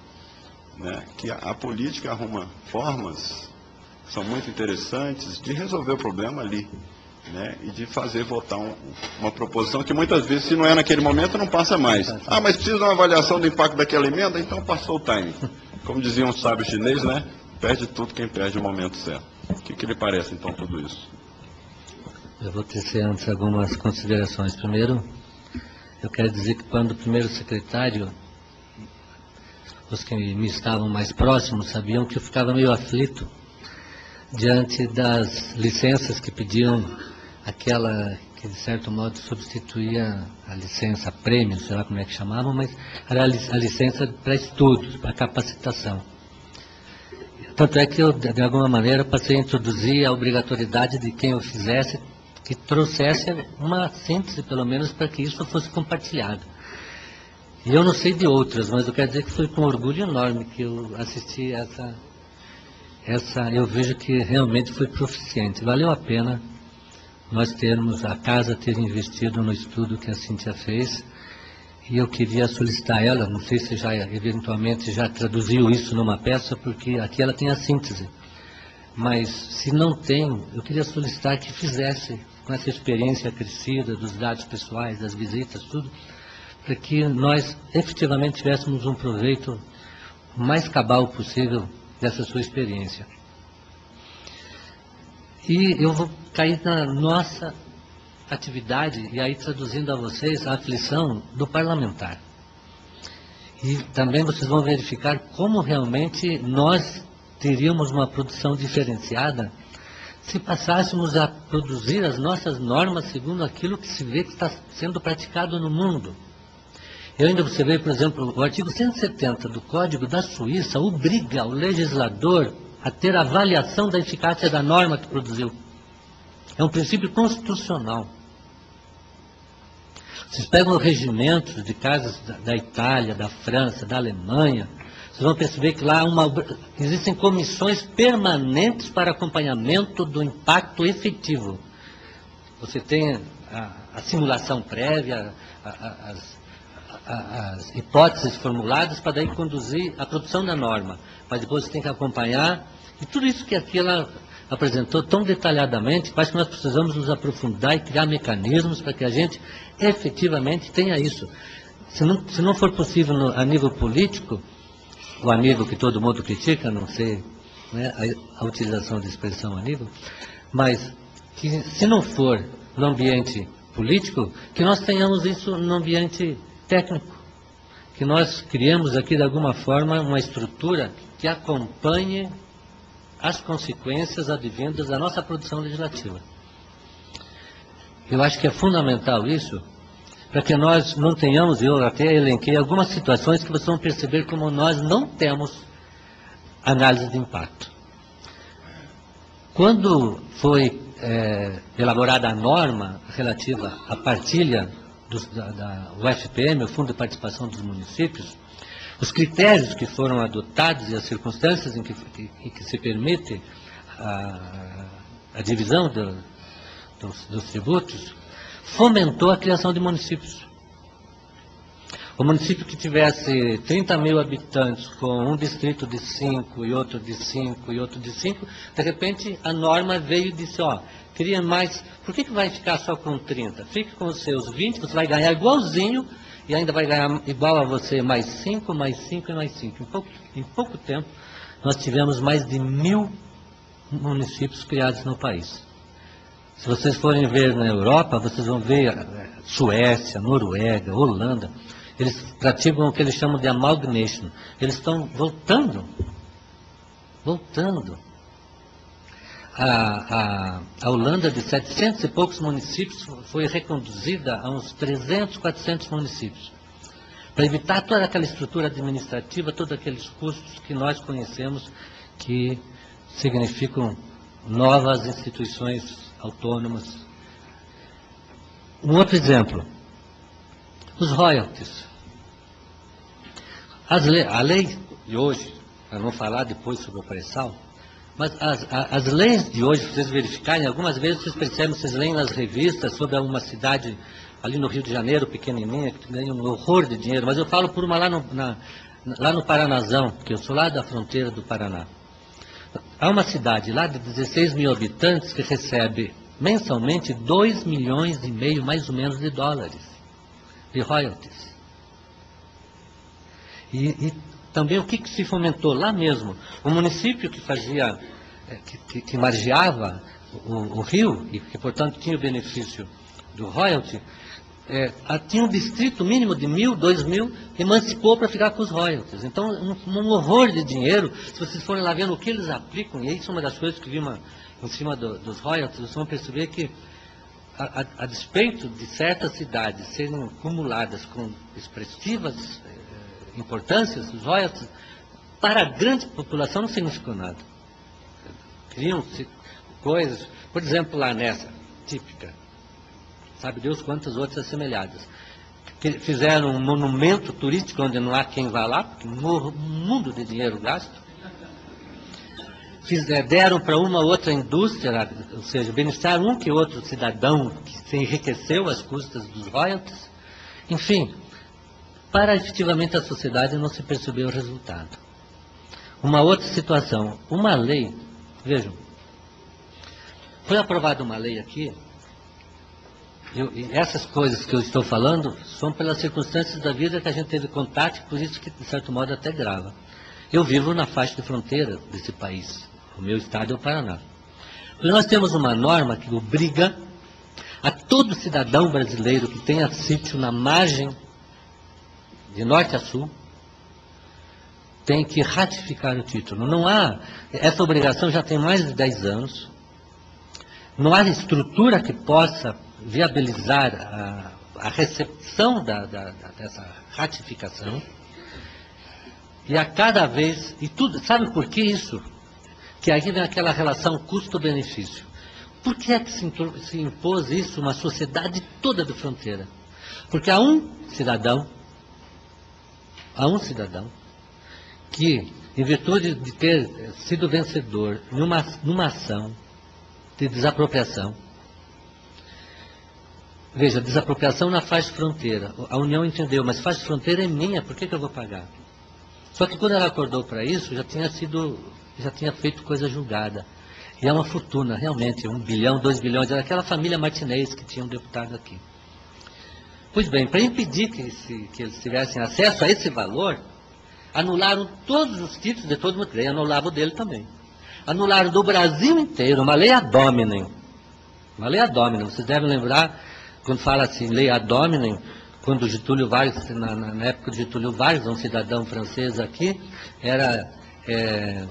né, que a, a política arruma formas são muito interessantes de resolver o problema ali. né, e de fazer votar um, uma proposição que muitas vezes, se não é naquele momento, não passa mais. Ah, mas precisa de uma avaliação do impacto daquela emenda, então passou o timing. Como dizia um sábio chinês, né, perde tudo quem perde o momento certo. O que, que lhe parece, então, tudo isso? Eu vou tecer antes algumas considerações. Primeiro, eu quero dizer que quando o primeiro secretário, os que me estavam mais próximos sabiam que eu ficava meio aflito diante das licenças que pediam aquela que, de certo modo, substituía a licença prêmio, sei lá como é que chamavam, mas era a licença para estudos, para capacitação. Tanto é que eu, de alguma maneira, passei a introduzir a obrigatoriedade de quem o fizesse, que trouxesse uma síntese, pelo menos, para que isso fosse compartilhado. E eu não sei de outras, mas eu quero dizer que foi com orgulho enorme que eu assisti essa... essa eu vejo que realmente foi proficiente. Valeu a pena nós termos, a casa ter investido no estudo que a Cíntia fez, e eu queria solicitar a ela, não sei se já, eventualmente, já traduziu isso numa peça, porque aqui ela tem a síntese. Mas, se não tem, eu queria solicitar que fizesse, com essa experiência crescida dos dados pessoais, das visitas, tudo, para que nós efetivamente tivéssemos um proveito o mais cabal possível dessa sua experiência. E eu vou cair na nossa atividade, e aí traduzindo a vocês a aflição do parlamentar. E também vocês vão verificar como realmente nós teríamos uma produção diferenciada se passássemos a produzir as nossas normas segundo aquilo que se vê que está sendo praticado no mundo. Eu ainda observei, por exemplo, o artigo cento e setenta do Código da Suíça obriga o legislador a ter avaliação da eficácia da norma que produziu. É um princípio constitucional. Vocês pegam regimentos de casas da, da Itália, da França, da Alemanha, vocês vão perceber que lá uma, existem comissões permanentes para acompanhamento do impacto efetivo. Você tem a, a simulação prévia, a, a, as, a, as hipóteses formuladas para daí conduzir a produção da norma. Mas depois você tem que acompanhar, e tudo isso que aqui ela apresentou tão detalhadamente, parece que nós precisamos nos aprofundar e criar mecanismos para que a gente efetivamente tenha isso. Se não, se não for possível no, a nível político, ou a nível que todo mundo critica, não sei, né, a, a utilização de expressão a nível, mas que se não for no ambiente político, que nós tenhamos isso no ambiente técnico, que nós criemos aqui de alguma forma uma estrutura que acompanhe as consequências advindas da nossa produção legislativa. Eu acho que é fundamental isso, para que nós não tenhamos, eu até elenquei algumas situações que vocês vão perceber como nós não temos análise de impacto. Quando foi é, elaborada a norma relativa à partilha dos, da, da U F P M, o Fundo de Participação dos Municípios, os critérios que foram adotados e as circunstâncias em que, em que se permite a, a divisão do, dos, dos tributos, fomentou a criação de municípios. O município que tivesse trinta mil habitantes, com um distrito de cinco, e outro de cinco, e outro de cinco, de repente a norma veio e disse, ó, cria mais, por que, que vai ficar só com trinta? Fique com os seus vinte, você vai ganhar igualzinho, e ainda vai ganhar igual a você mais cinco, mais cinco e mais cinco. Em pouco, em pouco tempo, nós tivemos mais de mil municípios criados no país. Se vocês forem ver na Europa, vocês vão ver Suécia, Noruega, Holanda, eles praticam o que eles chamam de amalgamation. Eles estão voltando, voltando. A, a, a Holanda, de setecentos e poucos municípios, foi reconduzida a uns trezentos, quatrocentos municípios, para evitar toda aquela estrutura administrativa, todos aqueles custos que nós conhecemos, que significam novas instituições autônomas. Um outro exemplo, os royalties. As le a lei de hoje, para não falar depois sobre o pré-sal, mas as, as leis de hoje, se vocês verificarem, algumas vezes vocês percebem, vocês leem nas revistas sobre uma cidade ali no Rio de Janeiro, pequenininha, que ganha um horror de dinheiro, mas eu falo por uma lá no, na, lá no Paranazão, que eu sou lá da fronteira do Paraná. Há uma cidade lá de dezesseis mil habitantes que recebe mensalmente dois milhões e meio, mais ou menos, de dólares de royalties. E, e também o que, que se fomentou lá mesmo? O município que fazia, que, que, que margeava o, o rio, e que, portanto, tinha o benefício do royalty, é, tinha um distrito mínimo de mil, dois mil, emancipou para ficar com os royalties. Então, um, um horror de dinheiro, se vocês forem lá vendo o que eles aplicam, e isso é uma das coisas que vi uma, em cima do, dos royalties, vocês vão perceber que, a, a, a despeito de certas cidades serem acumuladas com expressivas eh, importâncias, os royalties, para a grande população não significou nada. Criam-se coisas, por exemplo, lá nessa, típica, sabe Deus quantas outras assemelhadas, que fizeram um monumento turístico onde não há quem vá lá, porque um mundo de dinheiro gasto, Fizer, deram para uma outra indústria, ou seja, beneficiaram um que outro cidadão que se enriqueceu às custas dos royalties, enfim, para efetivamente a sociedade não se percebeu o resultado. Uma outra situação, uma lei, vejam, foi aprovada uma lei aqui, eu, e essas coisas que eu estou falando são pelas circunstâncias da vida que a gente teve contato, por isso que, de certo modo, até grava. Eu vivo na faixa de fronteira desse país, o meu estado é o Paraná. E nós temos uma norma que obriga a todo cidadão brasileiro que tenha sítio na margem de norte a sul, tem que ratificar o título. Não há, essa obrigação já tem mais de dez anos, não há estrutura que possa viabilizar a, a recepção da, da, da, dessa ratificação, e a cada vez, e tudo, sabe por que isso? Que aí vem aquela relação custo-benefício. Por que é que se, se impôs isso uma sociedade toda de fronteira? Porque há um cidadão, há um cidadão, que, em virtude de ter sido vencedor numa, numa ação de desapropriação, veja, desapropriação na faixa de fronteira, a União entendeu, mas faixa de fronteira é minha, por que, que eu vou pagar? Só que quando ela acordou para isso, já tinha sido, já tinha feito coisa julgada. E é uma fortuna, realmente, um bilhão, dois bilhões, era aquela família Martinez que tinha um deputado aqui. Pois bem, para impedir que, esse, que eles tivessem acesso a esse valor, anularam todos os títulos de todo mundo, e anulavam o dele também. Anularam do Brasil inteiro, uma lei ad hominem. Uma lei ad hominem, vocês devem lembrar, quando fala assim, lei ad hominem, quando Getúlio Vargas, na, na época de Getúlio Vargas, um cidadão francês aqui, era... É,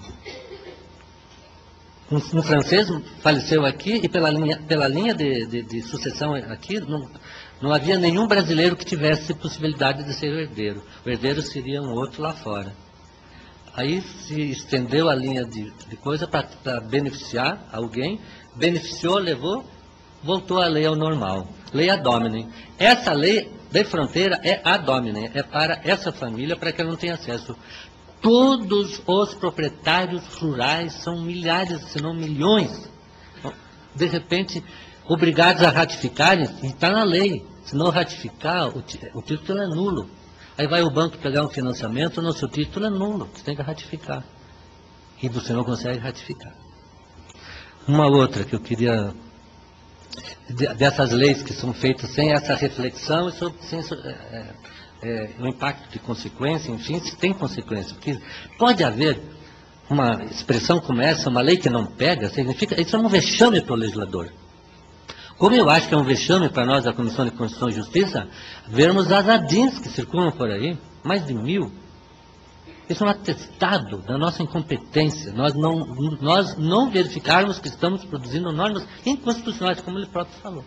um, um francês faleceu aqui e pela linha, pela linha de, de, de sucessão aqui, não, não havia nenhum brasileiro que tivesse possibilidade de ser o herdeiro. O herdeiro seria um outro lá fora. Aí se estendeu a linha de, de coisa para beneficiar alguém, beneficiou, levou, voltou a lei ao normal. Lei ad hominem. Essa lei de fronteira é ad hominem, é para essa família, para que ela não tenha acesso. Todos os proprietários rurais são milhares, se não milhões, de repente, obrigados a ratificarem, e está na lei. Se não ratificar, o, o título é nulo. Aí vai o banco pegar um financiamento, não, seu título é nulo, você tem que ratificar. E você não consegue ratificar. Uma outra que eu queria, dessas leis que são feitas sem essa reflexão, e sobre, sem é, é, o impacto de consequência, enfim, se tem consequência. Porque pode haver uma expressão como essa, uma lei que não pega, significa, isso é um vexame para o legislador. Como eu acho que é um vexame para nós da Comissão de Constituição e Justiça, vermos as adins que circulam por aí, mais de mil. Isso é um atestado da nossa incompetência. Nós não, nós não verificarmos que estamos produzindo normas inconstitucionais, como ele próprio falou.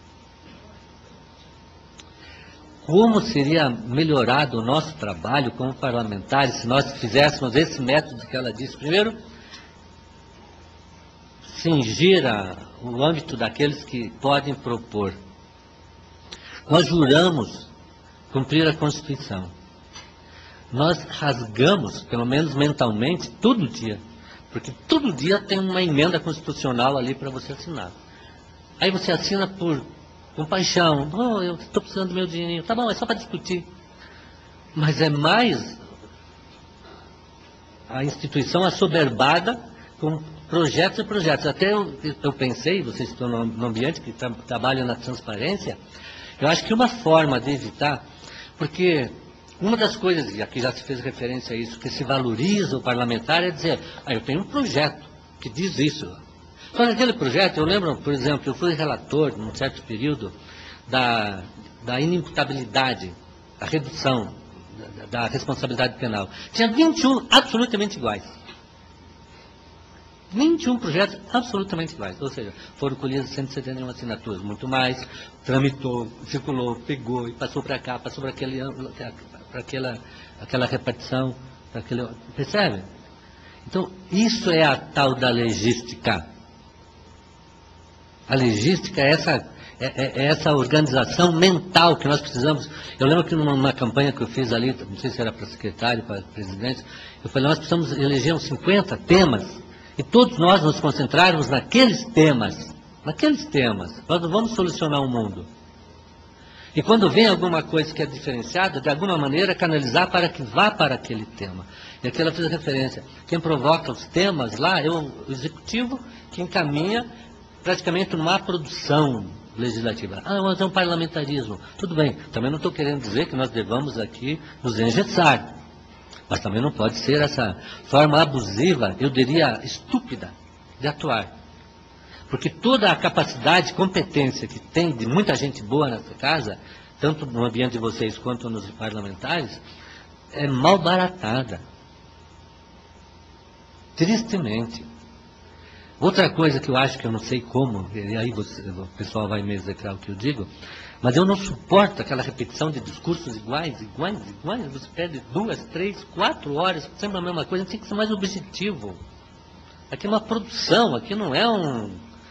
Como seria melhorado o nosso trabalho como parlamentares se nós fizéssemos esse método que ela disse? Primeiro, cingir a, o âmbito daqueles que podem propor. Nós juramos cumprir a Constituição. Nós rasgamos, pelo menos mentalmente, todo dia. Porque todo dia tem uma emenda constitucional ali para você assinar. Aí você assina por compaixão. Oh, eu estou precisando do meu dinheirinho. Tá bom, é só para discutir. Mas é mais a instituição assoberbada com projetos e projetos. Até eu, eu pensei, vocês estão no, no ambiente que tra, trabalham na transparência, eu acho que uma forma de evitar, porque uma das coisas, e aqui já se fez referência a isso, que se valoriza o parlamentar é dizer, ah, eu tenho um projeto que diz isso. Só naquele projeto, eu lembro, por exemplo, eu fui relator, num certo período, da, da inimputabilidade, da redução da, da responsabilidade penal. Tinha vinte e um absolutamente iguais. vinte e um projetos absolutamente iguais, ou seja, foram colhidas cento e setenta e uma assinaturas, muito mais, tramitou, circulou, pegou e passou para cá, passou para aquele, para aquela, aquela repartição, para aquele, percebe? Então, isso é a tal da legística. A legística é essa, é, é essa organização mental que nós precisamos. Eu lembro que numa campanha que eu fiz ali, não sei se era para secretário, para presidente, eu falei, nós precisamos eleger uns cinquenta temas, e todos nós nos concentrarmos naqueles temas, naqueles temas, nós não vamos solucionar o mundo. E quando vem alguma coisa que é diferenciada, de alguma maneira canalizar para que vá para aquele tema. E aqui ela fez a referência, quem provoca os temas lá é o executivo que encaminha praticamente numa produção legislativa. Ah, mas é um parlamentarismo. Tudo bem, também não estou querendo dizer que nós devamos aqui nos engessar. Mas também não pode ser essa forma abusiva, eu diria estúpida, de atuar. Porque toda a capacidade, competência que tem de muita gente boa nessa casa, tanto no ambiente de vocês quanto nos parlamentares, é mal baratada. Tristemente. Outra coisa que eu acho que eu não sei como, e aí você, o pessoal vai me execrar o que eu digo, mas eu não suporto aquela repetição de discursos iguais, iguais, iguais. Você perde duas, três, quatro horas, sempre a mesma coisa, tem que ser mais objetivo. Aqui é uma produção, aqui não é um,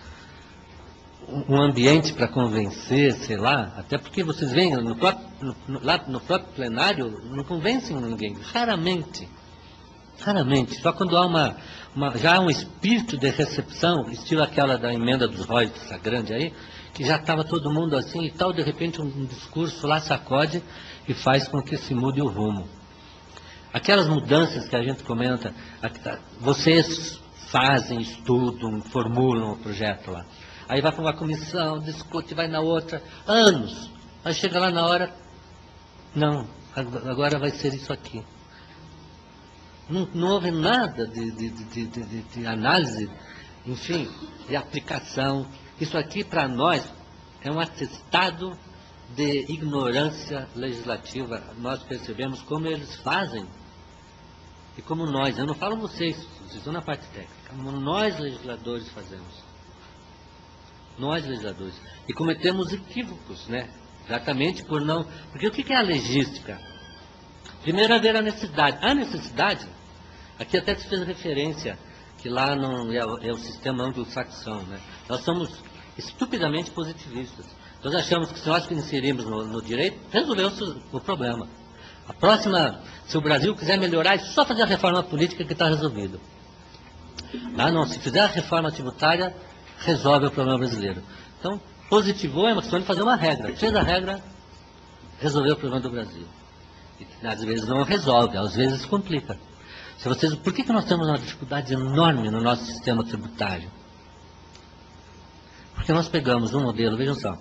um ambiente para convencer, sei lá, até porque vocês veem, no próprio, no, lá no próprio plenário, não convencem ninguém, raramente. Raramente, só quando há uma, uma, já há um espírito de recepção, estilo aquela da emenda dos royalties, essa grande aí, que já estava todo mundo assim e tal, de repente um, um discurso lá sacode e faz com que se mude o rumo. Aquelas mudanças que a gente comenta, a, a, vocês fazem, estudam, formulam o projeto lá. Aí vai para uma comissão, discute, vai na outra, anos. Aí chega lá na hora, não, agora vai ser isso aqui. Não, não houve nada de, de, de, de, de análise, enfim, de aplicação. Isso aqui, para nós, é um atestado de ignorância legislativa. Nós percebemos como eles fazem e como nós, eu não falo vocês, vocês estão na parte técnica, como nós, legisladores, fazemos. Nós, legisladores. E cometemos equívocos, né? Exatamente por não... Porque o que é a legística? Primeiro, haver a necessidade. A necessidade, aqui até se fez referência, que lá não é, o, é o sistema anglo-saxão, né? Nós somos estupidamente positivistas. Nós achamos que se nós inserirmos no, no direito, resolveu-se o problema. A próxima, se o Brasil quiser melhorar, é só fazer a reforma política que está resolvido. Ah, não, se fizer a reforma tributária, resolve o problema brasileiro. Então, positivou é uma questão de fazer uma regra. Fez a regra, resolveu o problema do Brasil. E, às vezes não resolve, às vezes complica. Se vocês, por que, que nós temos uma dificuldade enorme no nosso sistema tributário? Porque nós pegamos um modelo, vejam só.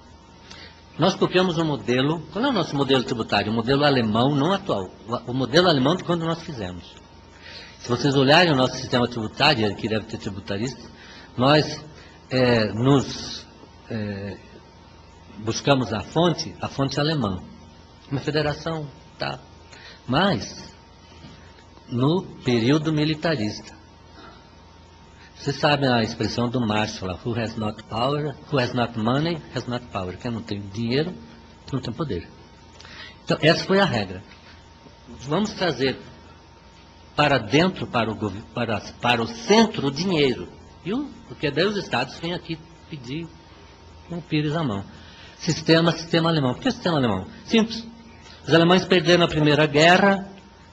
Nós copiamos um modelo, qual é o nosso modelo tributário? O modelo alemão, não atual. O modelo alemão de quando nós fizemos. Se vocês olharem o nosso sistema tributário, aqui deve ter tributaristas, nós é, nos é, buscamos a fonte, a fonte alemã. Uma federação, tá. Mas, no período militarista. Vocês sabem a expressão do Marshall, who has not power, who has not money, has not power. Quem não tem dinheiro, não tem poder. Então, essa foi a regra. Vamos trazer para dentro, para o, para, para o centro, o dinheiro. E o, porque daí os estados vêm aqui pedir um pires à mão. Sistema, sistema alemão. Por que sistema alemão? Simples. Os alemães perderam a Primeira Guerra,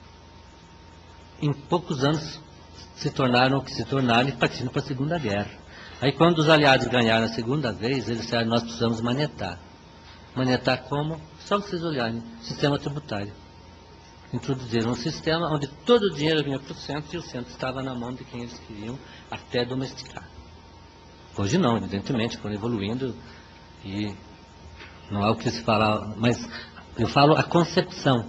em poucos anos se tornaram o que se tornaram e partiram para a Segunda Guerra. Aí quando os aliados ganharam a segunda vez, eles disseram, nós precisamos manetar. Manetar como? Só vocês olharem, sistema tributário. introduziram um sistema onde todo o dinheiro vinha para o centro e o centro estava na mão de quem eles queriam até domesticar. Hoje não, evidentemente, foram evoluindo e não é o que se fala, mas eu falo a concepção.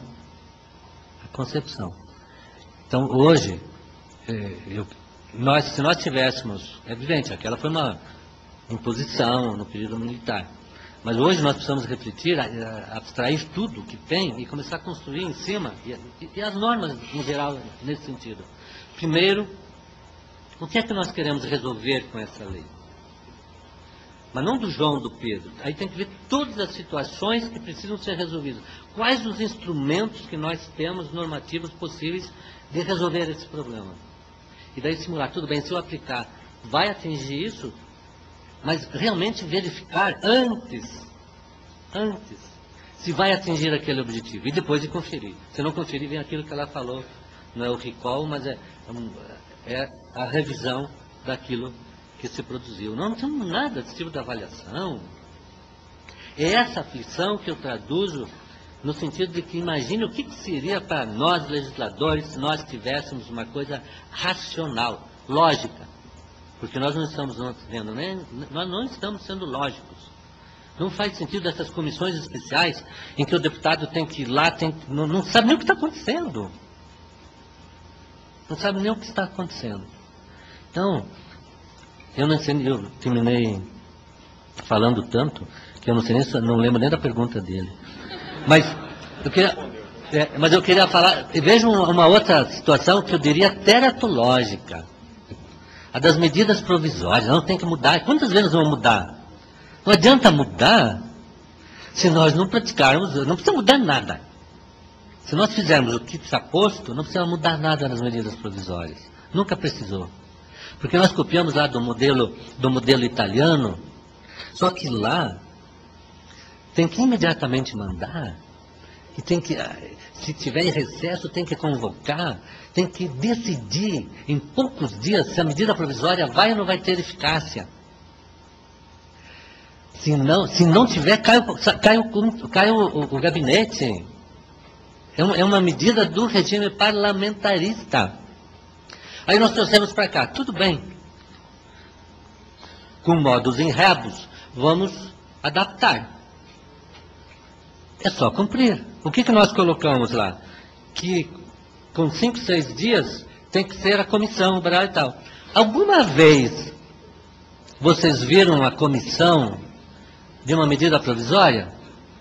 A concepção. Então, hoje, eu, nós, se nós tivéssemos, é evidente, aquela foi uma imposição no período militar, mas hoje nós precisamos refletir, abstrair tudo que tem e começar a construir em cima, e, e as normas em geral nesse sentido. Primeiro, o que é que nós queremos resolver com essa lei? Mas não do João, do Pedro. Aí tem que ver todas as situações que precisam ser resolvidas. Quais os instrumentos que nós temos normativos possíveis de resolver esse problema? E daí simular, tudo bem, se eu aplicar, vai atingir isso, mas realmente verificar antes, antes, se vai atingir aquele objetivo. E depois de conferir. Se não conferir, vem aquilo que ela falou, não é o recall, mas é, é a revisão daquilo que se produziu. Não, não temos nada desse tipo de avaliação. É essa aflição que eu traduzo no sentido de que imagine o que, que seria para nós, legisladores, se nós tivéssemos uma coisa racional, lógica. Porque nós não estamos vendo, né? Nós não estamos sendo lógicos. Não faz sentido essas comissões especiais em que o deputado tem que ir lá, tem, não, não sabe nem o que está acontecendo. Não sabe nem o que está acontecendo. Então, eu não sei, eu terminei falando tanto que eu não sei nem, não lembro nem da pergunta dele. Mas eu queria, é, mas eu queria falar, vejo uma outra situação que eu diria teratológica, a das medidas provisórias. Não tem que mudar. Quantas vezes vão mudar? Não adianta mudar se nós não praticarmos, não precisa mudar nada. Se nós fizermos o que está posto, não precisa mudar nada nas medidas provisórias. Nunca precisou. Porque nós copiamos lá do modelo, do modelo italiano, só que lá tem que imediatamente mandar, e tem que, se tiver em recesso, tem que convocar, tem que decidir em poucos dias se a medida provisória vai ou não vai ter eficácia. Se não, se não tiver, cai, o, cai, o, cai o, o, o gabinete. É, um, é uma medida do regime parlamentarista. Aí nós trouxemos para cá, tudo bem. Com modos em rebus, vamos adaptar. É só cumprir. O que, que nós colocamos lá? Que com cinco, seis dias tem que ser a comissão e tal. Alguma vez vocês viram a comissão de uma medida provisória?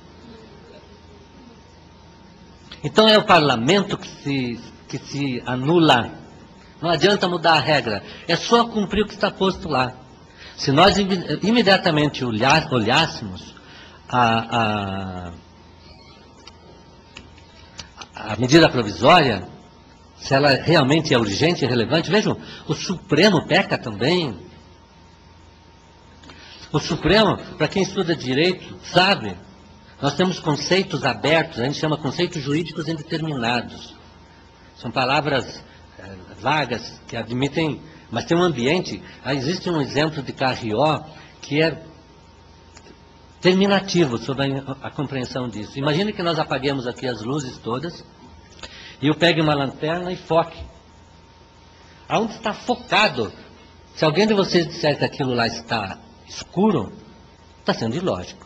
Então é o parlamento que se, que se anula. Não adianta mudar a regra. É só cumprir o que está posto lá. Se nós imediatamente olhar, olhássemos a, a, a medida provisória, se ela realmente é urgente e relevante, vejam, o Supremo peca também. O Supremo, para quem estuda direito, sabe, nós temos conceitos abertos, a gente chama conceitos jurídicos indeterminados. São palavras é, vagas que admitem, mas tem um ambiente. Aí existe um exemplo de Carrió que é terminativo sobre a, a compreensão disso. Imagine que nós apaguemos aqui as luzes todas e eu pegue uma lanterna e foque. Aonde está focado? Se alguém de vocês disser que aquilo lá está escuro, está sendo ilógico.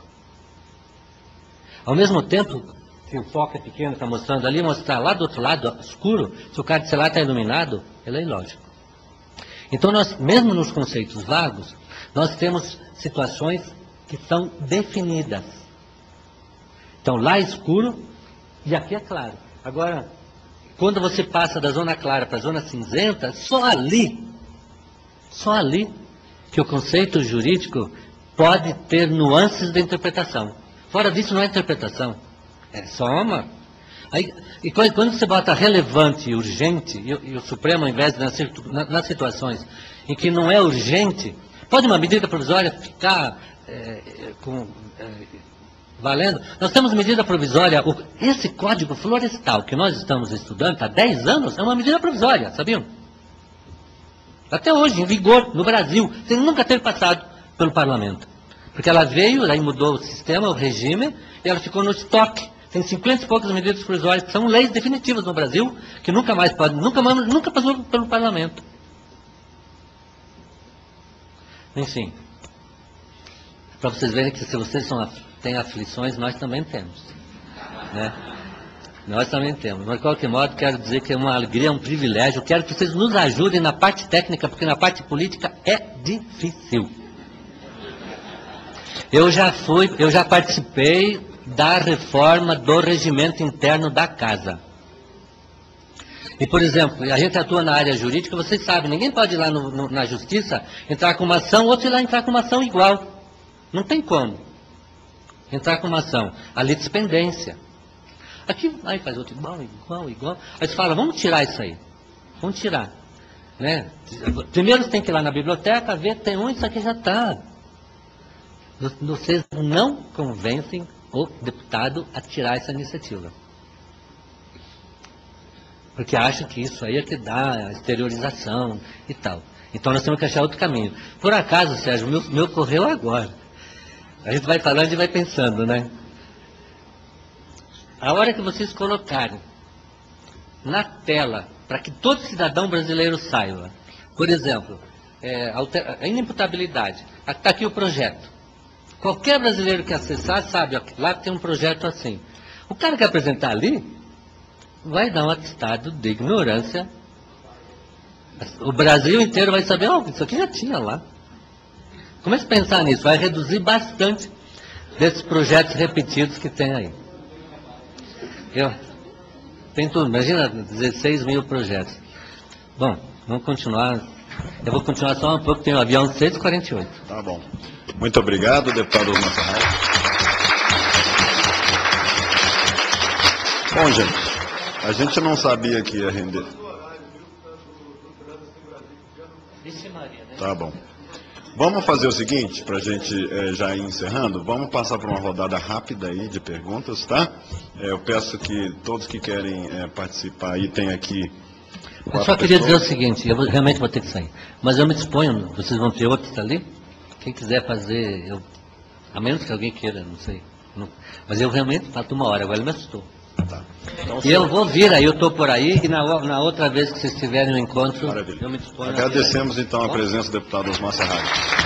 Ao mesmo tempo, se o foco é pequeno, está mostrando ali, mostrar lá do outro lado, escuro, se o cara de celular está iluminado, ele é ilógico. Então, nós, mesmo nos conceitos vagos, nós temos situações que são definidas. Então, lá é escuro e aqui é claro. Agora, quando você passa da zona clara para a zona cinzenta, só ali, só ali, que o conceito jurídico pode ter nuances de interpretação. Fora disso, não é interpretação. É só uma. Aí, e quando você bota relevante e urgente, e, e o Supremo, ao invés de nas, nas situações em que não é urgente, pode uma medida provisória ficar é, com, é, valendo? Nós temos medida provisória, o, esse Código Florestal que nós estamos estudando há dez anos é uma medida provisória, sabiam? Até hoje, em vigor, no Brasil, sem nunca ter passado pelo parlamento. Porque ela veio, aí mudou o sistema, o regime, e ela ficou no estoque Tem cinquenta e poucas medidas provisórias que são leis definitivas no Brasil, que nunca mais podem, nunca, nunca passou pelo parlamento. Enfim, para vocês verem que se vocês são, têm aflições, nós também temos. Né? Nós também temos. Mas, de qualquer modo, quero dizer que é uma alegria, é um privilégio. Quero que vocês nos ajudem na parte técnica, porque na parte política é difícil. Eu já fui, eu já participei da reforma do regimento interno da Casa. E, por exemplo, a gente atua na área jurídica, vocês sabem, ninguém pode ir lá no, no, na justiça, entrar com uma ação, outro ir lá entrar com uma ação igual. Não tem como entrar com uma ação. A litispendência. Aqui, aí faz outro igual, igual, igual. Aí você fala, vamos tirar isso aí. Vamos tirar. Né? Primeiro você tem que ir lá na biblioteca, ver, tem um, isso aqui já está. Vocês não convencem o deputado a tirar essa iniciativa. Porque acham que isso aí é que dá a exteriorização e tal. Então nós temos que achar outro caminho. Por acaso, Sérgio, meu, meu ocorreu agora. A gente vai falando e vai pensando, né? A hora que vocês colocarem na tela, para que todo cidadão brasileiro saiba, por exemplo, é, a inimputabilidade, está aqui o projeto. Qualquer brasileiro que acessar sabe, ó, lá tem um projeto assim. O cara que apresentar ali vai dar um atestado de ignorância. O Brasil inteiro vai saber, ó, isso aqui já tinha lá. Comece a pensar nisso, vai reduzir bastante desses projetos repetidos que tem aí. Eu, tem tudo, imagina dezesseis mil projetos. Bom, vamos continuar. Eu vou continuar só um pouco, tem o avião seis e quarenta e oito. Tá bom. Muito obrigado, deputado Osmar Serralho. Bom, gente, a gente não sabia que ia render. Tá bom. Vamos fazer o seguinte, para a gente é, já ir encerrando, vamos passar por uma rodada rápida aí de perguntas, tá? É, eu peço que todos que querem é, participar aí, tem aqui... Eu só queria dizer o seguinte, eu vou, realmente vou ter que sair, mas eu me disponho, vocês vão ter outros ali, quem quiser fazer, eu, a menos que alguém queira, não sei, não, mas eu realmente falta uma hora, agora ele me assustou. Tá. Então, e eu vou vir aí, eu estou por aí, e na, na outra vez que vocês tiverem um encontro, maravilha. Eu me disponho. Agradecemos então a presença do deputado Osmar Serralho.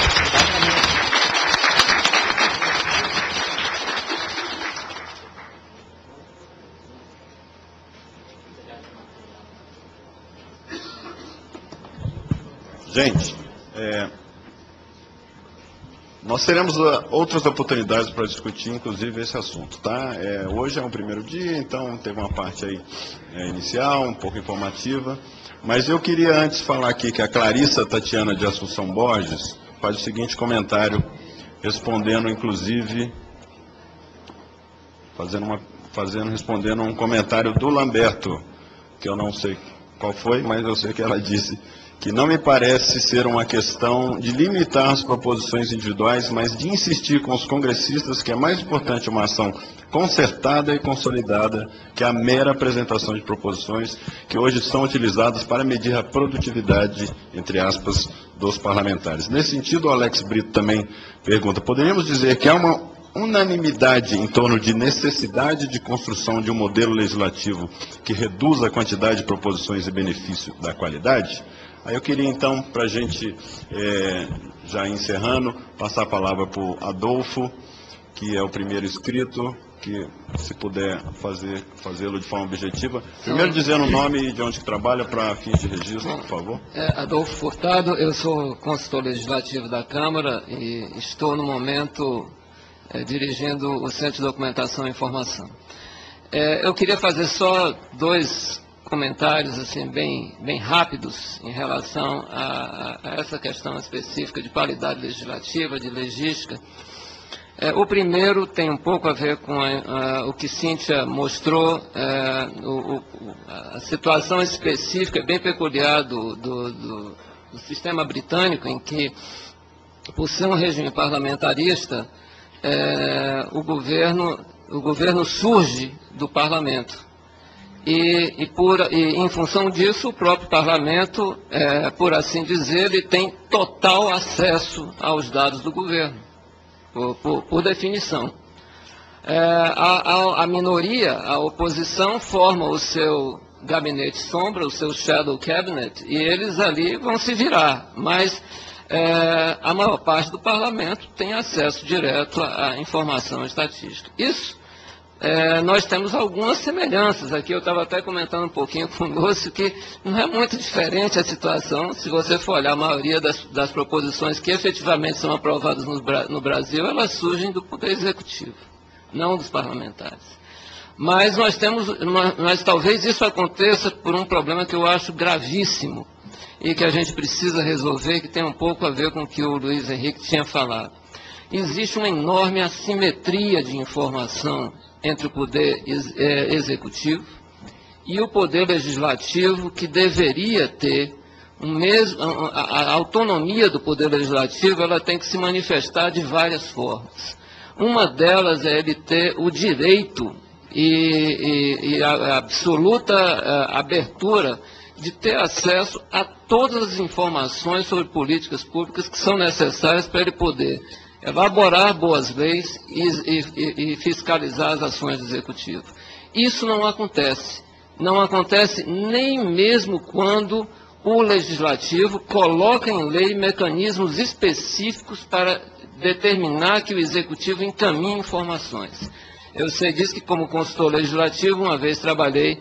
Gente, é, nós teremos uh, outras oportunidades para discutir, inclusive, esse assunto, tá? É, hoje é um primeiro dia, então teve uma parte aí é, inicial, um pouco informativa, mas eu queria antes falar aqui que a Clarissa Tatiana de Assunção Borges faz o seguinte comentário, respondendo, inclusive, fazendo uma, fazendo, respondendo um comentário do Lamberto, que eu não sei qual foi, mas eu sei que ela disse que não me parece ser uma questão de limitar as proposições individuais, mas de insistir com os congressistas que é mais importante uma ação concertada e consolidada que a mera apresentação de proposições que hoje são utilizadas para medir a produtividade, entre aspas, dos parlamentares. Nesse sentido, o Alex Brito também pergunta, poderíamos dizer que há uma unanimidade em torno de necessidade de construção de um modelo legislativo que reduza a quantidade de proposições e benefício da qualidade? Aí eu queria, então, para a gente, é, já encerrando, passar a palavra para o Adolfo, que é o primeiro inscrito, que, se puder fazer, fazê-lo de forma objetiva. Primeiro, dizendo o nome e de onde que trabalha, para fins de registro, por favor. É, Adolfo Furtado, eu sou consultor legislativo da Câmara e estou, no momento, é, dirigindo o Centro de Documentação e Informação. É, eu queria fazer só dois comentários assim bem, bem rápidos em relação a, a essa questão específica de qualidade legislativa, de legística. É, o primeiro tem um pouco a ver com a, a, o que Cíntia mostrou, é, o, o, a situação específica, bem peculiar do, do, do, do sistema britânico, em que, por ser um regime parlamentarista, é, o, governo, o governo surge do parlamento. E, e, por, e, em função disso, o próprio parlamento, é, por assim dizer, ele tem total acesso aos dados do governo, por, por, por definição. É, a, a, a minoria, a oposição, forma o seu gabinete sombra, o seu shadow cabinet, e eles ali vão se virar, mas é, a maior parte do parlamento tem acesso direto à, à informação estatística. Isso, é, nós temos algumas semelhanças aqui, eu estava até comentando um pouquinho com o Lúcio, que não é muito diferente a situação, se você for olhar a maioria das, das proposições que efetivamente são aprovadas no, no Brasil, elas surgem do Poder Executivo, não dos parlamentares. Mas nós temos, mas talvez isso aconteça por um problema que eu acho gravíssimo e que a gente precisa resolver, que tem um pouco a ver com o que o Luiz Henrique tinha falado. Existe uma enorme assimetria de informação entre o poder ex, é, executivo e o poder legislativo, que deveria ter um mesmo, a, a autonomia do poder legislativo, ela tem que se manifestar de várias formas. Uma delas é ele ter o direito e, e, e a absoluta a, abertura de ter acesso a todas as informações sobre políticas públicas que são necessárias para ele poder elaborar boas leis e, e, e fiscalizar as ações do Executivo. Isso não acontece. Não acontece nem mesmo quando o Legislativo coloca em lei mecanismos específicos para determinar que o Executivo encaminhe informações. Eu sei disso que, como consultor legislativo, uma vez trabalhei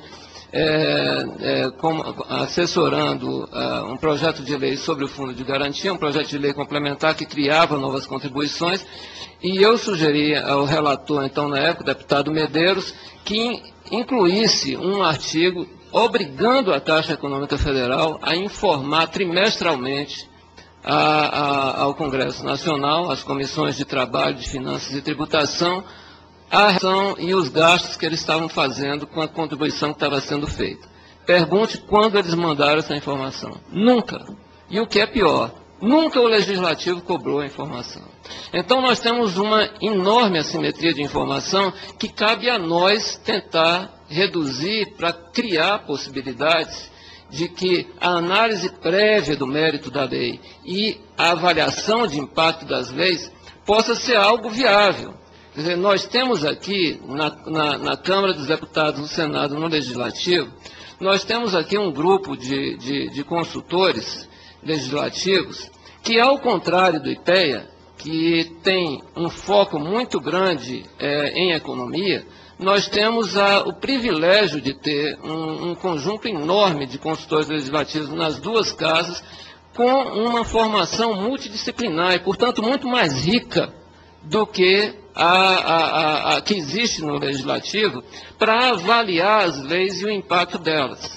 é, é, como, assessorando uh, um projeto de lei sobre o Fundo de Garantia, um projeto de lei complementar que criava novas contribuições, e eu sugeri ao relator, então, na época, o deputado Medeiros, que incluísse um artigo obrigando a Caixa Econômica Federal a informar trimestralmente a, a, ao Congresso Nacional, às comissões de Trabalho, de Finanças e Tributação, a ação e os gastos que eles estavam fazendo com a contribuição que estava sendo feita. Pergunte quando eles mandaram essa informação. Nunca. E o que é pior, nunca o Legislativo cobrou a informação. Então nós temos uma enorme assimetria de informação que cabe a nós tentar reduzir para criar possibilidades de que a análise prévia do mérito da lei e a avaliação de impacto das leis possa ser algo viável. Quer dizer, nós temos aqui, na, na, na Câmara dos Deputados, no Senado, no Legislativo, nós temos aqui um grupo de, de, de consultores legislativos que, ao contrário do IPEA, que tem um foco muito grande é, em economia, nós temos a, o privilégio de ter um, um conjunto enorme de consultores legislativos nas duas casas, com uma formação multidisciplinar e, portanto, muito mais rica do que a, a, a, a que existe no Legislativo para avaliar as leis e o impacto delas.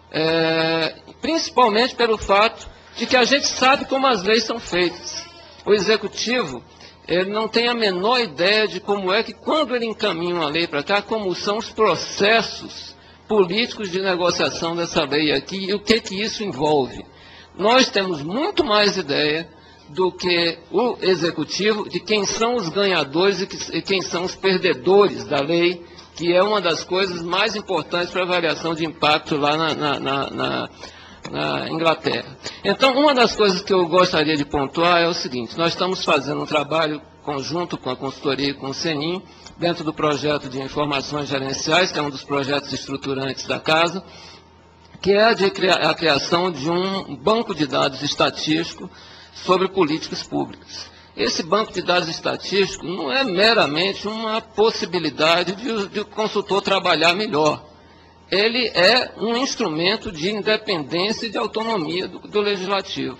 É, principalmente pelo fato de que a gente sabe como as leis são feitas. O Executivo ele não tem a menor ideia de como é que, quando ele encaminha uma lei para cá, como são os processos políticos de negociação dessa lei aqui e o que, que isso envolve. Nós temos muito mais ideia do que o Executivo, de quem são os ganhadores e, que, e quem são os perdedores da lei, que é uma das coisas mais importantes para a avaliação de impacto lá na, na, na, na, na Inglaterra. Então, uma das coisas que eu gostaria de pontuar é o seguinte: nós estamos fazendo um trabalho conjunto com a consultoria e com o Senim, dentro do projeto de informações gerenciais, que é um dos projetos estruturantes da Casa, que é a, de, a criação de um banco de dados estatístico sobre políticas públicas. Esse banco de dados estatístico não é meramente uma possibilidade de, de o consultor trabalhar melhor. Ele é um instrumento de independência e de autonomia do, do Legislativo.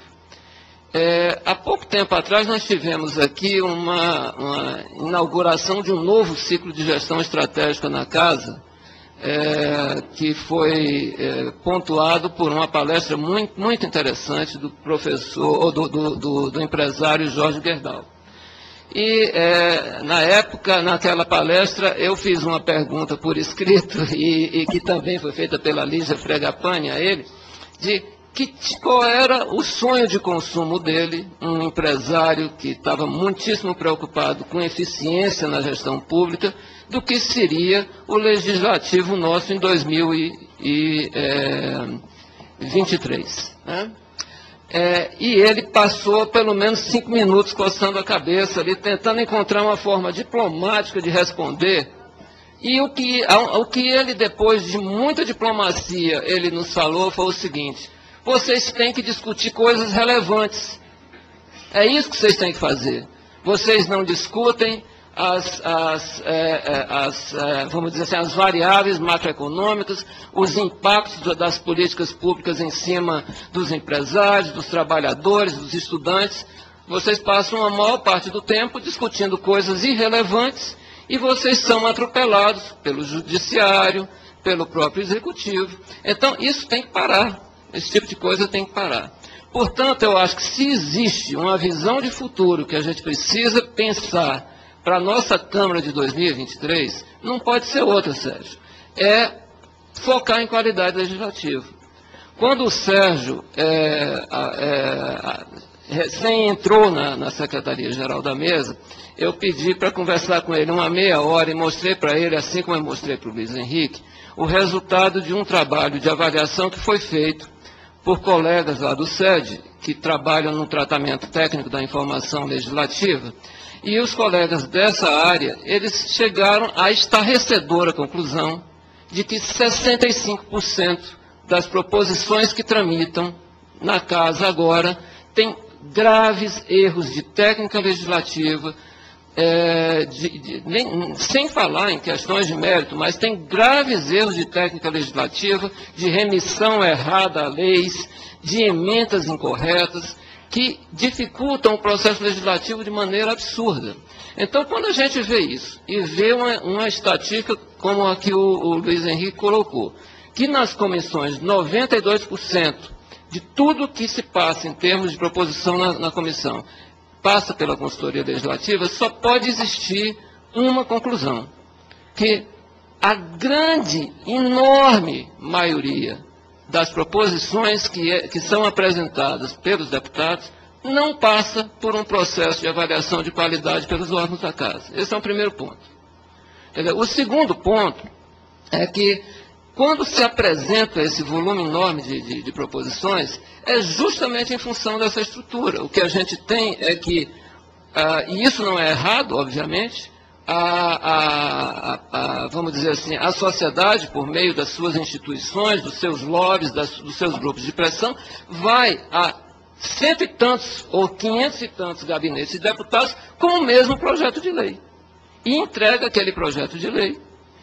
É, há pouco tempo atrás nós tivemos aqui uma, uma inauguração de um novo ciclo de gestão estratégica na Casa, É, que foi é, pontuado por uma palestra muito, muito interessante do professor, do, do, do, do empresário Jorge Gerdau. E, é, na época, naquela palestra, eu fiz uma pergunta por escrito, e, e que também foi feita pela Lígia Fragapane a ele, de que, qual era o sonho de consumo dele, um empresário que estava muitíssimo preocupado com eficiência na gestão pública, do que seria o legislativo nosso em dois mil e vinte e três. Né? É, e ele passou pelo menos cinco minutos coçando a cabeça ali, tentando encontrar uma forma diplomática de responder. E o que, o que ele, depois de muita diplomacia, ele nos falou foi o seguinte: vocês têm que discutir coisas relevantes. É isso que vocês têm que fazer. Vocês não discutem as, as, é, as é, vamos dizer assim, as variáveis macroeconômicas, os impactos das políticas públicas em cima dos empresários, dos trabalhadores, dos estudantes. Vocês passam a maior parte do tempo discutindo coisas irrelevantes e vocês são atropelados pelo judiciário, pelo próprio executivo. Então, isso tem que parar. Esse tipo de coisa tem que parar. Portanto, eu acho que se existe uma visão de futuro que a gente precisa pensar para a nossa Câmara de dois mil e vinte e três, não pode ser outra, Sérgio. É focar em qualidade legislativa. Quando o Sérgio é, é, recém entrou na, na Secretaria-Geral da Mesa, eu pedi para conversar com ele uma meia hora e mostrei para ele, assim como eu mostrei para o Luiz Henrique, o resultado de um trabalho de avaliação que foi feito por colegas lá do SED, que trabalham no tratamento técnico da informação legislativa, e os colegas dessa área, eles chegaram à estarrecedora conclusão de que sessenta e cinco por cento das proposições que tramitam na Casa agora têm graves erros de técnica legislativa, é, de, de, nem, sem falar em questões de mérito, mas tem graves erros de técnica legislativa, de remissão errada a leis, de emendas incorretas, que dificultam o processo legislativo de maneira absurda. Então, quando a gente vê isso, e vê uma, uma estatística como a que o, o Luiz Henrique colocou, que nas comissões noventa e dois por cento de tudo que se passa em termos de proposição na, na comissão passa pela consultoria legislativa, só pode existir uma conclusão, que a grande, enorme maioria das proposições que, é, que são apresentadas pelos deputados não passa por um processo de avaliação de qualidade pelos órgãos da Casa. Esse é o primeiro ponto. Entendeu? O segundo ponto é que, quando se apresenta esse volume enorme de, de, de proposições, é justamente em função dessa estrutura. O que a gente tem é que, ah, e isso não é errado, obviamente, a, a, a, a, vamos dizer assim, a sociedade, por meio das suas instituições, dos seus lobbies, das, dos seus grupos de pressão, vai a cento e tantos ou quinhentos e tantos gabinetes de deputados com o mesmo projeto de lei. E entrega aquele projeto de lei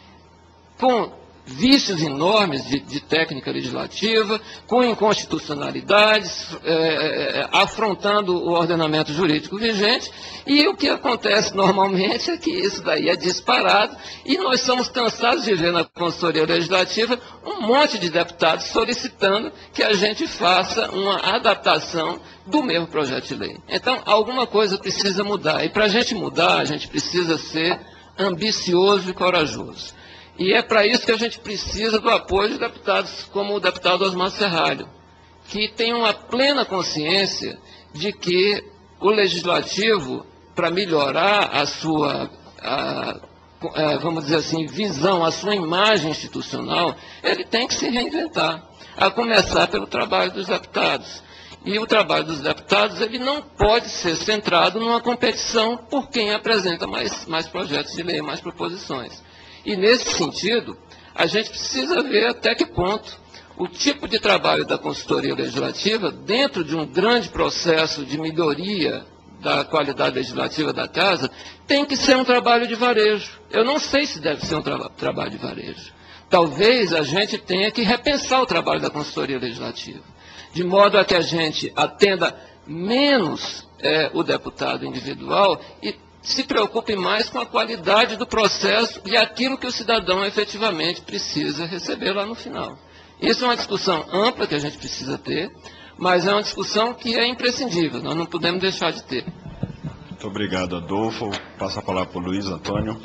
com vícios enormes de, de técnica legislativa, com inconstitucionalidades, é, é, afrontando o ordenamento jurídico vigente, e o que acontece normalmente é que isso daí é disparado, e nós somos cansados de ver na consultoria legislativa um monte de deputados solicitando que a gente faça uma adaptação do mesmo projeto de lei. Então, alguma coisa precisa mudar, e para a gente mudar, a gente precisa ser ambicioso e corajoso. E é para isso que a gente precisa do apoio de deputados como o deputado Osmar Serralho, que tem uma plena consciência de que o legislativo, para melhorar a sua, a, a, vamos dizer assim, visão, a sua imagem institucional, ele tem que se reinventar, a começar pelo trabalho dos deputados. E o trabalho dos deputados, ele não pode ser centrado numa competição por quem apresenta mais, mais projetos de lei, mais proposições. E, nesse sentido, a gente precisa ver até que ponto o tipo de trabalho da consultoria legislativa, dentro de um grande processo de melhoria da qualidade legislativa da Casa, tem que ser um trabalho de varejo. Eu não sei se deve ser um tra trabalho de varejo. Talvez a gente tenha que repensar o trabalho da consultoria legislativa, de modo a que a gente atenda menos é, o deputado individual e se preocupe mais com a qualidade do processo e aquilo que o cidadão efetivamente precisa receber lá no final. Isso é uma discussão ampla que a gente precisa ter, mas é uma discussão que é imprescindível, nós não podemos deixar de ter. Muito obrigado, Adolfo. Passo a palavra para o Luiz Antônio.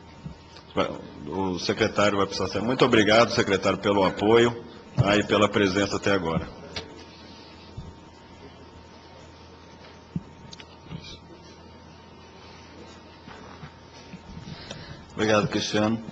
O secretário vai precisar ser. Muito obrigado, secretário, pelo apoio, tá, e pela presença até agora. Obrigado, Cristiano.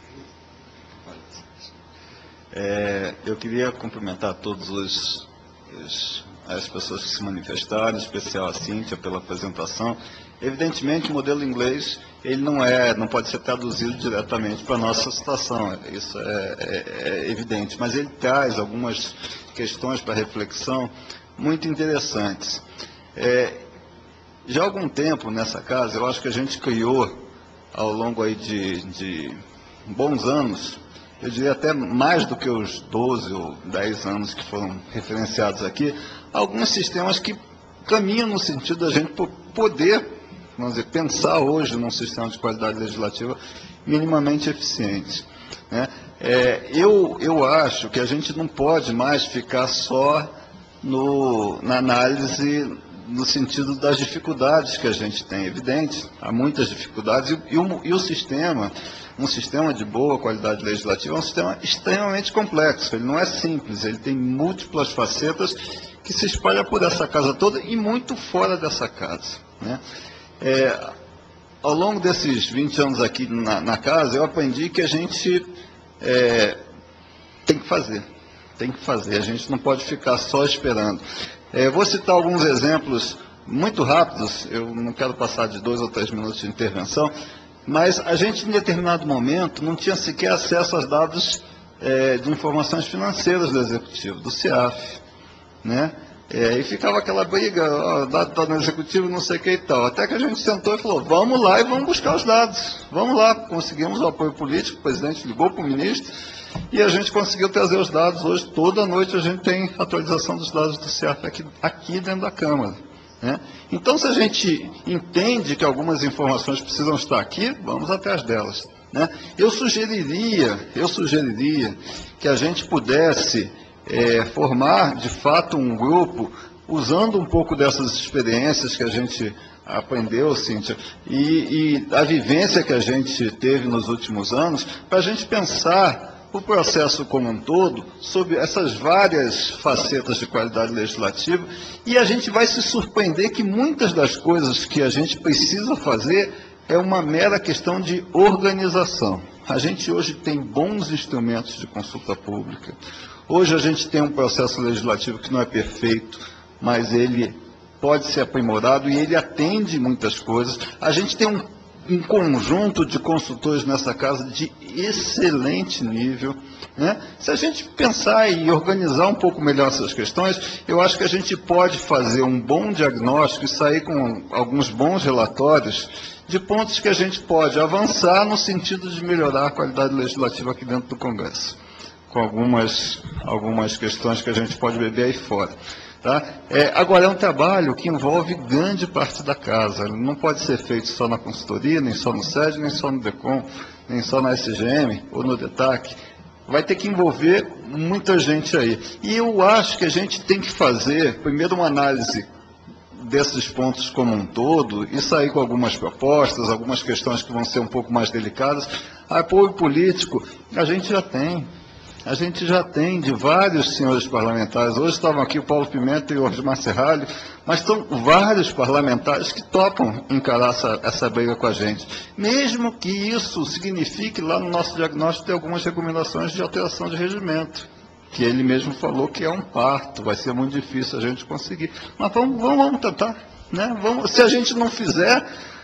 É, eu queria cumprimentar todos os os, as pessoas que se manifestaram, em especial a Cíntia, pela apresentação. Evidentemente, o modelo inglês ele não, é, não pode ser traduzido diretamente para a nossa situação, isso é, é, é evidente, mas ele traz algumas questões para reflexão muito interessantes. É, já há algum tempo nessa casa, eu acho que a gente criou, ao longo aí de, de bons anos, eu diria até mais do que os doze ou dez anos que foram referenciados aqui, alguns sistemas que caminham no sentido da gente poder, vamos dizer, pensar hoje num sistema de qualidade legislativa minimamente eficiente, né? É, eu, eu acho que a gente não pode mais ficar só no, na análise no sentido das dificuldades que a gente tem. Evidente, há muitas dificuldades, e, e, o, e o sistema, um sistema de boa qualidade legislativa é um sistema extremamente complexo, ele não é simples, ele tem múltiplas facetas que se espalham por essa casa toda e muito fora dessa casa, né? É, ao longo desses vinte anos aqui na, na casa, eu aprendi que a gente é, tem que fazer, tem que fazer, a gente não pode ficar só esperando. É, vou citar alguns exemplos muito rápidos, eu não quero passar de dois ou três minutos de intervenção, mas a gente em determinado momento não tinha sequer acesso aos dados é, de informações financeiras do Executivo, do CIAF, né? É, e ficava aquela briga, ó, dado está no Executivo, não sei o que e tal. Até que a gente sentou e falou, vamos lá e vamos buscar os dados. Vamos lá, conseguimos o apoio político, o presidente ligou para o ministro e a gente conseguiu trazer os dados. Hoje, toda noite, a gente tem atualização dos dados do CIAF aqui, aqui dentro da Câmara, né? Então, se a gente entende que algumas informações precisam estar aqui, vamos atrás delas, né? Eu sugeriria, eu sugeriria que a gente pudesse É, formar, de fato, um grupo, usando um pouco dessas experiências que a gente aprendeu, Cíntia, e, e a vivência que a gente teve nos últimos anos, para a gente pensar o processo como um todo, sobre essas várias facetas de qualidade legislativa, e a gente vai se surpreender que muitas das coisas que a gente precisa fazer é uma mera questão de organização. A gente hoje tem bons instrumentos de consulta pública. Hoje a gente tem um processo legislativo que não é perfeito, mas ele pode ser aprimorado e ele atende muitas coisas. A gente tem um, um conjunto de consultores nessa casa de excelente nível, né? Se a gente pensar e organizar um pouco melhor essas questões, eu acho que a gente pode fazer um bom diagnóstico e sair com alguns bons relatórios de pontos que a gente pode avançar no sentido de melhorar a qualidade legislativa aqui dentro do Congresso, com algumas, algumas questões que a gente pode beber aí fora. Tá? É, agora, é um trabalho que envolve grande parte da casa, ele não pode ser feito só na consultoria, nem só no SED, nem só no DECOM, nem só na S G M ou no DETAC, vai ter que envolver muita gente aí. E eu acho que a gente tem que fazer, primeiro, uma análise desses pontos como um todo e sair com algumas propostas, algumas questões que vão ser um pouco mais delicadas. Apoio político, a gente já tem. A gente já tem de vários senhores parlamentares. Hoje estavam aqui o Paulo Pimenta e o Osmar Serralho, mas são vários parlamentares que topam encarar essa, essa briga com a gente. Mesmo que isso signifique, lá no nosso diagnóstico, ter algumas recomendações de alteração de regimento, que ele mesmo falou que é um parto, vai ser muito difícil a gente conseguir. Mas vamos, vamos, vamos tentar, né? Vamos, se a gente não fizer,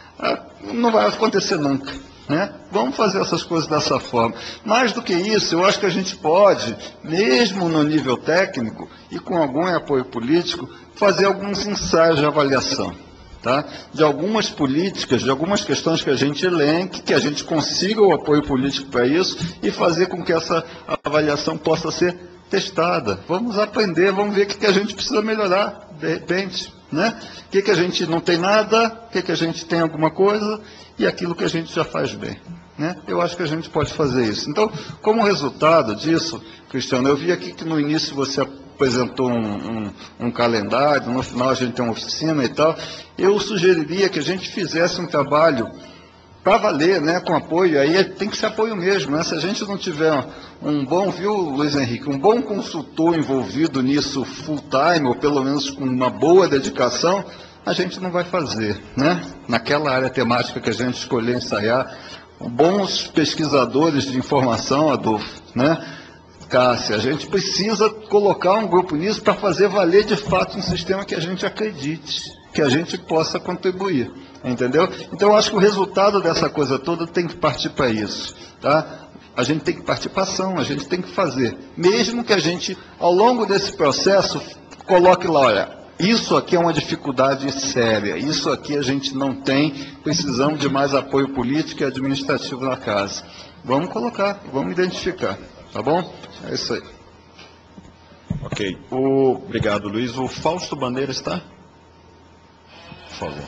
não vai acontecer nunca, né? Vamos fazer essas coisas dessa forma. Mais do que isso, eu acho que a gente pode, mesmo no nível técnico e com algum apoio político, fazer alguns ensaios de avaliação, tá? De algumas políticas, de algumas questões que a gente elenque, que a gente consiga o apoio político para isso e fazer com que essa avaliação possa ser testada. Vamos aprender, vamos ver o que, que a gente precisa melhorar, de repente, né? O que, que a gente não tem nada, o que, que a gente tem alguma coisa e aquilo que a gente já faz bem, né? Eu acho que a gente pode fazer isso. Então, como resultado disso, Cristiano, eu vi aqui que no início você apresentou um, um, um calendário, no final a gente tem uma oficina e tal. Eu sugeriria que a gente fizesse um trabalho para valer, né, com apoio, aí tem que ser apoio mesmo, né? Se a gente não tiver um bom, viu, Luiz Henrique, um bom consultor envolvido nisso full time, ou pelo menos com uma boa dedicação, a gente não vai fazer, né? Naquela área temática que a gente escolheu ensaiar, bons pesquisadores de informação, Adolfo, né? Cássia, a gente precisa colocar um grupo nisso para fazer valer de fato um sistema que a gente acredite, que a gente possa contribuir, entendeu? Então eu acho que o resultado dessa coisa toda tem que partir para isso, tá? A gente tem que partir para ação, a gente tem que fazer, mesmo que a gente, ao longo desse processo, coloque lá, olha, isso aqui é uma dificuldade séria, isso aqui a gente não tem, precisamos de mais apoio político e administrativo na casa. Vamos colocar, vamos identificar, tá bom? É isso aí. Ok. O... Obrigado, Luiz. O Fausto Bandeira está? Por favor.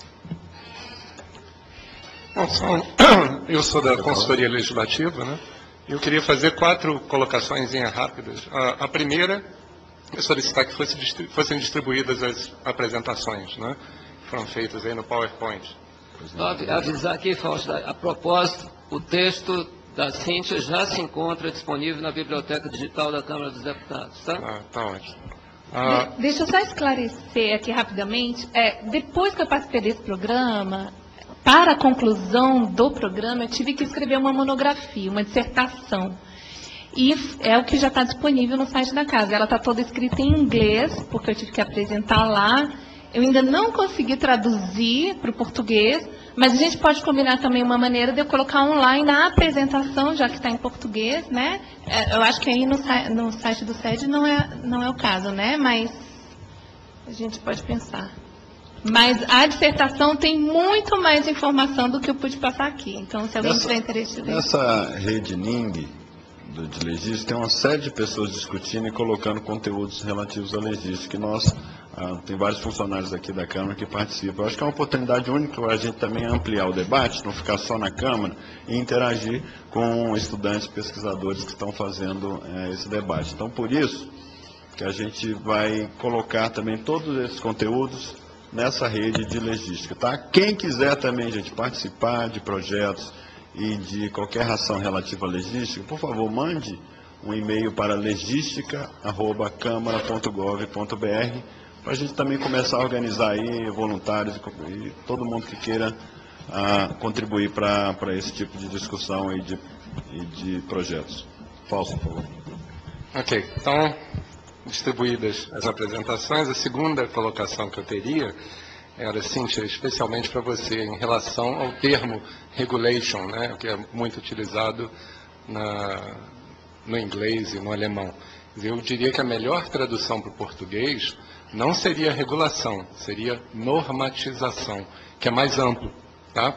Bom, só- eu sou da consultoria legislativa, né? Eu queria fazer quatro colocações rápidas. A, a primeira é solicitar que fosse distri- fossem distribuídas as apresentações, né? Que foram feitas aí no PowerPoint. Só avi- avisar aqui, Fausto, a propósito, o texto da Cíntia já se encontra disponível na Biblioteca Digital da Câmara dos Deputados, tá? Ah, tá ótimo. Ah, De- Deixa eu só esclarecer aqui rapidamente. É, depois que eu participei desse programa, para a conclusão do programa, eu tive que escrever uma monografia, uma dissertação. E f- é o que já está disponível no site da casa. Ela está toda escrita em inglês, porque eu tive que apresentar lá. Eu ainda não consegui traduzir para o português, mas a gente pode combinar também uma maneira de eu colocar online a apresentação, já que está em português, né? É, eu acho que aí no, si- no site do S E D não é, não é o caso, né? Mas a gente pode pensar. Mas a dissertação tem muito mais informação do que eu pude passar aqui. Então, se alguém Nessa- tiver interesse de ler. Nessa rede N I N G do, de legística, tem uma série de pessoas discutindo e colocando conteúdos relativos à legística. E nós, ah, tem vários funcionários aqui da Câmara que participam. Eu acho que é uma oportunidade única para a gente também ampliar o debate, não ficar só na Câmara, e interagir com estudantes, pesquisadores que estão fazendo eh, esse debate. Então, por isso que a gente vai colocar também todos esses conteúdos nessa rede de legística, tá? Quem quiser também, gente, participar de projetos e de qualquer ação relativa à legística, por favor, mande um e-mail para legística arroba câmara ponto gov ponto br para a gente também começar a organizar aí voluntários e, co- e todo mundo que queira ah, contribuir para esse tipo de discussão e de, e de projetos. Falso, por favor. Ok, então, distribuídas as apresentações, a segunda colocação que eu teria era, Cíntia, especialmente para você, em relação ao termo regulation, né, que é muito utilizado na, no inglês e no alemão. Eu diria que a melhor tradução para o português não seria regulação, seria normatização, que é mais amplo, tá?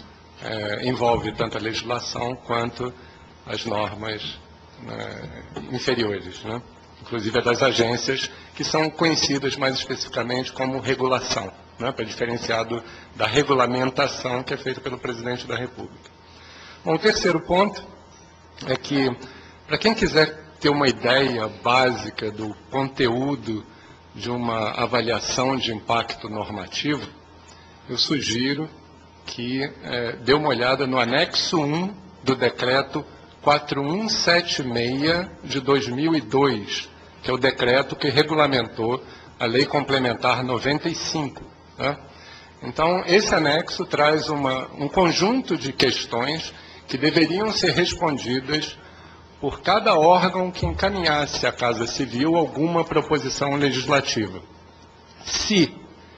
É, envolve tanto a legislação quanto as normas, né, inferiores, né? Inclusive a das agências, que são conhecidas mais especificamente como regulação, né, para diferenciar do, da regulamentação que é feita pelo presidente da República. Bom, o terceiro ponto é que, para quem quiser ter uma ideia básica do conteúdo de uma avaliação de impacto normativo, eu sugiro que eh, dê uma olhada no anexo um do decreto quatro mil cento e setenta e seis de dois mil e dois, que é o decreto que regulamentou a Lei Complementar noventa e cinco. Né? Então, esse anexo traz uma, um conjunto de questões que deveriam ser respondidas por cada órgão que encaminhasse à Casa Civil alguma proposição legislativa. Se,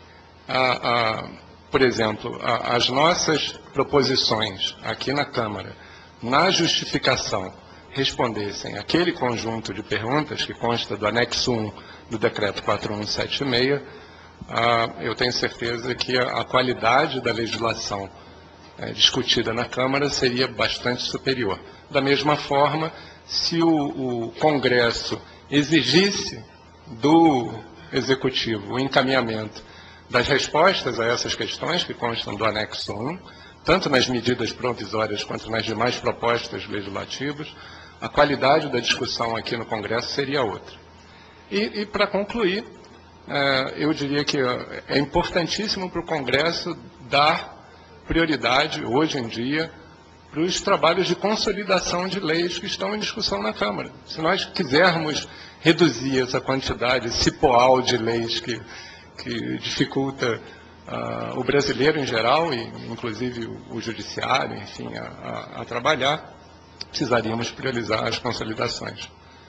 a, a, por exemplo, a, as nossas proposições aqui na Câmara, na justificação, respondessem aquele conjunto de perguntas que consta do anexo um do decreto quatro mil cento e setenta e seis, ah, eu tenho certeza que a, a qualidade da legislação eh, discutida na Câmara seria bastante superior. Da mesma forma, se o, o Congresso exigisse do Executivo o encaminhamento das respostas a essas questões que constam do anexo um, tanto nas medidas provisórias quanto nas demais propostas legislativas, a qualidade da discussão aqui no Congresso seria outra. E, e para concluir, eh, eu diria que eh, é importantíssimo para o Congresso dar prioridade, hoje em dia, para os trabalhos de consolidação de leis que estão em discussão na Câmara. Se nós quisermos reduzir essa quantidade cipoal de leis que, que dificulta uh, o brasileiro em geral, e inclusive o, o judiciário, enfim, a, a, a trabalhar, precisaríamos priorizar as consolidações.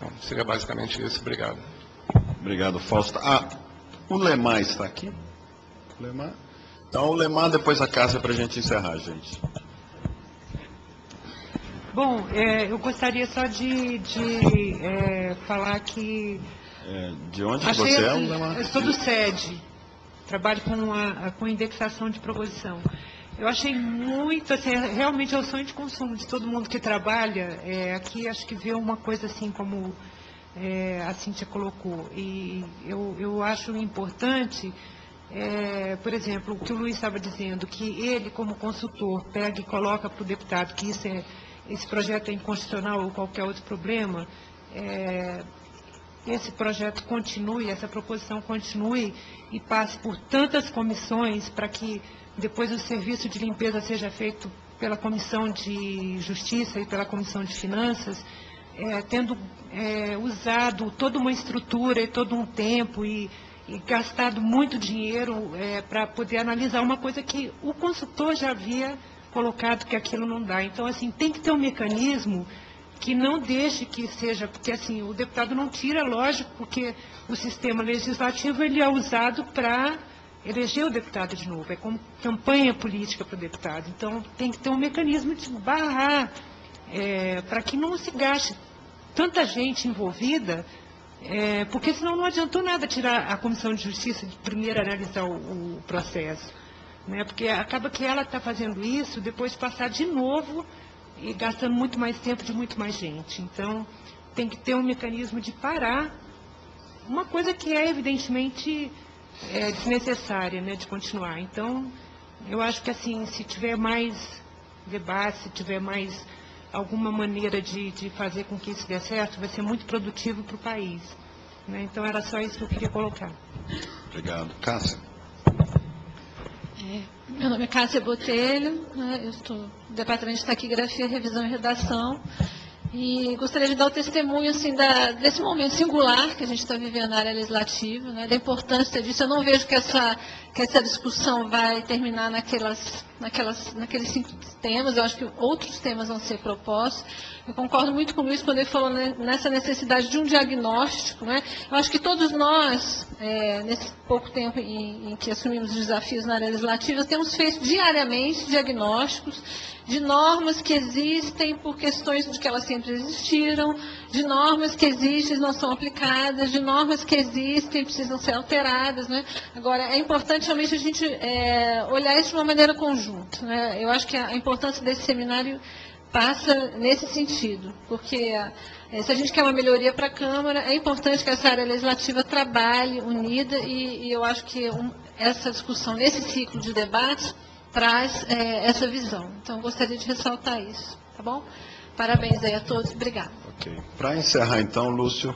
Então, seria basicamente isso. Obrigado. Obrigado, Fausto. Ah, o Lemar está aqui? Lemar? Então, o Lemar, depois a Cássia, para a gente encerrar, gente. Bom, é, eu gostaria só de, de é, falar que... É, de onde achei você é, assim, Lemar? eu sou do S E D, trabalho com, a, com indexação de proposição. Eu achei muito, assim, realmente é o sonho de consumo de todo mundo que trabalha. É, aqui acho que vê uma coisa assim como é, a Cíntia colocou. E eu, eu acho importante, é, por exemplo, o que o Luiz estava dizendo, que ele, como consultor, pega e coloca para o deputado que isso é, esse projeto é inconstitucional ou qualquer outro problema, é, esse projeto continue, essa proposição continue e passe por tantas comissões para que depois o serviço de limpeza seja feito pela Comissão de Justiça e pela Comissão de Finanças, é, tendo é, usado toda uma estrutura e todo um tempo e, e gastado muito dinheiro é, para poder analisar uma coisa que o consultor já havia colocado que aquilo não dá. Então, assim, tem que ter um mecanismo que não deixe que seja, porque assim, o deputado não tira, lógico, porque o sistema legislativo ele é usado para eleger o deputado de novo, é como campanha política para o deputado. Então, tem que ter um mecanismo de barrar, é, para que não se gaste tanta gente envolvida, é, porque senão não adiantou nada tirar a Comissão de Justiça de primeiro analisar o, o processo, né? Porque acaba que ela está fazendo isso, depois passar de novo e gastando muito mais tempo de muito mais gente. Então, tem que ter um mecanismo de parar uma coisa que é evidentemente é, desnecessária, né, de continuar. Então, eu acho que assim, se tiver mais debate, se tiver mais alguma maneira de, de fazer com que isso dê certo, vai ser muito produtivo para o país, né? Então, era só isso que eu queria colocar. Obrigado. Cássia. É, meu nome é Cássia Botelho, né, eu estou no Departamento de Taquigrafia, Revisão e Redação, e gostaria de dar o testemunho assim, da, desse momento singular que a gente está vivendo na área legislativa, né, da importância disso. Eu não vejo que essa, que essa discussão vai terminar naquelas, naquelas, naqueles cinco temas, eu acho que outros temas vão ser propostos. Eu concordo muito com o Luiz quando ele falou nessa necessidade de um diagnóstico, né? Eu acho que todos nós, é, nesse pouco tempo em, em que assumimos os desafios na área legislativa, temos feito diariamente diagnósticos de normas que existem por questões de que elas sempre existiram, de normas que existem e não são aplicadas, de normas que existem e precisam ser alteradas, né? Agora, é importante realmente a gente é, olhar isso de uma maneira conjunta, né? Eu acho que a importância desse seminário passa nesse sentido, porque se a gente quer uma melhoria para a Câmara, é importante que essa área legislativa trabalhe unida e, e eu acho que um, essa discussão nesse ciclo de debate traz é, essa visão. Então, eu gostaria de ressaltar isso, tá bom? Parabéns aí a todos, obrigada. Ok. Para encerrar, então, Lúcio.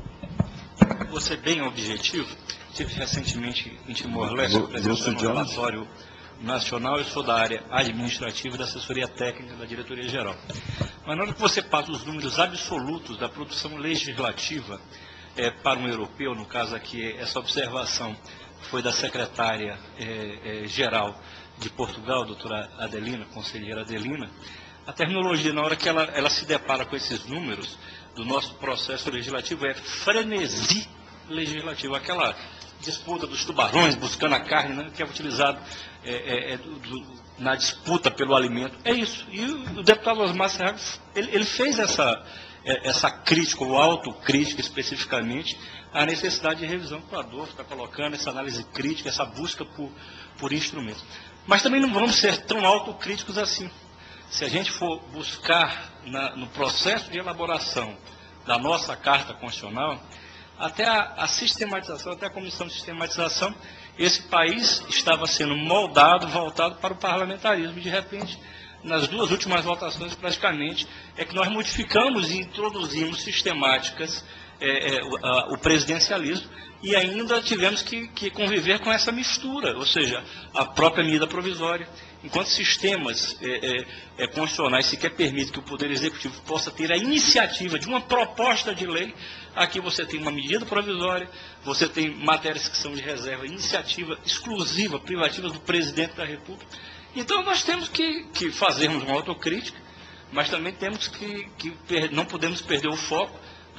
Vou ser bem objetivo. Estive recentemente em Timor-Leste, apresentando um relatório nacional. Eu sou da área administrativa e da assessoria técnica da diretoria-geral. Mas na hora que você passa os números absolutos da produção legislativa é, para um europeu, no caso aqui, essa observação foi da secretária é, é, geral de Portugal, doutora Adelina, conselheira Adelina, a terminologia, na hora que ela, ela se depara com esses números do nosso processo legislativo, é frenesi legislativo, aquela disputa dos tubarões buscando a carne, né, que é utilizado é, é, é, do, do, na disputa pelo alimento. É isso. E o, o deputado Osmar Serra, ele, ele fez essa, é, essa crítica, ou autocrítica especificamente, à necessidade de revisão que o Adolfo está colocando, essa análise crítica, essa busca por, por instrumentos. Mas também não vamos ser tão autocríticos assim. Se a gente for buscar na, no processo de elaboração da nossa Carta Constitucional, até a, a sistematização, até a Comissão de Sistematização, esse país estava sendo moldado, voltado para o parlamentarismo. De repente, nas duas últimas votações, praticamente, é que nós modificamos e introduzimos sistemáticas, é, é, o, a, o presidencialismo, e ainda tivemos que, que conviver com essa mistura, ou seja, a própria medida provisória. Enquanto sistemas é, é, é, constitucionais sequer permitem que o Poder Executivo possa ter a iniciativa de uma proposta de lei, aqui você tem uma medida provisória, você tem matérias que são de reserva, iniciativa exclusiva, privativa do Presidente da República. Então nós temos que, que fazermos uma autocrítica, mas também temos que, que per, não podemos perder o foco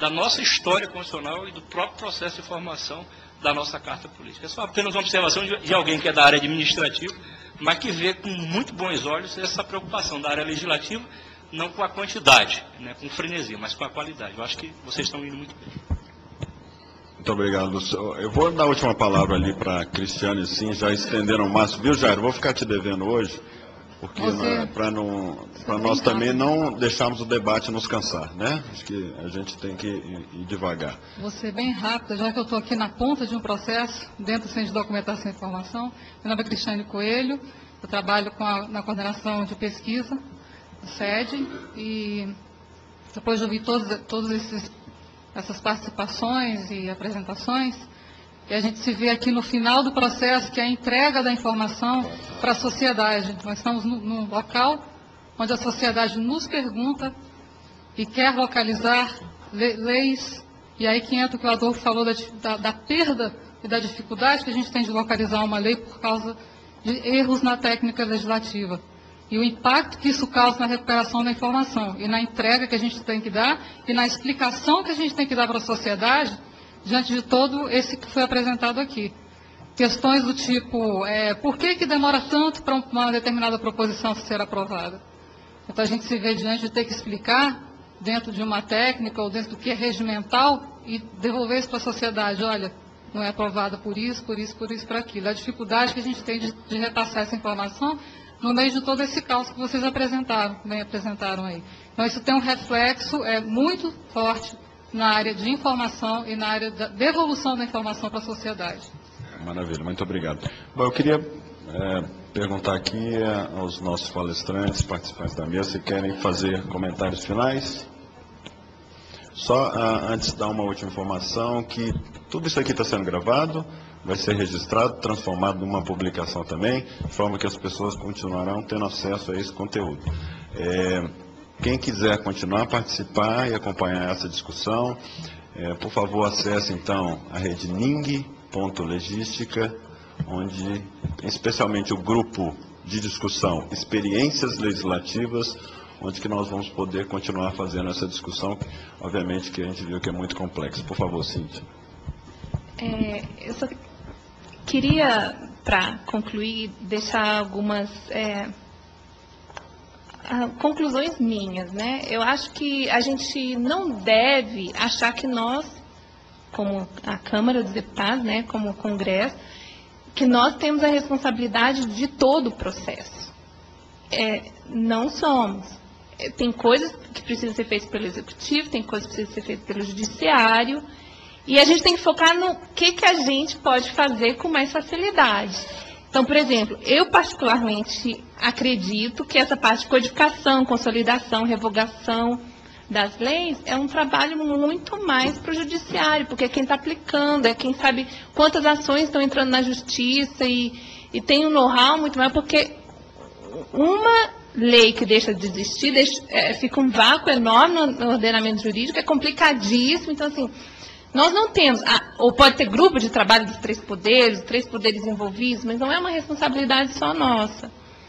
da nossa história constitucional e do próprio processo de formação da nossa Carta Política. É só apenas uma observação de, de alguém que é da área administrativa, mas que vê com muito bons olhos essa preocupação da área legislativa, não com a quantidade, né, com frenesi, mas com a qualidade. Eu acho que vocês estão indo muito bem. Muito obrigado, Lúcio. Eu vou dar a última palavra ali para a Cristiane, sim, já estenderam o máximo. Viu, Jair? Vou ficar te devendo hoje, porque para não, para nós também não deixarmos o debate nos cansar, né? Acho que a gente tem que ir, ir devagar. Vou ser bem rápida, já que eu estou aqui na ponta de um processo, dentro do Centro de Documentação e Informação. Meu nome é Cristiane Coelho, eu trabalho com a, na coordenação de pesquisa, sede, e depois de ouvir todos, todos esses essas participações e apresentações, e a gente se vê aqui no final do processo, que é a entrega da informação para a sociedade. Nós estamos num local onde a sociedade nos pergunta e quer localizar leis, e aí que entra o que o Adolfo falou da, da, da perda e da dificuldade que a gente tem de localizar uma lei por causa de erros na técnica legislativa. E o impacto que isso causa na recuperação da informação, e na entrega que a gente tem que dar, e na explicação que a gente tem que dar para a sociedade, diante de todo esse que foi apresentado aqui. Questões do tipo, é, por que que demora tanto para uma determinada proposição ser aprovada? Então a gente se vê diante de ter que explicar, dentro de uma técnica, ou dentro do que é regimental, e devolver isso para a sociedade. Olha, não é aprovada por isso, por isso, por isso, por aquilo. A dificuldade que a gente tem de, de repassar essa informação, no meio de todo esse caos que vocês apresentaram, bem apresentaram aí. Então, isso tem um reflexo é, muito forte na área de informação e na área da devolução da informação para a sociedade. Maravilha, muito obrigado. Bom, eu queria é, perguntar aqui aos nossos palestrantes, participantes da mesa, se querem fazer comentários finais. Só ah, antes de dar uma última informação, que tudo isso aqui está sendo gravado, vai ser registrado, transformado numa publicação também, de forma que as pessoas continuarão tendo acesso a esse conteúdo. É, quem quiser continuar a participar e acompanhar essa discussão, é, por favor, acesse então a rede ning ponto legística, onde especialmente o grupo de discussão Experiências Legislativas, onde que nós vamos poder continuar fazendo essa discussão, obviamente que a gente viu que é muito complexa. Por favor, Cíntia. É, eu só queria, para concluir, deixar algumas é, conclusões minhas, né? Eu acho que a gente não deve achar que nós, como a Câmara dos Deputados, né, como o Congresso, que nós temos a responsabilidade de todo o processo. É, não somos. É, tem coisas que precisam ser feitas pelo Executivo, tem coisas que precisam ser feitas pelo Judiciário, e a gente tem que focar no que, que a gente pode fazer com mais facilidade. Então, por exemplo, eu particularmente acredito que essa parte de codificação, consolidação, revogação das leis é um trabalho muito mais para o Judiciário, porque é quem está aplicando, é quem sabe quantas ações estão entrando na Justiça e, e tem um know-how muito maior, porque uma lei que deixa de existir, deixa, é, fica um vácuo enorme no, no ordenamento jurídico, é complicadíssimo, então assim... Nós não temos, ah, ou pode ter grupo de trabalho dos três poderes, os três poderes envolvidos, mas não é uma responsabilidade só nossa.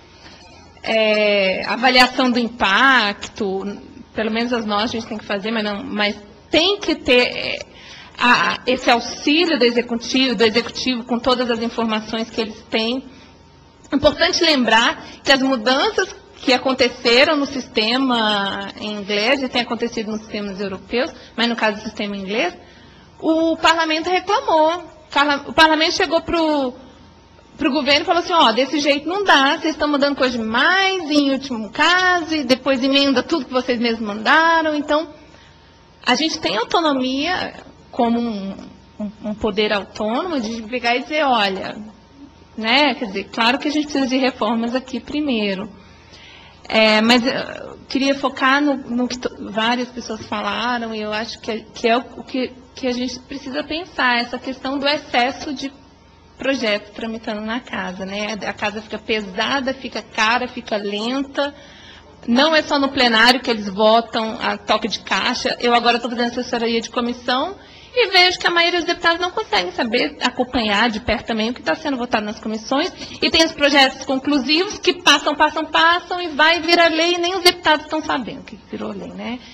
É, avaliação do impacto, pelo menos as nossas a gente tem que fazer, mas, não, mas tem que ter é, a, esse auxílio do executivo, do executivo com todas as informações que eles têm. Importante lembrar que as mudanças que aconteceram no sistema em inglês, já tem acontecido nos sistemas europeus, mas no caso do sistema inglês, o parlamento reclamou. O parlamento chegou para o governo e falou assim, ó, desse jeito não dá, vocês estão mandando coisa demais, em último caso, e depois emenda tudo que vocês mesmos mandaram. Então, a gente tem autonomia como um, um, um poder autônomo de pegar e dizer, olha, né, quer dizer, claro que a gente precisa de reformas aqui primeiro. É, mas eu queria focar no, no que várias pessoas falaram, e eu acho que é, que é o que, que a gente precisa pensar, essa questão do excesso de projetos tramitando na casa, né? A casa fica pesada, fica cara, fica lenta, não é só no plenário que eles votam a toque de caixa. Eu agora estou fazendo assessoria de comissão e vejo que a maioria dos deputados não conseguem saber acompanhar de perto também o que está sendo votado nas comissões, e tem os projetos conclusivos que passam, passam, passam, e vai virar lei, e nem os deputados estão sabendo que virou lei, né?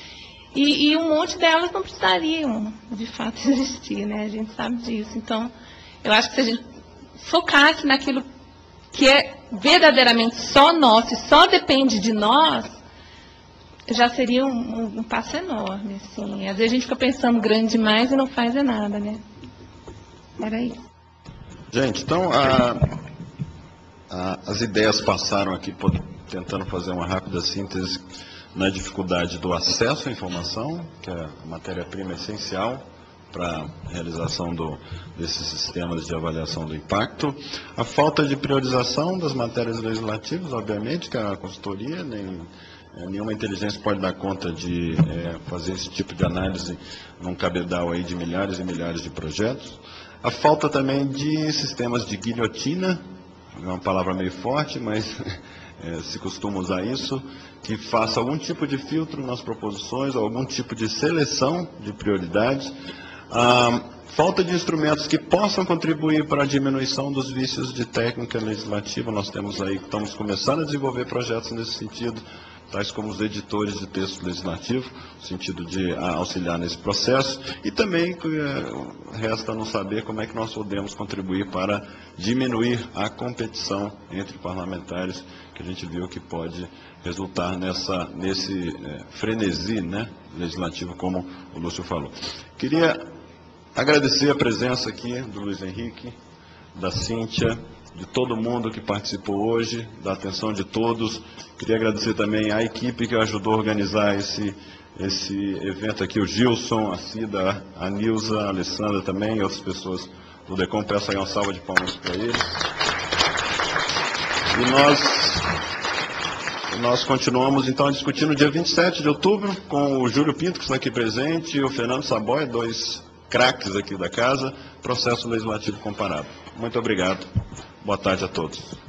E, e um monte delas não precisariam, de fato, existir, né? A gente sabe disso. Então, eu acho que se a gente focasse naquilo que é verdadeiramente só nosso e só depende de nós, já seria um, um, um passo enorme, assim. Às vezes a gente fica pensando grande demais e não faz é nada, né? Era isso. Gente, então, a, a, as ideias passaram aqui, tentando fazer uma rápida síntese na dificuldade do acesso à informação, que é a matéria-prima essencial para a realização do, desses sistemas de avaliação do impacto, a falta de priorização das matérias legislativas, obviamente, que a consultoria, nem é, nenhuma inteligência pode dar conta de é, fazer esse tipo de análise num cabedal aí de milhares e milhares de projetos, a falta também de sistemas de guilhotina, é uma palavra meio forte, mas é, se costuma usar isso, que faça algum tipo de filtro nas proposições, algum tipo de seleção de prioridades, a falta de instrumentos que possam contribuir para a diminuição dos vícios de técnica legislativa. Nós temos aí, estamos começando a desenvolver projetos nesse sentido, tais como os editores de texto legislativo, no sentido de auxiliar nesse processo, e também é, resta não saber como é que nós podemos contribuir para diminuir a competição entre parlamentares, que a gente viu que pode resultar nessa, nesse é, frenesi, né, legislativo, como o Lúcio falou. Queria agradecer a presença aqui do Luiz Henrique, da Cíntia, de todo mundo que participou hoje, da atenção de todos. Queria agradecer também à equipe que ajudou a organizar esse, esse evento aqui, o Gilson, a Cida, a Nilza, a Alessandra também, e outras pessoas do DECOM. Peço aí uma salva de palmas para eles. E nós, nós continuamos, então, discutindo no dia vinte e sete de outubro com o Júlio Pinto, que está aqui presente, e o Fernando Saboia, dois craques aqui da casa, processo legislativo comparado. Muito obrigado. Boa tarde a todos.